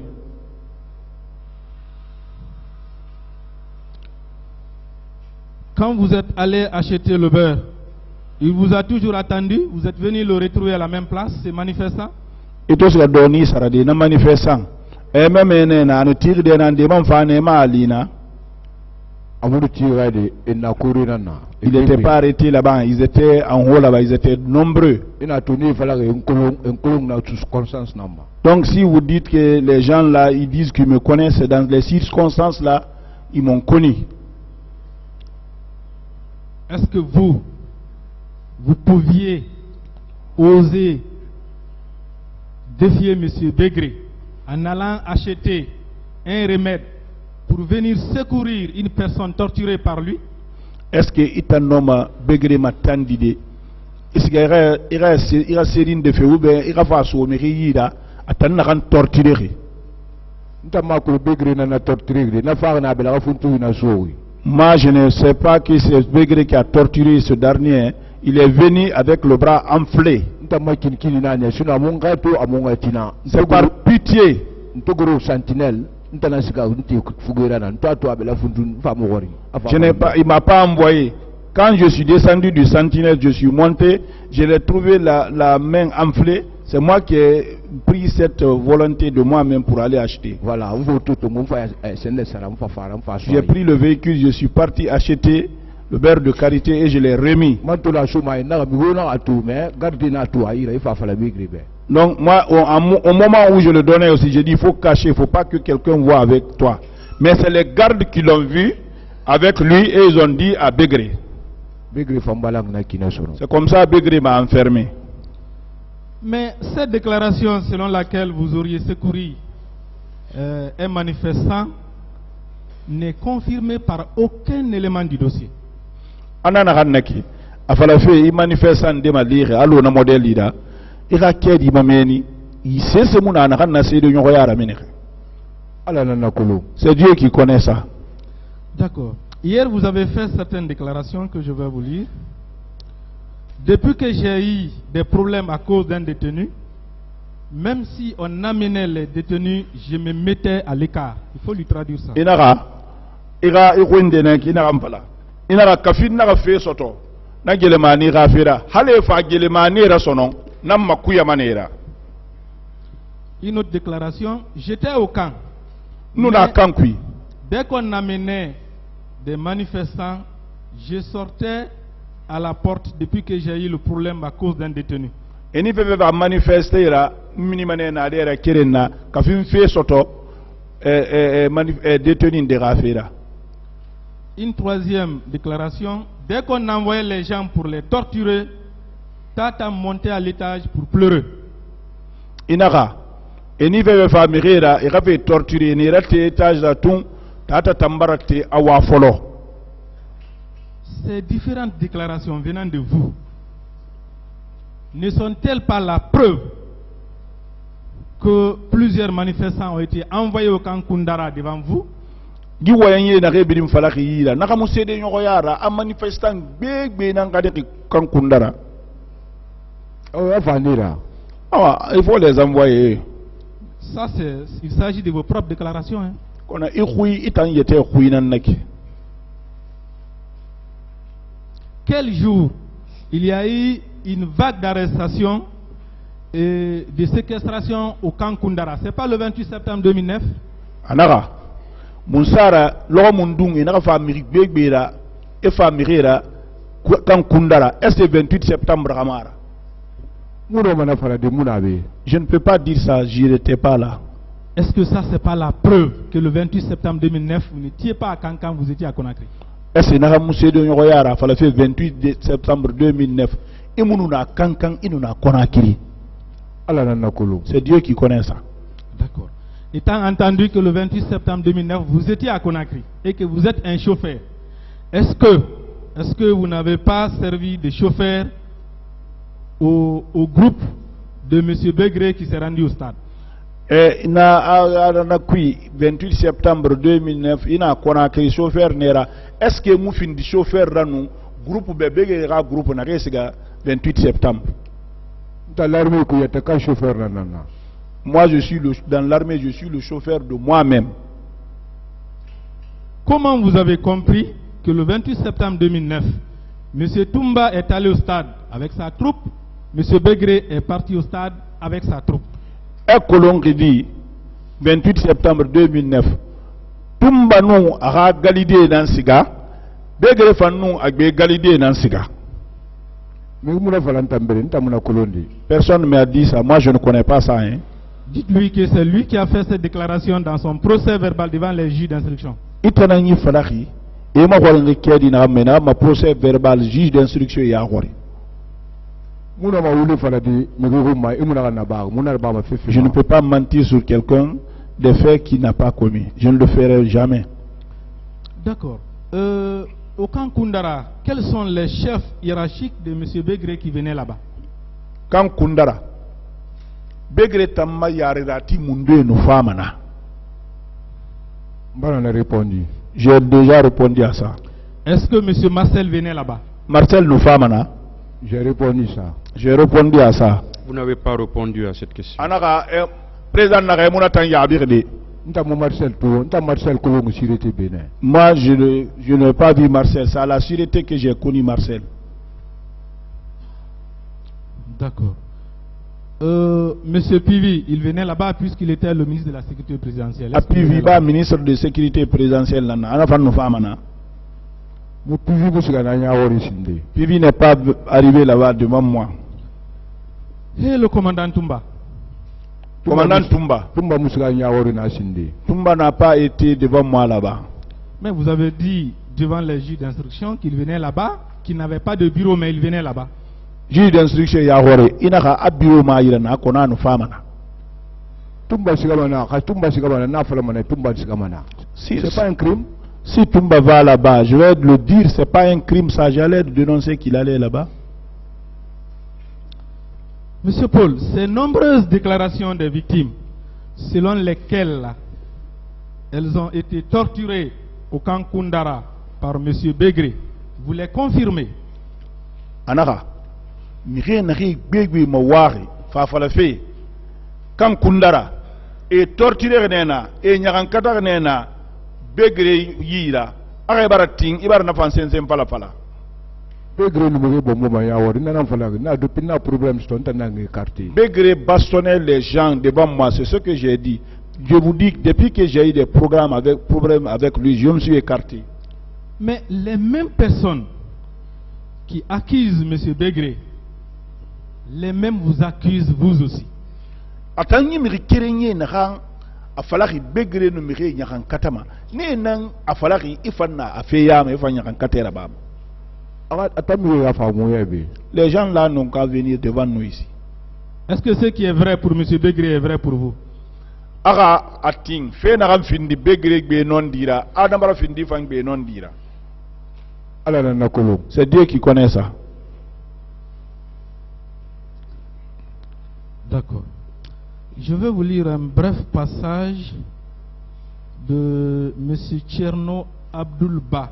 Quand vous êtes allé acheter le beurre, il vous a toujours attendu? Vous êtes venu le retrouver à la même place, ces manifestants? Et tout ce que donné sera des manifestants. Et même un tir de n'andément fanema alina. Ils n'étaient pas arrêtés là-bas, ils étaient en haut là-bas, ils étaient nombreux. Donc si vous dites que les gens là, ils disent qu'ils me connaissent, dans les circonstances là, ils m'ont connu. Est-ce que vous pouviez oser défier M. Begré en allant acheter un remède pour venir secourir une personne torturée par lui? Est-ce que Itanoma Begré m'a tendidé? Est-ce qu'il y a une série de faits ou bien il y a face au mérida à t'en torturer? Moi je ne sais pas que c'est Begré qui a torturé ce dernier. Il est venu avec le bras enflé. C'est par pitié. Je n'ai pas, il m'a pas envoyé. Quand je suis descendu du sentinelle, je suis monté, je l'ai trouvé la main enflée. C'est moi qui ai pris cette volonté de moi-même pour aller acheter. Voilà. J'ai pris le véhicule, je suis parti acheter le beurre de karité et je l'ai remis. Donc moi, au moment où je le donnais aussi, j'ai dit il faut cacher, il ne faut pas que quelqu'un voit avec toi. Mais c'est les gardes qui l'ont vu avec lui et ils ont dit à Begré. C'est comme ça Begré m'a enfermé. Mais cette déclaration selon laquelle vous auriez secouru un manifestant n'est confirmée par aucun élément du dossier. Il manifestant de ma dire allo na modèle lida ira kedi mameni c'est Dieu qui connaît ça. D'accord. Hier vous avez fait certaines déclarations que je vais vous lire. Depuis que j'ai eu des problèmes à cause d'un détenu, même si on amenait les détenus, je me mettais à l'écart. Il faut lui traduire ça. Inara kafin na fe soto na gelemani rafira hale fa gelemani rasonon na makuya manera. Une autre déclaration, j'étais au camp. Nous na kankui. Dès qu'on amenait des manifestants, je sortais à la porte depuis que j'ai eu le problème à cause d'un détenu. Et ni fait va manifester là minimane na dera kerena kafin fe soto détenu de rafira. Une troisième déclaration, dès qu'on envoyait les gens pour les torturer, Tata montait à l'étage pour pleurer. Inara, et ni veut famille là, il avait torturé, ni raté étage là tout, Tata tambarate awa folo. Ces différentes déclarations venant de vous ne sont-elles pas la preuve que plusieurs manifestants ont été envoyés au camp Koundara devant vous? Di wayange na rebirim falaki yira na kamu sede nyoko yara a manifestant bebe na ngade kan Koundara. Oh avanira. Ah, il faut les envoyer. Ça c'est, il s'agit de vos propres déclarations hein. Kona ikhui itan yete khui nan naki. Quel jour il y a eu une vague d'arrestations et de séquestration au camp Koundara? C'est pas le 28 septembre 2009? Anara Moussara, l'homme n'a pas Begbera et Famirera quand Koundara. Est-ce le 28 septembre Ramara? Je ne peux pas dire ça, j'y étais pas là. Est-ce que ça, c'est pas la preuve que le 28 septembre 2009, vous n'étiez pas à Kankan, vous étiez à Conakry? Est-ce que Nara Moussé de Nyoyara, il fait 28 septembre 2009, et nous n'a Kankan, et nous n'a Conakry. C'est Dieu qui connaît ça. D'accord. Étant entendu que le 28 septembre 2009, vous étiez à Conakry et que vous êtes un chauffeur, est-ce que vous n'avez pas servi de chauffeur au groupe de M. Begré qui s'est rendu au stade? 28 septembre 2009, il a Conakry chauffeur nera. Est-ce que nous fin du chauffeur ranou groupe bébé groupe na resiga 28 septembre. Dans l'armée, il y a un chauffeur. Moi, dans l'armée, je suis le chauffeur de moi-même. Comment vous avez compris que le 28 septembre 2009, M. Toumba est allé au stade avec sa troupe, M. Begré est parti au stade avec sa troupe? Et Colomb qui dit 28 septembre 2009, Toumba nous a galidé dans Siga, Begré nous a galidé dans Siga. Personne ne m'a dit ça, moi je ne connais pas ça. Hein. Dites-lui que c'est lui qui a fait cette déclaration dans son procès verbal devant les juges d'instruction. Itanani Falaki, et ma procès verbal juge d'instruction et Yahweh. Je ne peux pas mentir sur quelqu'un des faits qu'il n'a pas commis. Je ne le ferai jamais. D'accord. Au camp Koundara, quels sont les chefs hiérarchiques de M. Begré qui venaient là-bas? Camp Koundara. Begré Tamma Yarirati Mundu Nufamana. J'ai déjà répondu à ça. Est-ce que M. Marcel venait là-bas? Marcel Nufamana. J'ai répondu ça. J'ai répondu à ça. Vous n'avez pas répondu à cette question. Président Naraymuna Yabirde. Moi, je n'ai pas vu Marcel. C'est à la sûreté que j'ai connu Marcel. D'accord. Monsieur Pivi, il venait là-bas puisqu'il était le ministre de la Sécurité présidentielle. Pivi, ministre de la Sécurité présidentielle. Pivi n'est pas arrivé là-bas devant moi. Et le commandant Toumba? Commandant Toumba n'a pas été devant moi là-bas. Mais vous avez dit devant les juges d'instruction qu'il venait là-bas, qu'il n'avait pas de bureau, mais il venait là-bas. Juge d'instruction Yahweh, il n'a pas de bureau, mais il n'a pas de femme. C'est pas un crime. Si Toumba va là-bas, je vais le dire, c'est pas un crime, ça j'allais dénoncer qu'il allait là-bas. Monsieur Paul, ces nombreuses déclarations des victimes, selon lesquelles elles ont été torturées au camp Koundara par M. Begré, vous les confirmez? Anara, Nari Begui Mawari, Fafalafe, camp Koundara, et torturé Nena, et Nyankata Nena, Begré Yira, Arebarating, Ibarnafansen Palapala. Begré bastonnait les gens devant moi, c'est ce que j'ai dit. Je vous dis que depuis que j'ai eu des problèmes avec lui, je me suis écarté. Mais les mêmes personnes qui accusent M. Begré, les mêmes vous accusent vous aussi. Attendez, mais afalaki Begré no mire nyakan katama. Ne nan afalaki ifanna afeya me ifanya kan katera baba. Les gens là n'ont qu'à venir devant nous ici. Est-ce que ce qui est vrai pour M. Begré est vrai pour vous? C'est Dieu qui connaît ça. D'accord. Je vais vous lire un bref passage de M. Tcherno Abdoulba.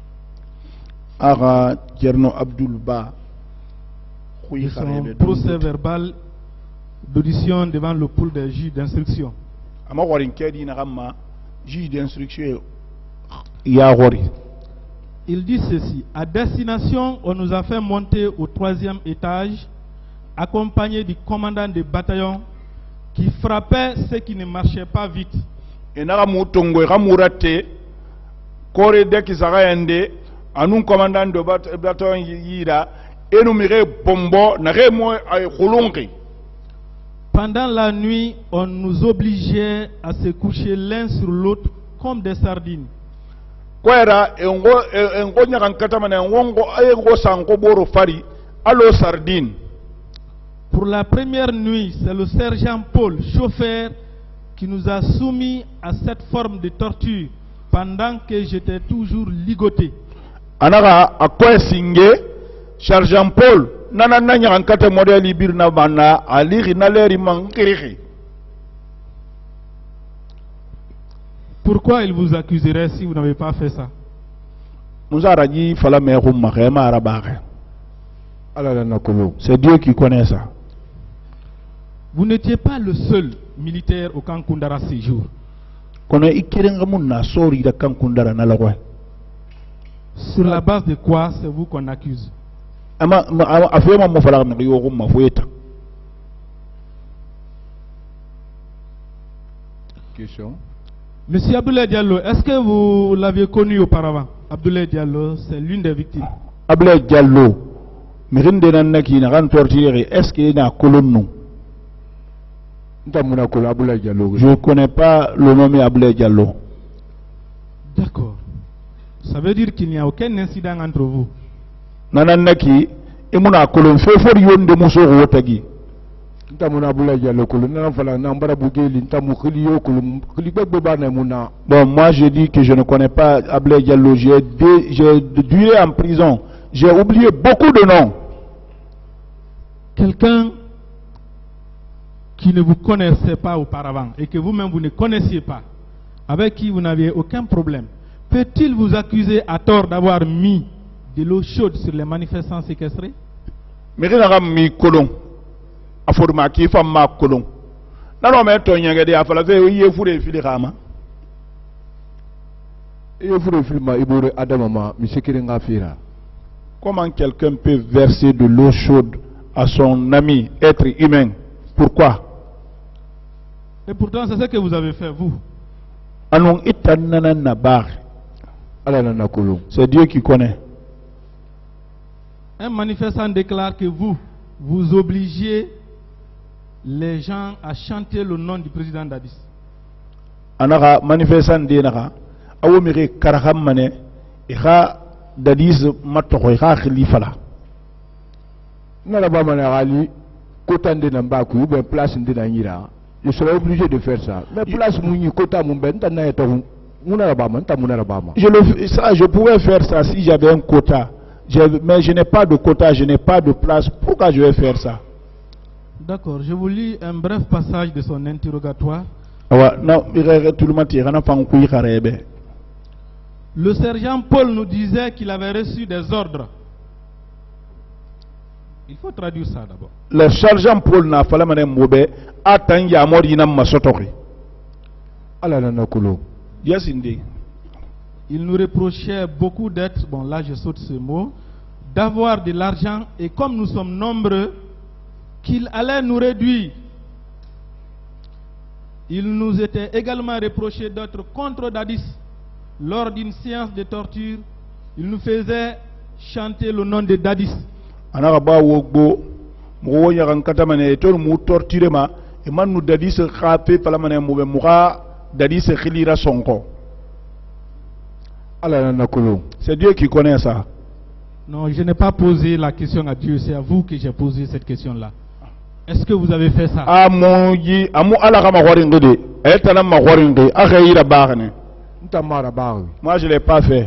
Ara Tcherno Abdoulba. Son procès verbal d'audition devant le pool des juges d'instruction. Il dit ceci: à destination, on nous a fait monter au 3e étage, accompagné du commandant de bataillon qui frappait ceux qui ne marchaient pas vite. Anun commandant de bataillon yira énuméré bombo naremo ay khulonki. Pendant la nuit, on nous obligeait à se coucher l'un sur l'autre comme des sardines. Kwera engo nyakankata mana ngongo ayego sanko boro fari allo sardine. Pour la première nuit, c'est le sergent Paul, chauffeur, qui nous a soumis à cette forme de torture pendant que j'étais toujours ligoté. Anara akoy singe sergent Paul nana nanya ankate modeli birna bana ali naleri mankiri. Pourquoi il vous accuserait si vous n'avez pas fait ça? C'est Dieu qui connaît ça. Vous n'étiez pas le seul militaire au camp Koundara ces jours. Sur la base de quoi c'est vous qu'on accuse? Question. Monsieur Abdoulaye Diallo, est-ce que vous l'aviez connu auparavant? Abdoulaye Diallo, c'est l'une des victimes. Abdoulaye Diallo, est-ce qu'il y a un colonne? Je ne connais pas le nom Abdoulaye Diallo. D'accord. Ça veut dire qu'il n'y a aucun incident entre vous. Nananaki, imuna kolon fefor yonde muso wotagi. Bon, moi je dis que je ne connais pas Abdoulaye Diallo. J'ai duré en prison. J'ai oublié beaucoup de noms. Quelqu'un qui ne vous connaissait pas auparavant et que vous-même vous ne connaissiez pas, avec qui vous n'aviez aucun problème, peut-il vous accuser à tort d'avoir mis de l'eau chaude sur les manifestants séquestrés? Mais il y a mis colon. A forma qui fait ma colon. Non, mais tu as dit à faire il y a fourré fili rama. Il y a fourré fili ma ibore adamama monsieur Kirenga Fira. Comment quelqu'un peut verser de l'eau chaude à son ami, être humain? Pourquoi? Et pourtant, c'est ce que vous avez fait, vous. C'est Dieu qui connaît. Un manifestant déclare que vous obligiez les gens à chanter le nom du président Dadis. Anara manifestant dénara, awomire karahamane, ira Dadis matoko ira khilifala. Nalaba manarali, kotande nambaku, ben place ndenanyira. Je serais obligé de faire ça. Mais place mouni kota mumben tanayeto munarabama ntamunarabama. Je pourrais faire ça si j'avais un quota. Mais je n'ai pas de quota, je n'ai pas de place. Pourquoi je vais faire ça? D'accord, je vous lis un bref passage de son interrogatoire. Le sergent Paul nous disait qu'il avait reçu des ordres. Il faut traduire ça d'abord. Le sergent Paul n'a pas la moube attend yamorina masotori. Yes indeed. Il nous reprochait beaucoup d'être, bon là je saute ce mot, d'avoir de l'argent et comme nous sommes nombreux, qu'il allait nous réduire. Il nous était également reproché d'être contre Dadis. Lors d'une séance de torture, il nous faisait chanter le nom de Dadis. Anaraba wogbo mo yaran katamane to mu torturema e man nu Dadis khape palamane mo be muga Dadis khilira sonko. C'est Dieu qui connaît ça. Non, je n'ai pas posé la question à Dieu, c'est à vous que j'ai posé cette question-là. Est-ce que vous avez fait ça? Moi, je ne l'ai pas fait.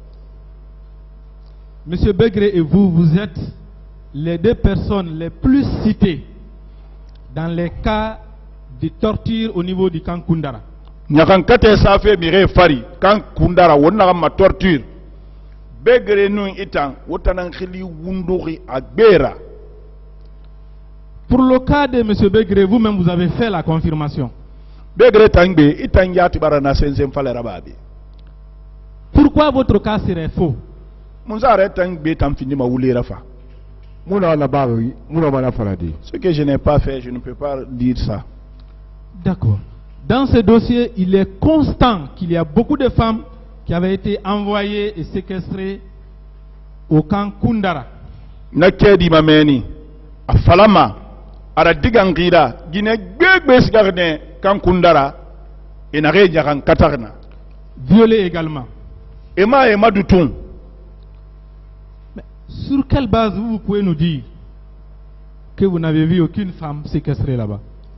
Monsieur Begré et vous, vous êtes les deux personnes les plus citées dans les cas de torture au niveau du camp Koundara. Nyakankate safe mire fari kan Koundara wonna ma torture Begré nu itan wotanan khili wunduri agbera. Pour le cas de M. Begré, vous-même vous avez fait la confirmation. Begré tangbe itan yati barana sensem fale rababi. Pourquoi votre cas serait faux? Munzare tangbe tam fini ma wuli rafa. Muna la bari, muna mana faladi. Ce que je n'ai pas fait, je ne peux pas dire ça. D'accord. Dans ce dossier, il est constant qu'il y a beaucoup de femmes qui avaient été envoyées et séquestrées au camp Koundara. Nakedi mameni, afalama, ara digangira, gine gbegbe sigarne camp Koundara, et nare jaran katarna. Violées également. Ema dutung. Mais sur quelle base vous pouvez nous dire que vous n'avez vu aucune femme séquestrée là-bas?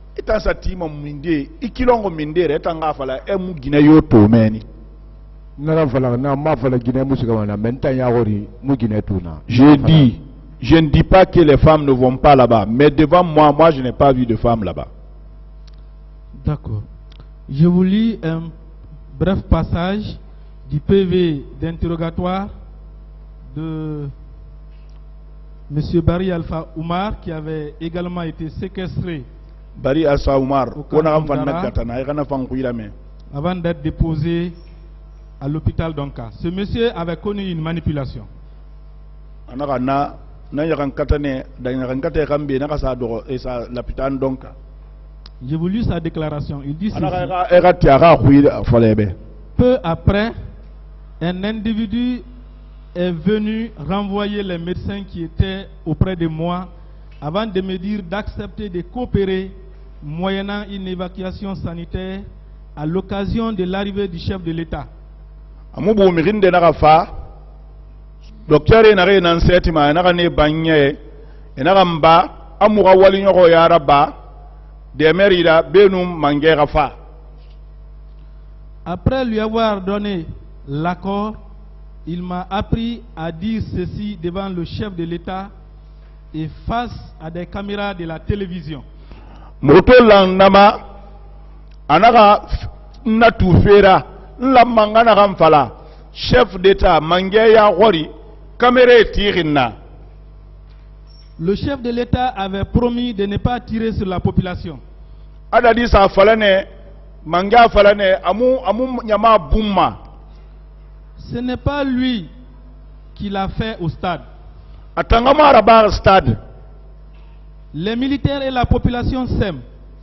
J'ai dit, je ne dis pas que les femmes ne vont pas là-bas, mais devant moi, je n'ai pas vu de femmes là-bas. D'accord. Je vous lis un bref passage du PV d'interrogatoire de M. Barry Alpha Oumar qui avait également été séquestré Barry Alpha Oumar avant d'être déposé à l'hôpital d'Onka. Ce monsieur avait connu une manipulation. J'ai voulu sa déclaration. Il dit ceci. Peu après, un individu est venu renvoyer les médecins qui étaient auprès de moi avant de me dire d'accepter de coopérer moyennant une évacuation sanitaire à l'occasion de l'arrivée du chef de l'État. Après lui avoir donné l'accord, il m'a appris à dire ceci devant le chef de l'État et face à des caméras de la télévision. Chef d'État, le chef de l'État avait promis de ne pas tirer sur la population. Ce n'est pas lui qui l'a fait au stade. Les militaires et la population s'aiment.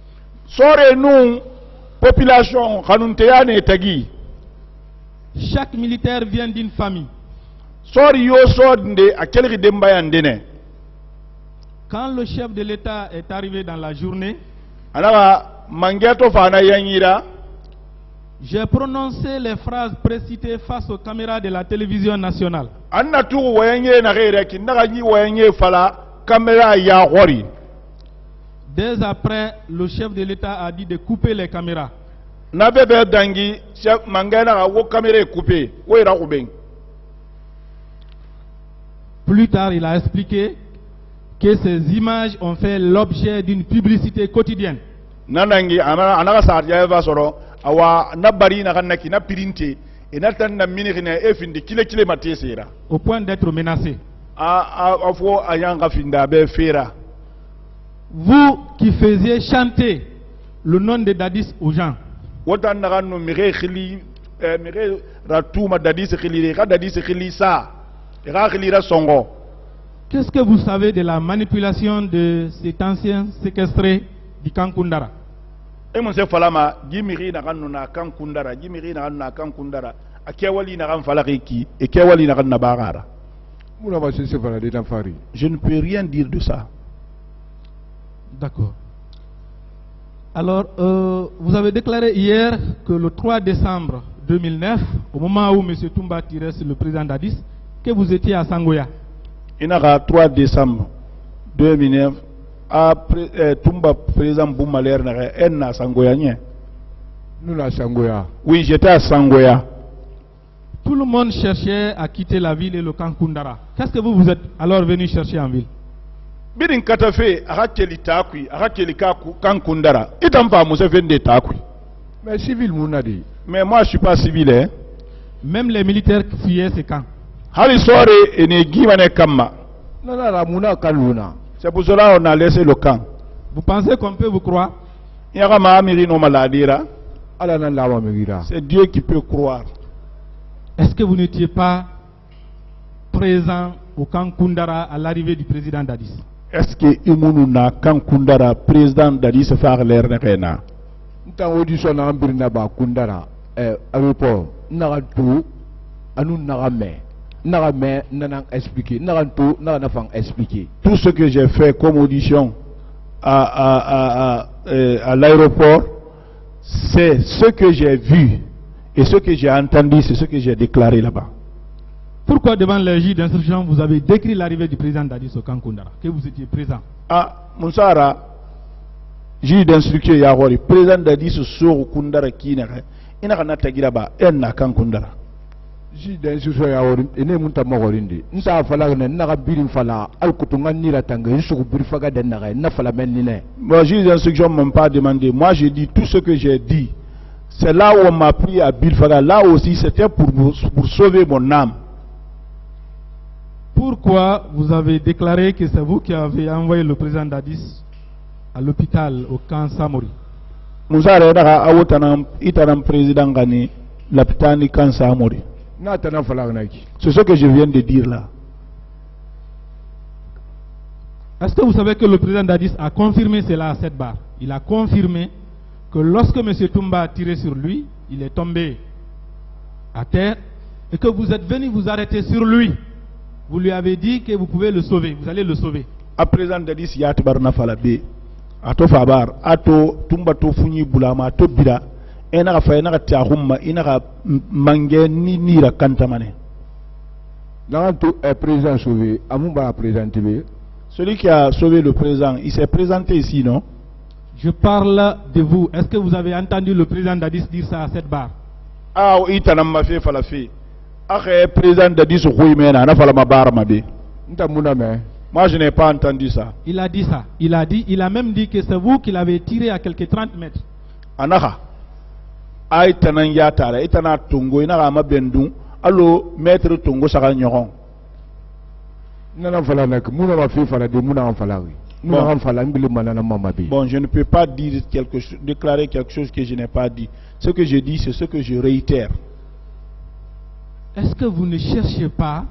Chaque militaire vient d'une famille. Quand le chef de l'État est arrivé dans la journée, j'ai prononcé les phrases précitées face aux caméras de la télévision nationale. Dès après, le chef de l'État a dit de couper les caméras. Plus tard, il a expliqué que ces images ont fait l'objet d'une publicité quotidienne. Au point d'être menacé. Vous qui faisiez chanter le nom de Dadis aux gens, qu'est-ce que vous savez de la manipulation de cet ancien séquestré du camp Koundara? Moi, je ne peux rien dire de ça. D'accord. Alors, vous avez déclaré hier que le 3 décembre 2009, au moment où M. Toumba tirait sur le président Dadis, que vous étiez à Sangoya. Il y a 3 décembre 2009, après Toumba président Boumaler n'a à Sangoya. Nous à Sangoya. Oui, j'étais à Sangoya. Tout le monde cherchait à quitter la ville et le camp Koundara. Qu'est-ce que vous êtes alors venu chercher en ville? Bidin katafe akakeli takui akakeli kankundara itampa musevende takui. Mais civil mounadi. Mais moi je suis pas civil hein. Même les militaires qui fuyaient ces camps. Hali soare ene gimane kama. Non la mouna kaluna. C'est pour cela on a laissé le camp. Vous pensez qu'on peut vous croire? Yagama amiri no maladira. C'est Dieu qui peut croire. Est-ce que vous n'étiez pas présent au camp Koundara à l'arrivée du président Dadis? Est-ce que Imunu na camp Koundara président Dadis faire l'air na? Ntan audition na ambirina ba Koundara aéroport nagatu anu nagame nanang expliquer nagantu naganafang expliquer. Tout ce que j'ai fait comme audition à l'aéroport, c'est ce que j'ai vu et ce que j'ai entendu, c'est ce que j'ai déclaré là-bas. Pourquoi devant les juges d'instruction vous avez décrit l'arrivée du président Dadis au camp Koundara, que vous étiez présent? Ah, Moussara, juge d'instruction Yahori, président Dadis sur au Koundara qui n'a pas tagiraba, et n'a camp Koundara. Juge d'instruction Yahori, et ne monta mogorindi. Nsa fala n'a birin fala, al kutunga ni la tanga, jusqu'au brifaga d'enare, n'a fala menine. Bon, juge d'instruction ne m'a pas demandé. Moi, j'ai dit tout ce que j'ai dit. C'est là où on m'a pris à Bilfaga. Là aussi, c'était pour sauver mon âme. Pourquoi vous avez déclaré que c'est vous qui avez envoyé le président Dadis à l'hôpital au camp Samori? C'est ce que je viens de dire là. Est-ce que vous savez que le président Dadis a confirmé cela à cette barre? Il a confirmé que lorsque M. Toumba a tiré sur lui, il est tombé à terre et que vous êtes venu vous arrêter sur lui. Vous lui avez dit que vous pouvez le sauver, vous allez le sauver. A président Dadis yatbar na falabe. Ato fabar, ato Toumba to funi bulama to bira. Ena fa ena ta humma ena mange ni nira kantamane. Dans tout est président sauvé, Amouba président TV. Celui qui a sauvé le président, il s'est présenté ici, non? Je parle de vous. Est-ce que vous avez entendu le président Dadis dire ça à cette barre? Ah, oui, il a fait falafi. Ah, le président Dadis, oui, mais il a fait ma barre, ma bé. Moi, je n'ai pas entendu ça. Il a dit ça. Il a même dit que c'est vous qui l'avez tiré à quelques 30 mètres. Anaha. Ah, il a yatara, il a tongo, il a ma bendou. Allo, maître tongo, ça va nyoron. Bon, je ne peux pas dire déclarer quelque chose que je n'ai pas dit. Ce que je dis, c'est ce que je réitère. Est-ce que vous ne cherchez pas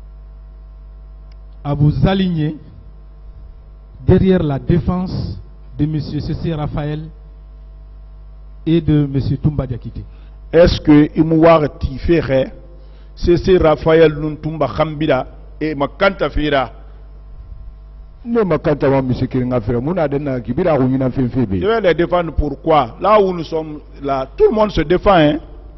à vous aligner derrière la défense de M. Cécile Raphaël et de M. Toumba Diakité? Est-ce que Imouar Tifere, Cécile Raphaël Nuntumba Khambida et Makanta Fira? Je vais les défendre pourquoi? Là où nous sommes, là, tout le monde se défend. Hein?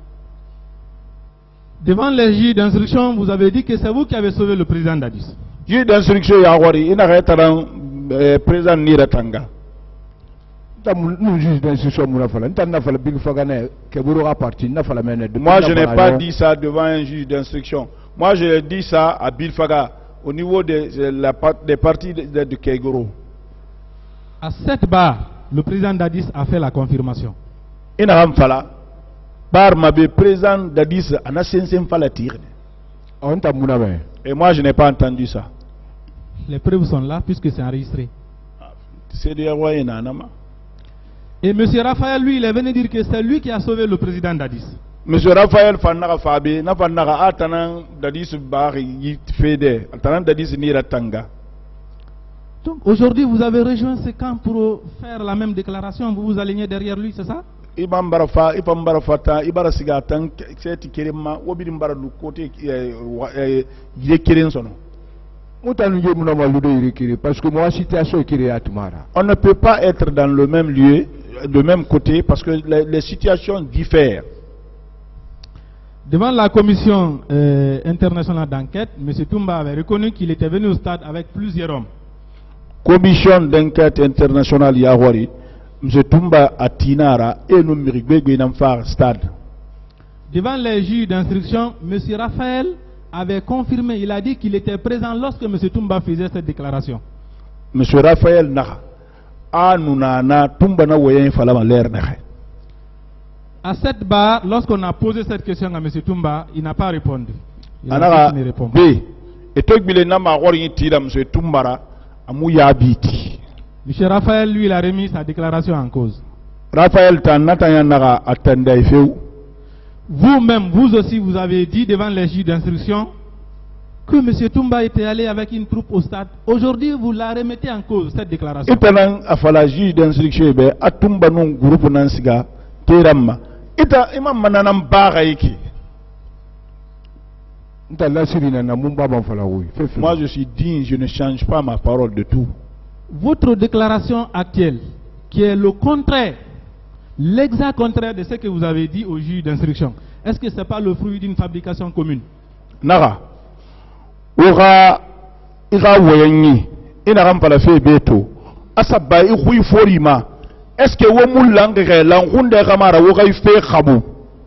Devant les juges d'instruction, vous avez dit que c'est vous qui avez sauvé le président Dadis. Juge d'instruction, il n'a pas été président Niratanga. Moi, je n'ai pas dit ça devant un juge d'instruction. Moi, je dis ça à Bilfaga, au niveau des partis de Keigoro. À cette barre, le président Dadis a fait la confirmation. Et moi, je n'ai pas entendu ça. Les preuves sont là puisque c'est enregistré. C'est des rois et nanama. Et M. Raphaël, lui, il est venu dire que c'est lui qui a sauvé le président Dadis. M. Raphaël Fanara Fabi, n'a pas nara atanan Dadis Bari Fede, atanan Dadis Niratanga. Donc aujourd'hui, vous avez rejoint ce camp pour faire la même déclaration, vous vous alignez derrière lui, c'est ça? Ibam Barafa, Ibam Barafata, Ibarasigatang, c'est Kirima, Obirim Baradou, côté Yekirinsono. Parce que moi, situation est on ne peut pas être dans le même lieu, de même côté, parce que les situations diffèrent. Devant la commission internationale d'enquête, M. Toumba avait reconnu qu'il était venu au stade avec plusieurs hommes. Commission d'enquête internationale Yahwari, M. Toumba à Tinara et nous mirigwe n'amfar stade. Devant les juges d'instruction, M. Raphaël avait confirmé, il a dit qu'il était présent lorsque M. Toumba faisait cette déclaration. M. Raphaël n'a Anunana Toumba na woyen falama l'air n'a. À cette barre, lorsqu'on a posé cette question à M. Toumba, il n'a pas répondu. Il ne répond pas. Et toi, M. Toumbara, M. Raphaël, lui, il a remis sa déclaration en cause. Raphaël, vous-même, vous aussi, vous avez dit devant les juges d'instruction que M. Toumba était allé avec une troupe au stade. Aujourd'hui, vous la remettez en cause, cette déclaration. Et pendant la juge d'instruction, à Toumba, non, groupe Nansiga, Terama. Moi je suis digne, je ne change pas ma parole de tout. Votre déclaration actuelle, qui est le contraire, l'exact contraire de ce que vous avez dit au juge d'instruction, est-ce que ce n'est pas le fruit d'une fabrication commune? Nara, ira woyengi, inaram pala fe beto, asaba ihui forima. Est-ce que vous avez l'enroute de Ramara ou fait Rabou?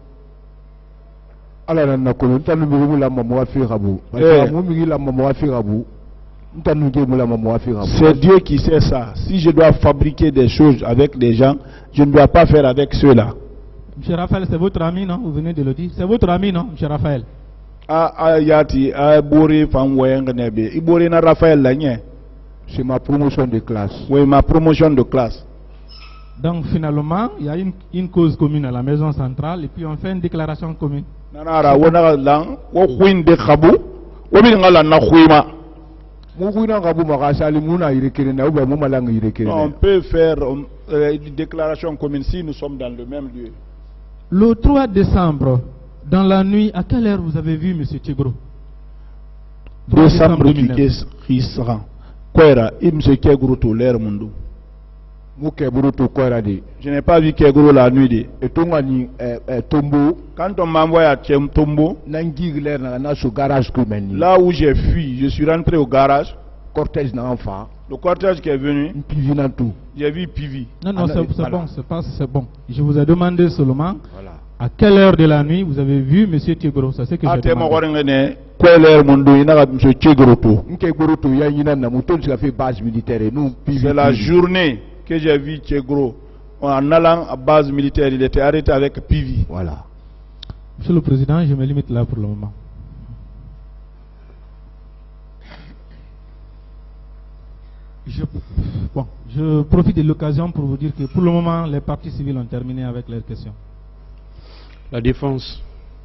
C'est Dieu qui sait ça. Si je dois fabriquer des choses avec des gens, je ne dois pas faire avec ceux-là. M. Raphaël, c'est votre ami, non? Vous venez de le dire. C'est votre ami, non, M. Raphaël? yati bori fan wayang nebe ibori na Raphaël Lagné. C'est ma promotion de classe. Oui, ma promotion de classe. Donc finalement, il y a une cause commune à la maison centrale et puis on fait une déclaration commune. Nanara wona lang wo khwin de khabu wo bi ngala na khwima. On peut faire une déclaration commune si nous sommes dans le même lieu. Le 3 décembre, dans la nuit, à quelle heure vous avez vu M. Tchegro? Décembre qui sera. Kwera, M. Tchegro to l'air mundo. Je n'ai pas vu Kegro la nuit. Quand on m'a envoyé à Tombo, là où j'ai fui, je suis rentré au garage. Le cortège qui est venu, j'ai vu Pivi. Non, c'est bon. Je vous ai demandé seulement à quelle heure de la nuit vous avez vu M. Tchegro. C'est ce que j'ai demandé. C'est la journée que j'ai vu Tchegro. En allant à base militaire, il était arrêté avec Pivi. Voilà. Monsieur le Président, je me limite là pour le moment. Je profite de l'occasion pour vous dire que pour le moment, les partis civils ont terminé avec leurs questions. La défense.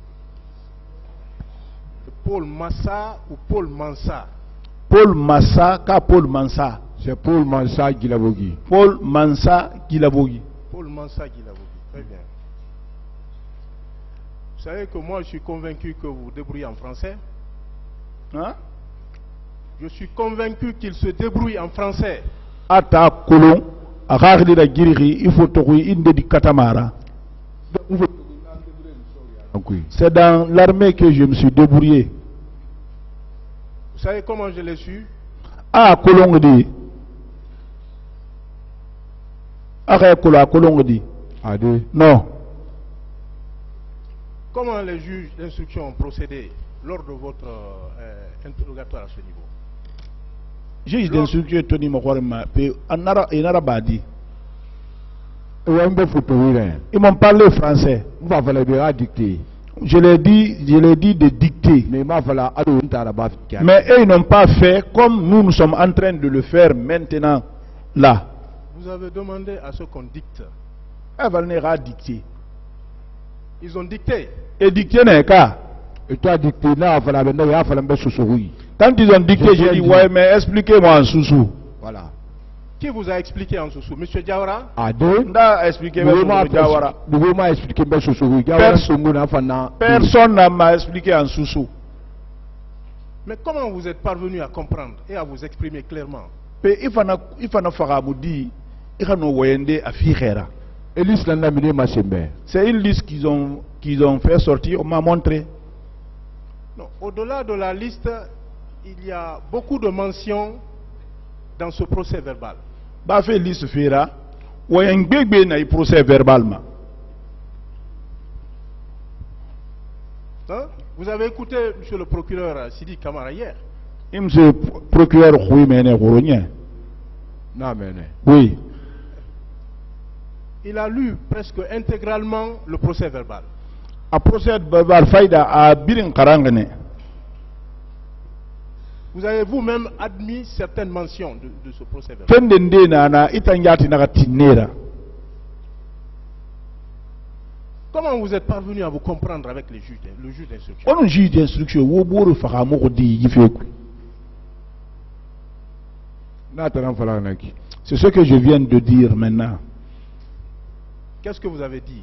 Paul Massa ou Paul Mansa? Paul Massa, Paul Mansa. C'est Paul Mansa Guilabogui. Paul Mansa Guilabogui. Paul Mansa Guilabogui, très bien. Vous savez que moi je suis convaincu que vous vous débrouillez en français. Hein? Je suis convaincu qu'il se débrouille en français. Ata kolon, akakli da giriri, il faut trouver une dédicatamara. C'est dans l'armée que je me suis débrouillé. Vous savez comment je l'ai su? Ah, kolon dit. Non. Comment les juges d'instruction ont procédé lors de votre interrogatoire à ce niveau? Juge d'instruction Tony Mokhwarema, Inara Badi. Ils m'ont parlé français. Je l'ai dit de dicter. Mais eux, ils n'ont pas fait comme nous sommes en train de le faire maintenant, là. Vous avez demandé à ce qu'on dicte. Ils ont dicté. Et dicté n'est qu'à. Et toi, dicté, là, quand ils ont dicté, j'ai dit, ouais, mais expliquez-moi en sous-sous. Voilà. Qui vous a expliqué en sous-sous? Monsieur Diawara? Personne n'a m'a expliqué en sous-sous. Mais comment vous êtes parvenu à comprendre et à vous exprimer clairement? C'est une liste qu'ils ont fait sortir, on m'a montré. Au-delà de la liste, il y a beaucoup de mentions dans ce procès verbal. Bah fait liste fera, ou un bébé n'a procès verbalement. Vous avez écouté monsieur le procureur Sidi Kamara hier? Monsieur le procureur oui. Il a lu presque intégralement le procès verbal. A procès verbal faïda a birin karangane. Vous avez vous-même admis certaines mentions de ce procès verbal. Comment vous êtes parvenu à vous comprendre avec le juge d'instruction? Le juge d'instruction, c'est ce que je viens de dire maintenant. Qu'est-ce que vous avez dit?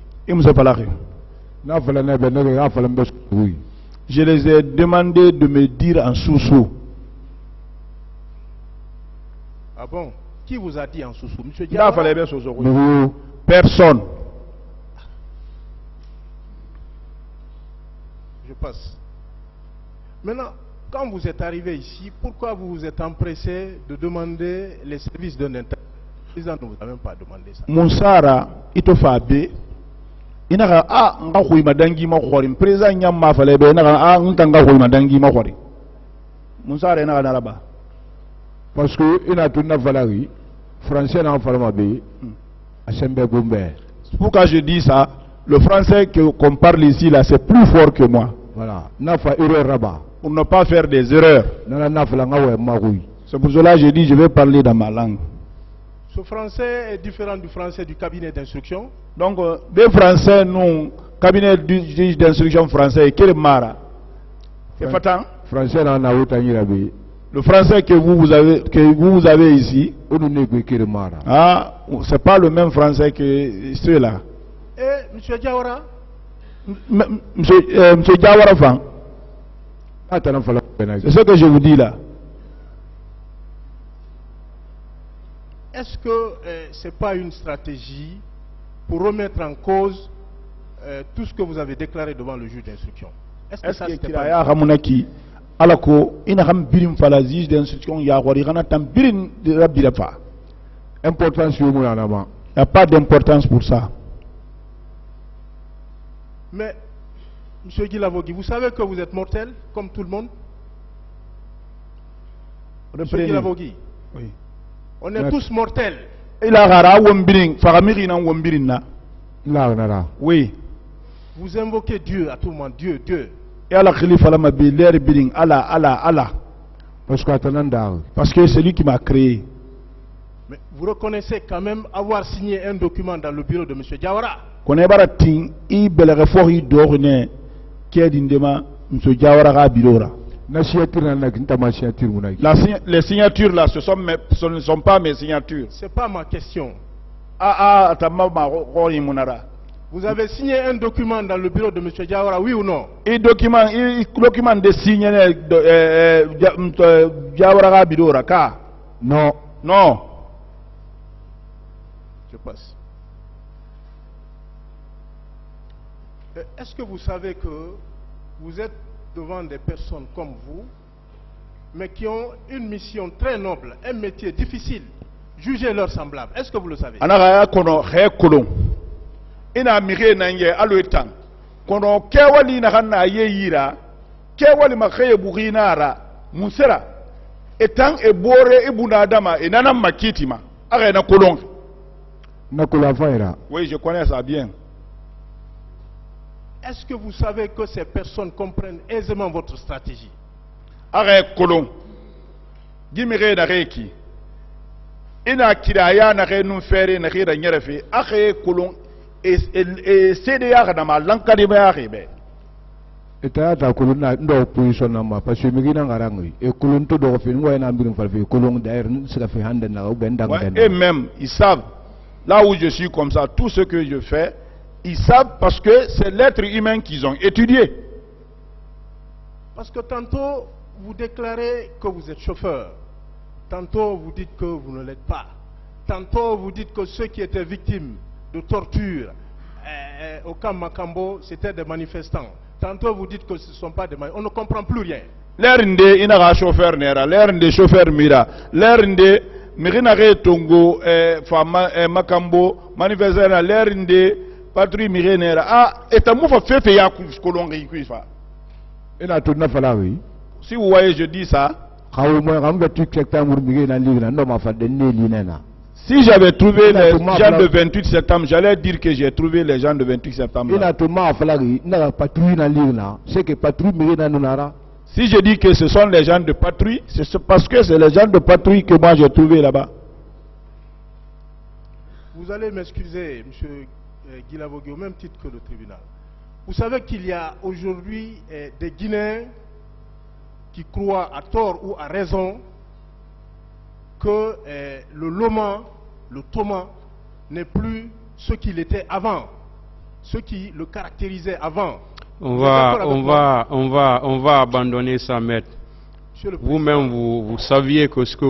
Je les ai demandé de me dire en sous-sous. Ah bon? Qui vous a dit en sous-sous? Monsieur Diawara? Personne. Je passe. Maintenant, quand vous êtes arrivé ici, pourquoi vous vous êtes empressé de demander les services d'un interprète? Le président ne vous a même pas demandé ça. Moussara, itofabe. Inaka a ngakhui madangi makhori. Président nyamma falebe inaka a ngakhui madangi makhori. Moussara inaka naraba. Parce que il a tout na valari français n'a pas mal Asembe Gombe. Pourquoi je dis ça? Le français qu'on parle ici là, c'est plus fort que moi. Voilà. Nafa erreur rabat. Pour ne pas faire des erreurs. C'est pour cela que j'ai dit je vais parler dans ma langue. Ce français est différent du français du cabinet d'instruction. Donc, les français, nous, cabinet du juge d'instruction français, quel mara? C'est fatal. Français, le français que vous avez ici, ah, c'est pas le même français que ceux-là. Et M. Diawara? Monsieur Diawara Fan. C'est ce que je vous dis là. Est-ce que ce n'est pas une stratégie pour remettre en cause tout ce que vous avez déclaré devant le juge d'instruction? Est-ce que ça c'était pas alako ina xam birim fala juge d'instruction ya wari xana tam birim de rabira fa importance yo mo yana ba il n'y a pas d'importance pour ça. Mais M. Guilavogui, vous savez que vous êtes mortel comme tout le monde? M. Guilavogui, oui. On est tous mortels. Il a rara wombiring faramiri na wombiring na la oui. Vous invoquez Dieu à tout moment, Dieu. Et Allah khalifa la mabi l'air biring Allah. Parce que c'est lui qui m'a créé. Mais vous reconnaissez quand même avoir signé un document dans le bureau de M. Diawara. Connais baratin i belere fori dorne kedindema M. Diawara ga bilora. Les signatures là, ce ne sont pas mes signatures. Ce n'est pas ma question. Vous avez signé un document dans le bureau de M. Diawara, oui ou non? Un document de signé Diawara Bidora, car non. Je passe. Est-ce que vous savez que vous êtes devant des personnes comme vous, mais qui ont une mission très noble, un métier difficile, juger leurs semblables? Est-ce que vous le savez? Ina mire nange aloetan kono kewali na kanna yeyira kewali makaye buginara musera etan ebore ibuna adama enana makitima aga na kolong na kulafaira. Oui, je connais ça bien. Est-ce que vous savez que ces personnes comprennent aisément votre stratégie? Aga kolong gimire na reki ina kiraya na renu fere na khira nyerefe aga kolong et c'est déjà dans ma langue de arrivé. Et ta colonna ndo position nama parce que migina ngarangi et colon to do fin wa na mbirum falfe colon d'ailleurs ça fait hande na bendang. Et même ils savent là où je suis comme ça, tout ce que je fais, ils savent parce que c'est l'être humain qu'ils ont étudié. Parce que tantôt vous déclarez que vous êtes chauffeur, tantôt vous dites que vous ne l'êtes pas, tantôt vous dites que ceux qui étaient victimes de torture au camp Makambo, c'était des manifestants. Tantôt vous dites que ce ne sont pas des manifestants. On ne comprend plus rien. L'air de inara chauffeur nera, l'air de chauffeur mira, l'air de mirinare tongo fama Makambo manifestant, l'air de patrouille mirinera. Ah, et à moufa fait ya kolongi kuifa. Et à tout na falawi. Si vous voyez, je dis ça. Si j'avais trouvé les gens de 28 septembre, j'allais dire que j'ai trouvé les gens de 28 septembre. Si je dis que ce sont les gens de patrouille, c'est parce que c'est les gens de patrouille que moi j'ai trouvé là-bas. Vous allez m'excuser, M. Guilavogui, au même titre que le tribunal. Vous savez qu'il y a aujourd'hui des Guinéens qui croient à tort ou à raison que le Loma, le Toma, n'est plus ce qu'il était avant, ce qui le caractérisait avant. On va abandonner ça, maître. Vous-même, vous saviez que ce que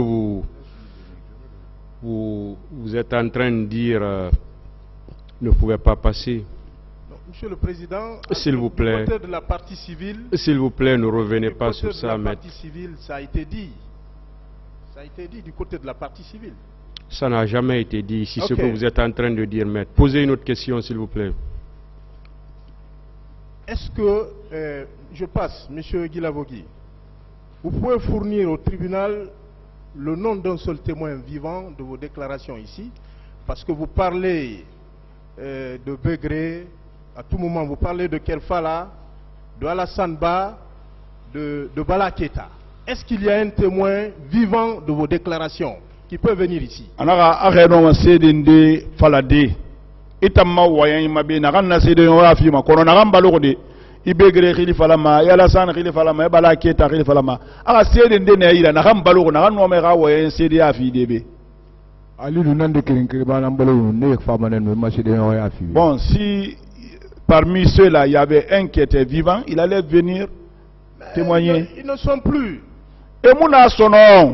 vous êtes en train de dire ne pouvait pas passer. Monsieur le Président, s'il vous plaît, du côté de la partie civile, s'il vous plaît, ne revenez pas sur ça, maître. Du côté de la partie civile, ça a été dit. Ça a été dit du côté de la partie civile. Ça n'a jamais été dit ici, ce que vous êtes en train de dire, maître. Posez une autre question, s'il vous plaît. Est-ce que, je passe, Monsieur Guilavogui, vous pouvez fournir au tribunal le nom d'un seul témoin vivant de vos déclarations ici, parce que vous parlez de Begré, à tout moment vous parlez de Kerfala, de Alassane Ba, de Bala Keita. Est-ce qu'il y a un témoin vivant de vos déclarations qui peut venir ici? Anara areno sedinde falade. Itamma wayan mabe naganna sedin wafi ma kono nagam balogode. Ibegre khilifa lama ya Alassane khilifa lama Bala Keita khilifa lama. Aga sedinde ne ira nagam balogo nagan no me ga wayan sedi afi debe. Bon, si parmi ceux-là il y avait un qui était vivant, il allait venir témoigner. Ils ne sont plus. Et mon son nom.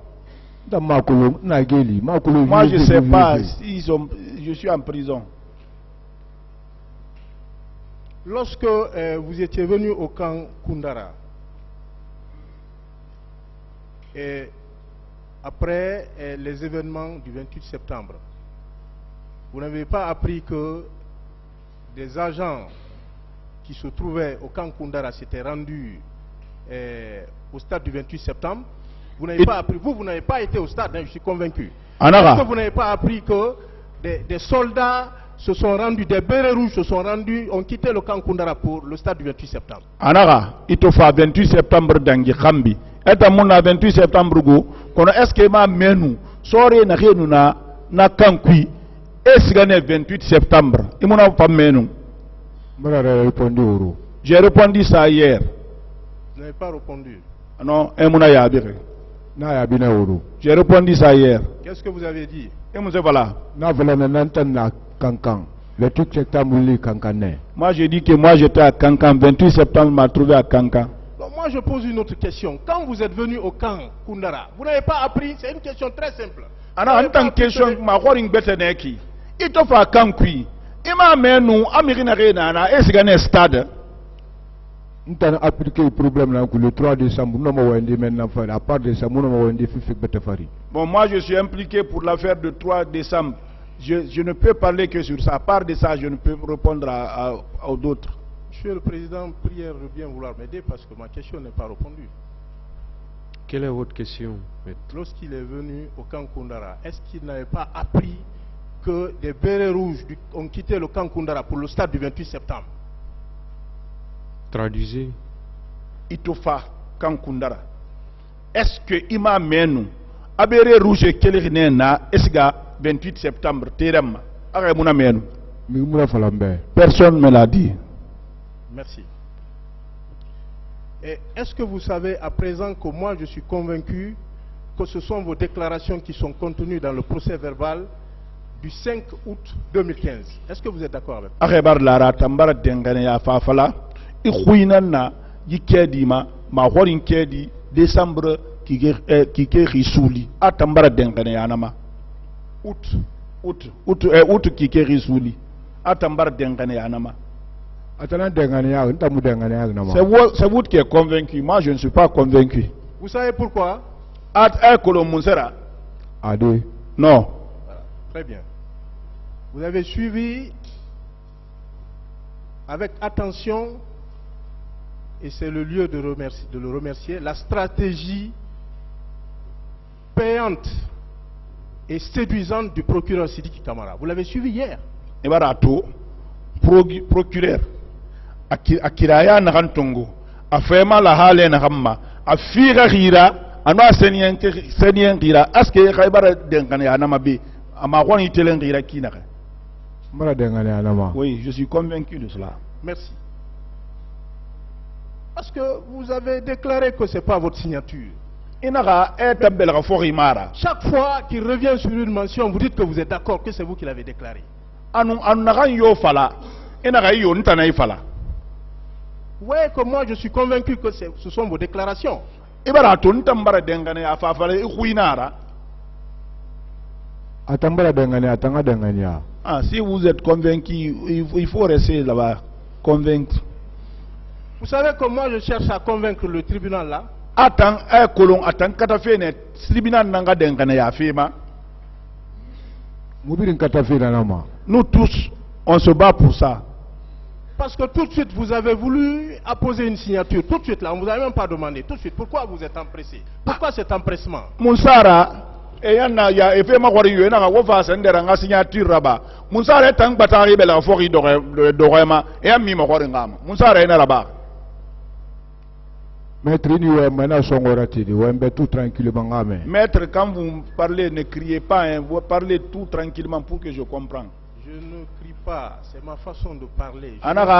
Moi je ne sais pas, je suis en prison. Lorsque vous étiez venu au camp Koundara, et après les événements du 28 septembre, vous n'avez pas appris que des agents qui se trouvaient au camp Koundara s'étaient rendus au stade du 28 septembre. Vous n'avez pas appris, vous n'avez pas été au stade, hein, je suis convaincu. Est-ce que vous n'avez pas appris que des soldats se sont rendus, des bérets rouges se sont rendus, ont quitté le camp Koundara pour le stade du 28 septembre? Anara, il te fait 28 septembre dans Kambi. Et à mon 28 septembre, est-ce que ma menu, soirée na rien na kankui, est-ce qu'il y a 28 septembre? Il m'a pas menu. J'ai répondu ça hier. Vous n'avez pas répondu? Non, j'ai répondu ça hier. Qu'est-ce que vous avez dit? Moi j'ai dit que moi j'étais à Kankan, 28 septembre m'a trouvé à Kankan. Moi je pose une autre question. Quand vous êtes venu au camp Koundara, vous n'avez pas appris, c'est une question très simple. En tant que question, ma voix beteneki. Il te fait Kankui. Il m'a mené à Mirina et c'est un stade. Nous avons appliqué le problème le 3 décembre. Nous avons maintenant fait à part de ça, nous avons fait. Bon, moi je suis impliqué pour l'affaire du 3 décembre. Je ne peux parler que sur ça. À part de ça, je ne peux répondre aux autres. Monsieur le Président, prière de bien vouloir m'aider parce que ma question n'est pas répondue. Quelle est votre question? Lorsqu'il est venu au camp Koundara, est-ce qu'il n'avait pas appris que des bérets rouges ont quitté le camp Koundara pour le stade du 28 septembre? Traduisez. Itofa camp Koundara. Est-ce que Ima Menu, a bérets rouges et Kelirina, est-ce que 28 septembre, Terem, Aremuna Menu? Personne ne me l'a dit. Merci. Et est-ce que vous savez à présent que moi je suis convaincu que ce sont vos déclarations qui sont contenues dans le procès verbal du 5 août 2015? Est-ce que vous êtes d'accord avec moi? Arebar Lara Tambara Dengane ya Fafala, Ikhouinana, Yikedima, Mahorin Kedi, décembre qui risouli, Atambara Dengane Yanama. Août qui risouli, Atambara Dengane Yanama. C'est vous qui êtes convaincu, moi je ne suis pas convaincu. Vous savez pourquoi? Non. Voilà. Très bien. Vous avez suivi avec attention, et c'est le lieu de le remercier, la stratégie payante et séduisante du procureur Sidiki Kamara. Vous l'avez suivi hier. Et voilà, procureur. Akiraya Narantongo, a Fema la Hale Nahamma, a Fira Hira, a Noa Senien Hira, Aske Raibara Dengane Anamabe, a Marwani Telen Hira Kinare. Oui, je suis convaincu de cela. Merci. Parce que vous avez déclaré que ce n'est pas votre signature. Chaque fois qu'il revient sur une mention, vous dites que vous êtes d'accord, que c'est vous qui l'avez déclaré. Vous voyez que moi je suis convaincu que ce sont vos déclarations. Si vous êtes convaincu, il faut rester là-bas, convaincre. Vous savez que moi je cherche à convaincre le tribunal là. Nous tous, on se bat pour ça. Parce que tout de suite, vous avez voulu apposer une signature. Tout de suite, là, on ne vous a même pas demandé. Tout de suite, pourquoi vous êtes empressé? Pourquoi cet empressement? Moussara, ya efema kwari yena nga wofa sendera nga signature raba. Moussara tang batari bela fori dorema e ammi ma kwari ngama. Moussara ena raba. Maître, tout tranquillement. Maître, quand vous parlez, ne criez pas, hein, vous parlez tout tranquillement pour que je comprenne. Je ne crie pas, c'est ma façon de parler.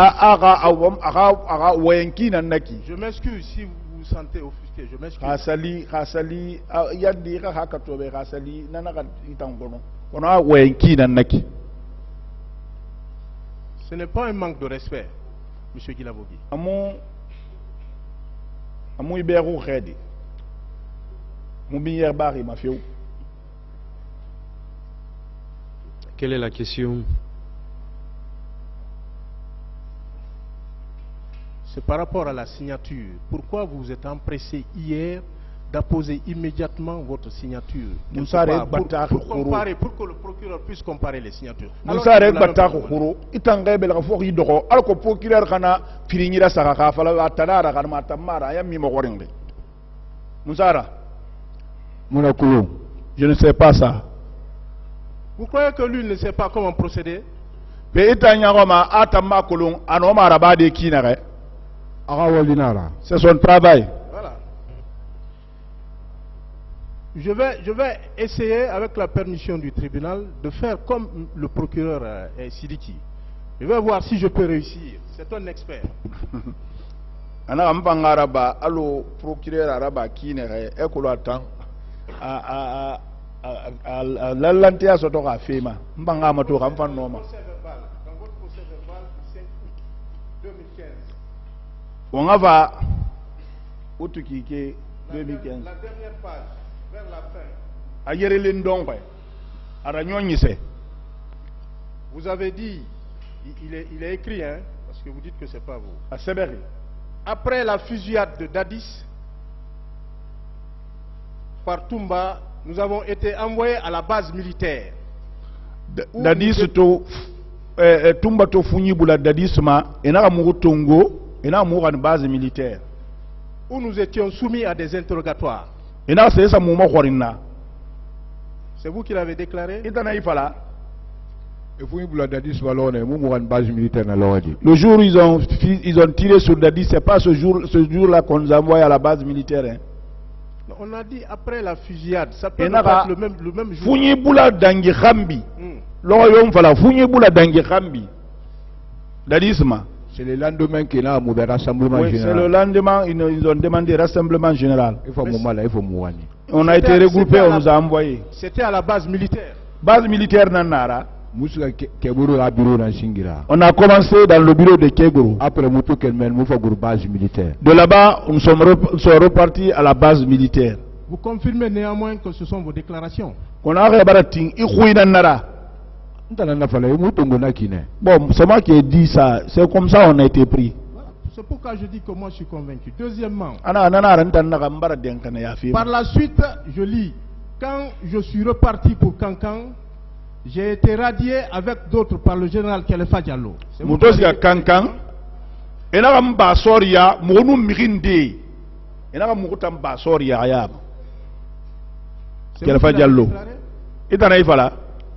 Je m'excuse si vous vous sentez offusqué, je m'excuse. Ce n'est pas un manque de respect, M. Guilabogui. Quelle est la question? C'est par rapport à la signature. Pourquoi vous vous êtes empressé hier d'apposer immédiatement votre signature pour que le procureur puisse comparer les signatures? Je ne sais pas ça. Vous croyez que lui ne sait pas comment procéder? C'est son travail. Voilà. Je vais essayer, avec la permission du tribunal, de faire comme le procureur Sidiki. Je vais voir si je peux réussir. C'est un expert. Procureur arabe qui n'est pas l'Atlantia soto ka fema mbanga mato kam fan noma Dans votre procès verbal du 5 août 2015. On va utukike 2015. La dernière page, vers la fin. Ayere lendon ara nyonyise. Vous avez dit, il est écrit, hein, parce que vous dites que c'est pas vous. À Seberi. Après la fusillade de Dadis par Toumba, nous avons été envoyés à la base militaire. Dadis to Toumba to funibula Dadis ma enara muru Tongo enara muru en base militaire. Où nous étions soumis à des interrogatoires. Enara c'est ça mouma khorina. C'est vous qui l'avez déclaré? Itana ifala. Le jour où ils ont tiré sur Dadis, c'est pas ce jour-là qu'on nous a envoyé à la base militaire. Hein. On a dit après la fusillade, ça peut être le même jour. Funyibula dangi khambi. L'oyom fala funyibula dangi khambi. Dadisma. C'est le lendemain qu'il a un rassemblement général. C'est le lendemain, ils ont demandé rassemblement général. On a été regroupés, on nous a envoyés. C'était à la base militaire. Base militaire Nanara. On a commencé dans le bureau de Keguru. De là-bas, nous sommes repartis à la base militaire. Vous confirmez néanmoins que ce sont vos déclarations? On a bon, c'est moi qui ai dit ça. C'est comme ça qu'on a été pris. Voilà. C'est pourquoi je dis que moi je suis convaincu. Deuxièmement, par la suite, je lis, quand je suis reparti pour Kankan, j'ai été radié avec d'autres par le général Khalifa Diallo. Mutosia Kankan, enara mbasoria monu mirinde, enara mukutam basoria ayab. Khalifa Diallo. Itana ifala.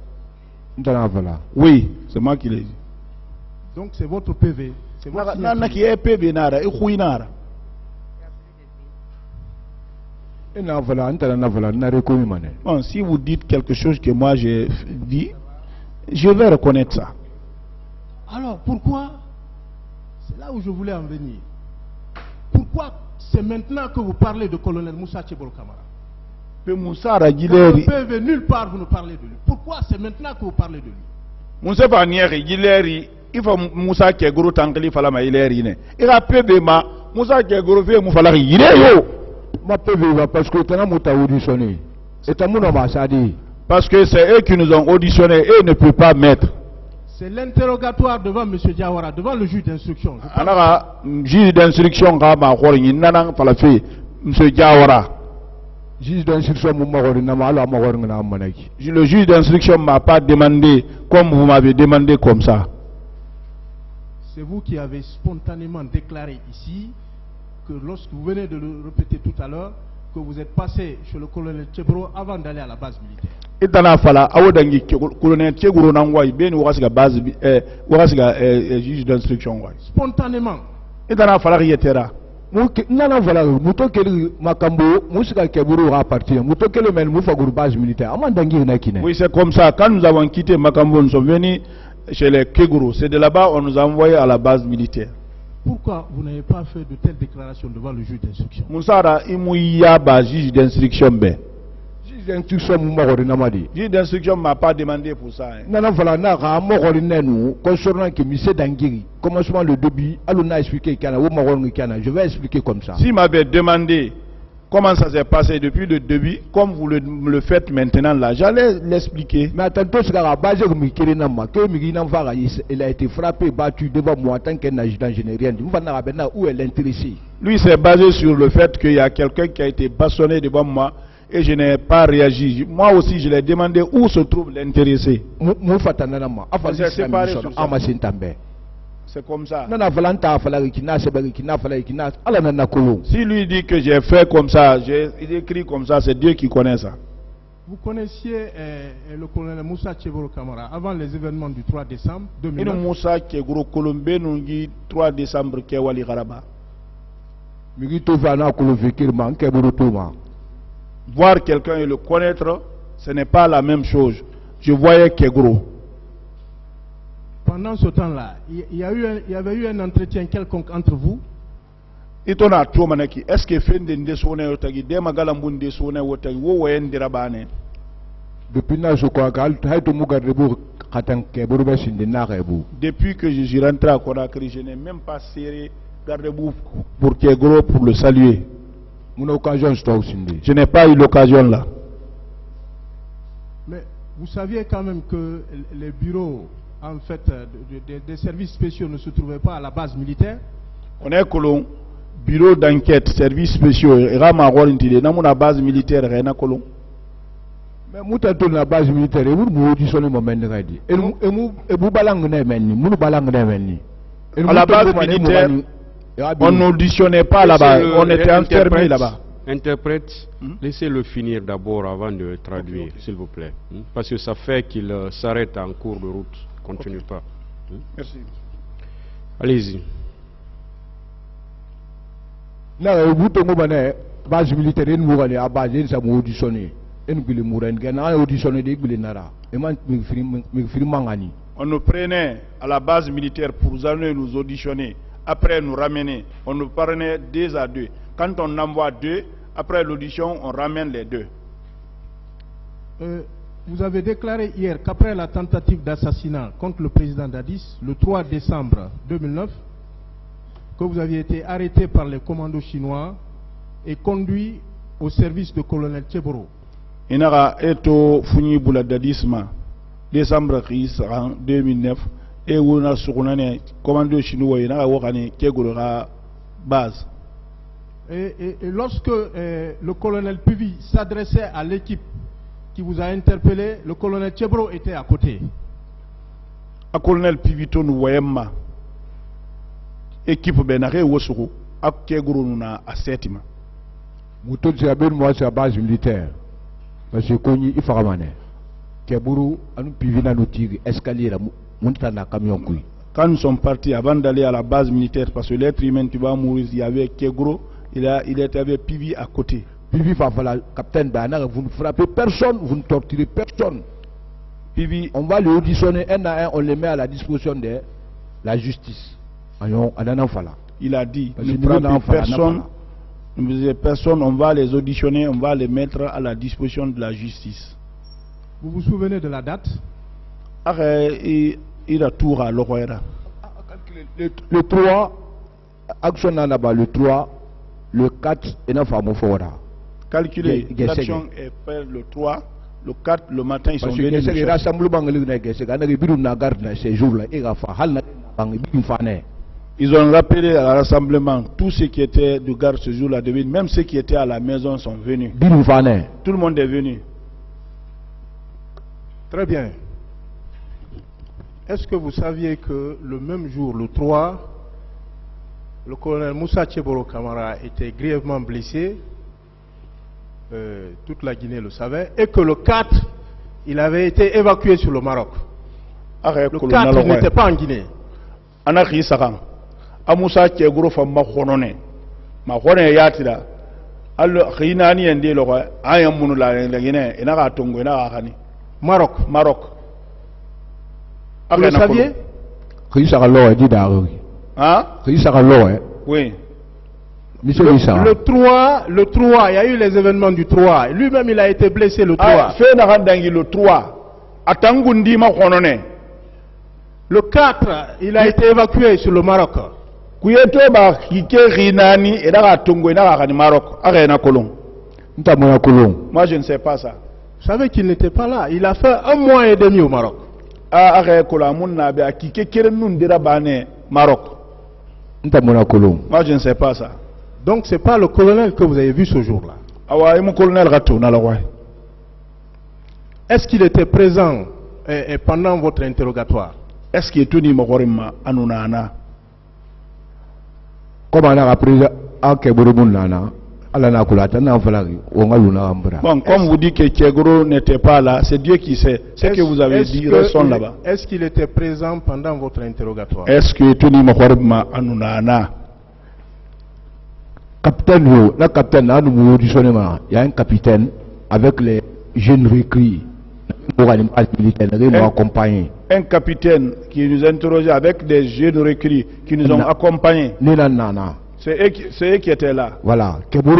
Oui, c'est moi qui l'ai dit. Donc c'est votre PV. C'est votre signature. Qui est PV nara, ikhuinara. Bon, si vous dites quelque chose que moi j'ai dit, je vais reconnaître ça. Alors pourquoi? C'est là où je voulais en venir. Pourquoi c'est maintenant que vous parlez de colonel Moussa Tchebolo Kamara? Nulle part vous nous parlez de lui. Pourquoi c'est maintenant que vous parlez de lui? Moussa Banieri Gileri, il faut Moussa Keguru Tankeli Falama Ileri. Il a peu de ma Moussa Keguru fait Moufalari Ireyo. Parce que tu as auditionné. Parce que c'est eux qui nous ont auditionné et ils ne peuvent pas mettre. C'est l'interrogatoire devant M. Diawara, devant le juge d'instruction. Le juge d'instruction, M. Diawara. Le juge d'instruction ne m'a pas demandé comme vous m'avez demandé comme ça. C'est vous qui avez spontanément déclaré ici que lorsque vous venez de le répéter tout à l'heure, que vous êtes passé chez le colonel Tchebro avant d'aller à la base militaire. Juge d'instruction. Spontanément. nana voilà mutokeli makambo musika keburu appartient mutokeli men mufagour base militaire amandangi na kine. Oui, c'est comme ça. Quand nous avons quitté Makambo, nous sommes venus chez les Keguru. C'est de là-bas on nous a envoyés à la base militaire. Pourquoi vous n'avez pas fait de telles déclarations devant le juge d'instruction? Moussara imouya ba juge d'instruction be. Juge d'instruction mumagori namadi. Juge d'instruction m'a pas demandé pour ça. Nana voilà na ramogori nenu concernant que monsieur Dangiri commencement le début aluna expliquer kana ou magori kana je vais expliquer comme ça. S'il m'avait demandé comment ça s'est passé depuis le début, comme vous le faites maintenant là, j'allais l'expliquer. Mais attends, il a été frappé, battu devant moi en tant qu'un adjudant général. Où est l'intéressé? Lui s'est basé sur le fait qu'il y a quelqu'un qui a été bâtonné devant moi et je n'ai pas réagi. Moi aussi, je l'ai demandé où se trouve l'intéressé. C'est comme ça. Si lui dit que j'ai fait comme ça, j'ai écrit comme ça, c'est Dieu qui connaît ça. Vous connaissiez le colonel Moussa Tcheboro Kamara avant les événements du 3 décembre 2009. Moussa Tcheboro Kolombe nous dit 3 décembre Kewali Garaba. Voir quelqu'un et le connaître, ce n'est pas la même chose. Je voyais Kegro. Pendant ce temps-là, il y avait eu un entretien quelconque entre vous? Est-ce que fin de ndesone otagi de magala mbunde sone otagi wo wen dirabane? Depuis que je suis rentré à Conakry, je n'ai même pas serré garde-boue pour Kegro pour le saluer. Je n'ai pas eu l'occasion là. Mais vous saviez quand même que les bureaux en fait des services spéciaux ne se trouvaient pas à la base militaire? On est colon bureau d'enquête services spéciaux rama rolintide na muna base militaire rena colon. Mais mutato na base militaire e mu auditionné mo men ngadi e bu balang na menni mu balang na menni à la base militaire on n'auditionnait pas là-bas, on était enfermés là-bas. Interprète, laissez-le finir d'abord avant de traduire, s'il vous plaît. Parce que ça fait qu'il s'arrête en cours de route. Continue pas. Merci. Allez-y. Na buto mo bane base militaire en mo à base ça mo auditionné en gule mouren gana auditionné de gule nara e man mi firi mangani. On nous prenait à la base militaire pour nous auditionner, après nous ramener, on nous prenait 2 à 2. Quand on envoie 2, après l'audition, on ramène les 2. Vous avez déclaré hier qu'après la tentative d'assassinat contre le président Dadis, le 3 décembre 2009, que vous aviez été arrêté par les commandos chinois et conduit au service de colonel Tcheboro. Inara eto funi bula dadisma décembre 2009 et on a sourné commando chinois inara wakani Tchegoro base. Et lorsque le colonel Pivi s'adressait à l'équipe qui vous a interpellé, le colonel Tcheboro était à côté. Le colonel Pivi tonu wayemma équipe benare wosuru ak Tchegoro nuna a setima. Mouton c'est à moi c'est à base militaire. Parce que koni ifaramane. Tcheboro anu Pivi na nous tire escalier la monta na camion kui. Quand nous sommes partis avant d'aller à la base militaire parce que l'être humain tu vas mourir, il y avait Tchegoro. Il était avec Pivi à côté. Pivi Fafala, capitaine Bana, vous ne frappez personne, vous ne torturez personne. Pivi, on va le auditionner un à un, on les met à la disposition de la justice. Il a dit, ne frappez personne, on va les auditionner, on va les mettre à la disposition de la justice. Vous vous souvenez de la date? Il a tout à l'Oroera. Le 3, action là-bas, le 3. Le 4 et 9 à Mofora. Calculez, l'action est faite le 3, le 4, le matin, ils sont venus. Ils ont rappelé à rassemblement tous ceux qui étaient de garde ce jour-là, même ceux qui étaient à la maison sont venus. Tout le monde est venu. Très bien. Est-ce que vous saviez que le même jour, le 3, le colonel Moussa Tcheboro Kamara était grièvement blessé, toute la Guinée le savait, et que le 4, il avait été évacué sur le Maroc. Le 4, il n'était pas en Guinée. Moussa Tcheboro Famba Khonone, ma khone yatira allo khinani ende lo ayam munu la ngene ina ga tongo ina ga khani Maroc vous le saviez Khisa lo di dawo hein Khisa lo oui Monsieur le 3, il y a eu les événements du 3. Lui-même, il a été blessé le 3. Le 3. Le 4, il a été évacué sur le Maroc. Moi, je ne sais pas ça. Vous savez qu'il n'était pas là. Il a fait 1 mois et demi au Maroc. Moi, je ne sais pas ça. Donc, ce n'est pas le colonel que vous avez vu ce jour-là. Est-ce qu'il était présent pendant votre interrogatoire? Est-ce qu'il était présent comment on a appris à bon, comme vous dites que Kegro n'était pas là, c'est Dieu qui sait. Ce que vous avez dit résonne là-bas. Est-ce qu'il était présent pendant votre interrogatoire? Est-ce qu'il était présent? Capitaine, la capitaine, il y a un capitaine avec les jeunes recrues accompagnés. Un capitaine qui nous interrogeait avec des jeunes recrues qui nous ont accompagnés. C'est eux qui étaient là. Voilà.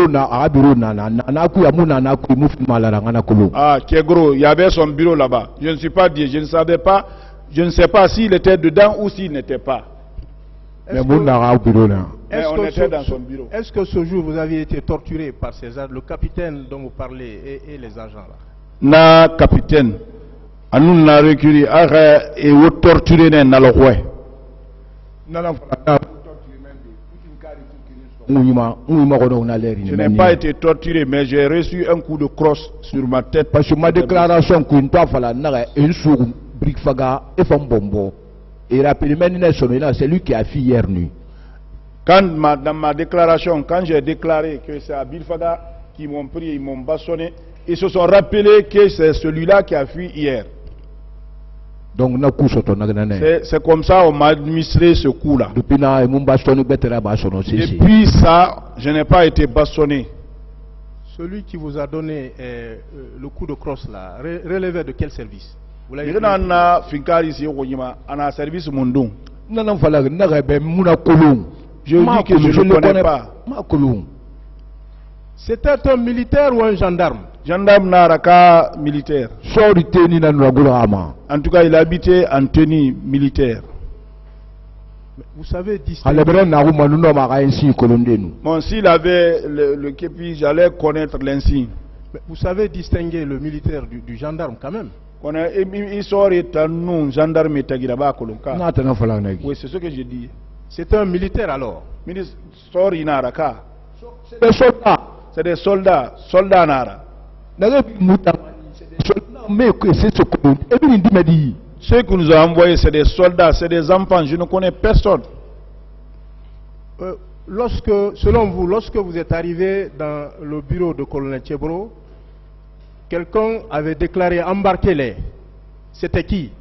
Ah, Kegro, il y avait son bureau là-bas. Je ne suis pas dit, je ne savais pas, je ne sais pas s'il était dedans ou s'il n'était pas. Mais on était dans son bureau. Est-ce que ce jour vous aviez été torturé par le capitaine dont vous parlez et les agents là? Na capitaine, nous n'a reculé et vous torturé dans le roi. Je n'ai pas été torturé, mais j'ai reçu un coup de crosse sur ma tête. Parce que ma déclaration et rapidement, c'est lui qui a fait hier nuit. Dans ma déclaration, quand j'ai déclaré que c'est à Bilfaga qui m'ont pris, ils m'ont bâchonné, ils se sont rappelés que c'est celui-là qui a fui hier. Donc, c'est comme ça qu'on m'a administré ce coup-là. Depuis ça, je n'ai pas été bâchonné. Celui qui vous a donné le coup de crosse là, relevé de quel service? Vous l'avez service Mundung. Je dis que je ne connais pas. C'était un militaire ou un gendarme? Gendarme Naraka militaire. En tout cas, il habitait en tenue militaire. Vous savez distinguer. Bon, s'il avait le képi, j'allais connaître l'insigne. Vous savez distinguer le militaire du gendarme quand même? Oui, c'est ce que j'ai dit. C'est un militaire alors? C'est des soldats. C'est des soldats. Soldats Nara. Ceux que nous avons envoyés, c'est des soldats, c'est des enfants. Je ne connais personne. Selon vous, lorsque vous êtes arrivé dans le bureau de colonel Tchebro, quelqu'un avait déclaré embarquez-les. C'était qui?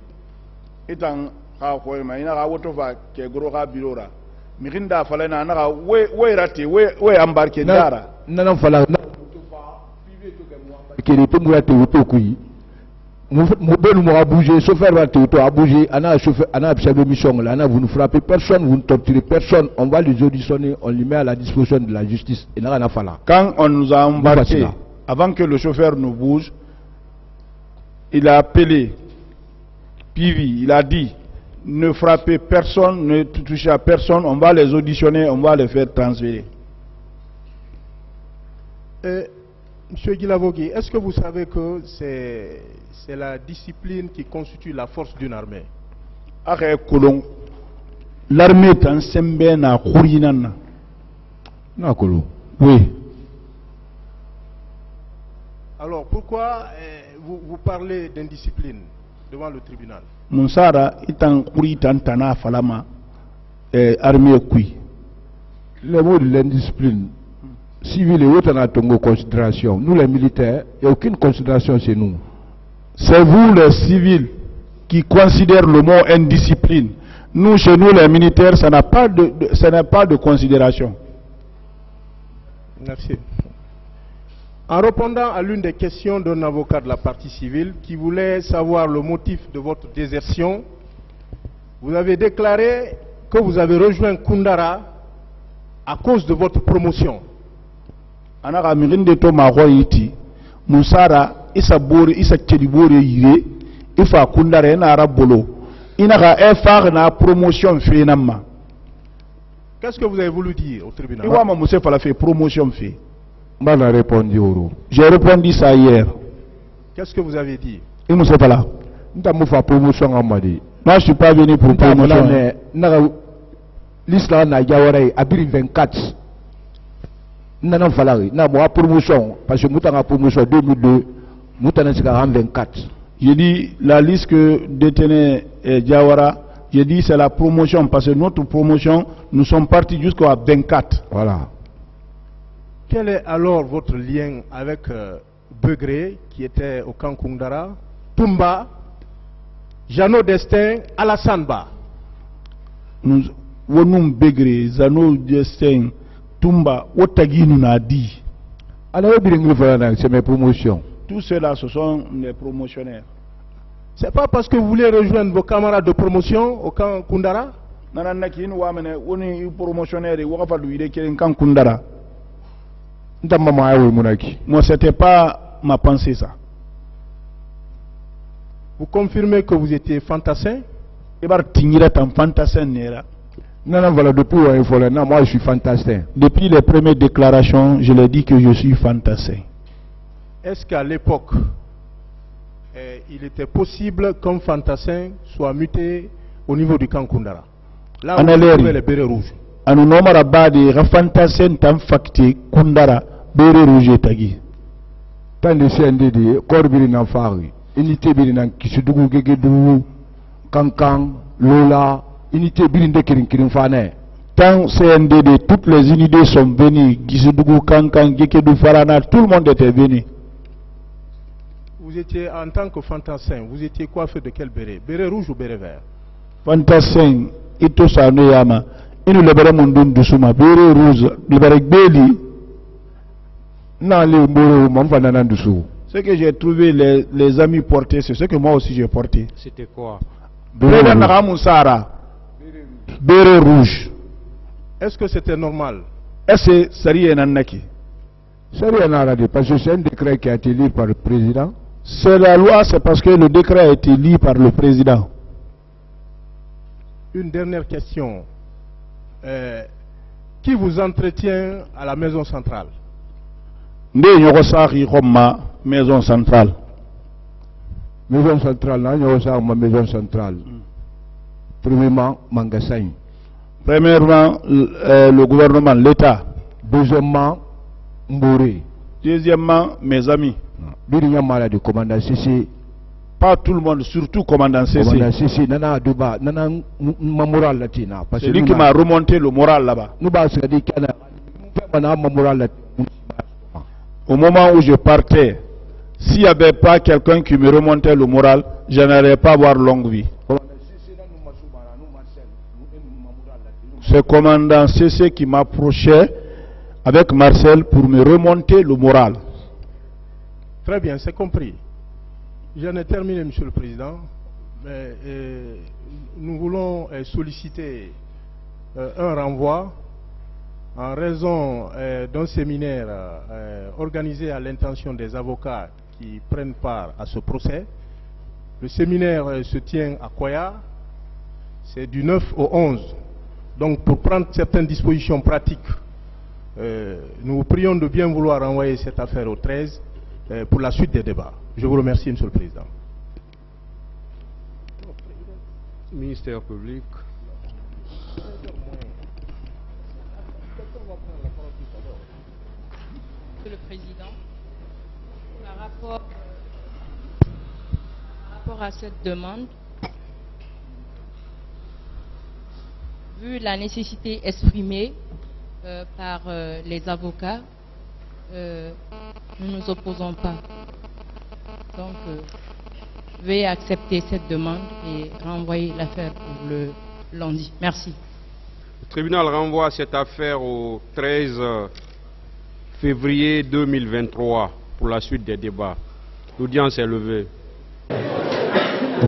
Chauffeur a bougé, vous ne frappez personne, vous ne torturez personne, on va les auditionner, on les met à la disposition de la justice. Quand on nous a embarqués, avant que le chauffeur nous bouge, il a appelé Pivi, il a dit ne frappez personne, ne touchez à personne, on va les auditionner, on va les faire transférer. Monsieur Guilavogui, est-ce que vous savez que c'est la discipline qui constitue la force d'une armée? L'armée est en sembe na khourinana. Oui. Alors pourquoi vous parlez d'indiscipline devant le tribunal? Monsara itan khouritan tana falama armée kui. Le mot de l'indiscipline civile et autres en considération. Nous les militaires, il n'y a aucune considération chez nous. C'est vous les civils qui considèrent le mot indiscipline. Nous, chez nous les militaires, ça n'a pas de considération. Merci. En répondant à l'une des questions d'un avocat de la partie civile qui voulait savoir le motif de votre désertion, vous avez déclaré que vous avez rejoint Koundara à cause de votre promotion. Anaka mirinde to mahoiti musara isa bore isa chedibore yire ifa Koundara na arabolo inaka efar na promotion fait namma. Qu'est-ce que vous avez voulu dire au tribunal? Iwama Moussa Fala fait promotion fait. M'a répondu Oro. J'ai répondu ça hier. Qu'est-ce que vous avez dit? Et Moussa Fala. N'ta promotion à Madi. Moi je suis pas venu pour promotion. L'Islam n'a pas abri 24. N'a fallu. N'a pas promotion parce que Moutanga promotion 2002, Moutanga c'est 24. J'ai dit la liste que détenait Diawara. J'ai dit c'est la promotion parce que notre promotion nous sommes partis jusqu'à 24. Voilà. Quel est alors votre lien avec Begré qui était au camp Koundara, Toumba, Jeannot Destin, Alassane Ba? Nous Begré, Jeannot Destin, Toumba, Otagi nous a dit. Alors c'est mes promotions. Tous ceux-là ce sont les promotionnaires. C'est pas parce que vous voulez rejoindre vos camarades de promotion au camp Koundara? Moi, c'était pas ma pensée, ça. Vous confirmez que vous étiez fantassin? Non, voilà, moi je suis fantassin. Depuis les premières déclarations, je l'ai dit que je suis fantassin. Est-ce qu'à l'époque, il était possible qu'un fantassin soit muté au niveau du camp Koundara? Là où vous trouvez les bérets rouges. Anu nomara badi fantassin tam fakti Koundara bérets rouges tagi. Tant de CNDD, Korbiri Nanfari, unité Birinan Kisudugu Gegedu, Kankan, Lola, unité Birinde Kirin Fane. Tant CNDD, toutes les unités sont venues, Kisudugu, Kankan, Gekedu Farana, tout le monde était venu. Vous étiez en tant que fantassin, vous étiez coiffé de quel béret? Béret rouge ou béret vert? Fantassin, ito Sanoyama, inu lebere mundun dusuma, béret rouge, lebere beli. Ce que j'ai trouvé les amis portés, c'est ce que moi aussi j'ai porté. C'était quoi? Béret rouge. Est-ce que c'était normal? Est-ce que c'est Nanaki? C'est parce que c'est un décret qui a été lu par le président. C'est la loi, c'est parce que le décret a été lu par le président. Une dernière question. Qui vous entretient à la maison centrale? Maison centrale. Maison centrale, ma maison centrale. Premièrement, Mangassaï. Premièrement, le gouvernement, l'État. Deuxièmement, Mbouré. Deuxièmement, mes amis. Commandant CC. Pas tout le monde, surtout commandant CC. Commandant CC, nana Duba, nana ma morale latina. C'est lui qui m'a remonté le moral là-bas. Au moment où je partais, s'il n'y avait pas quelqu'un qui me remontait le moral, je n'allais pas avoir longue vie. C'est commandant CC qui m'approchait avec Marcel pour me remonter le moral. Très bien, c'est compris. J'en ai terminé, Monsieur le Président. Mais, nous voulons solliciter un renvoi en raison d'un séminaire organisé à l'intention des avocats qui prennent part à ce procès. Le séminaire se tient à Koya, c'est du 9 au 11. Donc pour prendre certaines dispositions pratiques, nous vous prions de bien vouloir envoyer cette affaire au 13 pour la suite des débats. Je vous remercie, Monsieur le Président. Ministère public. Monsieur le Président, par rapport à cette demande, vu la nécessité exprimée par les avocats, nous ne nous opposons pas. Donc, veuillez accepter cette demande et renvoyer l'affaire pour le lundi. Merci. Le tribunal renvoie cette affaire au 13 février 2023 pour la suite des débats. L'audience est levée.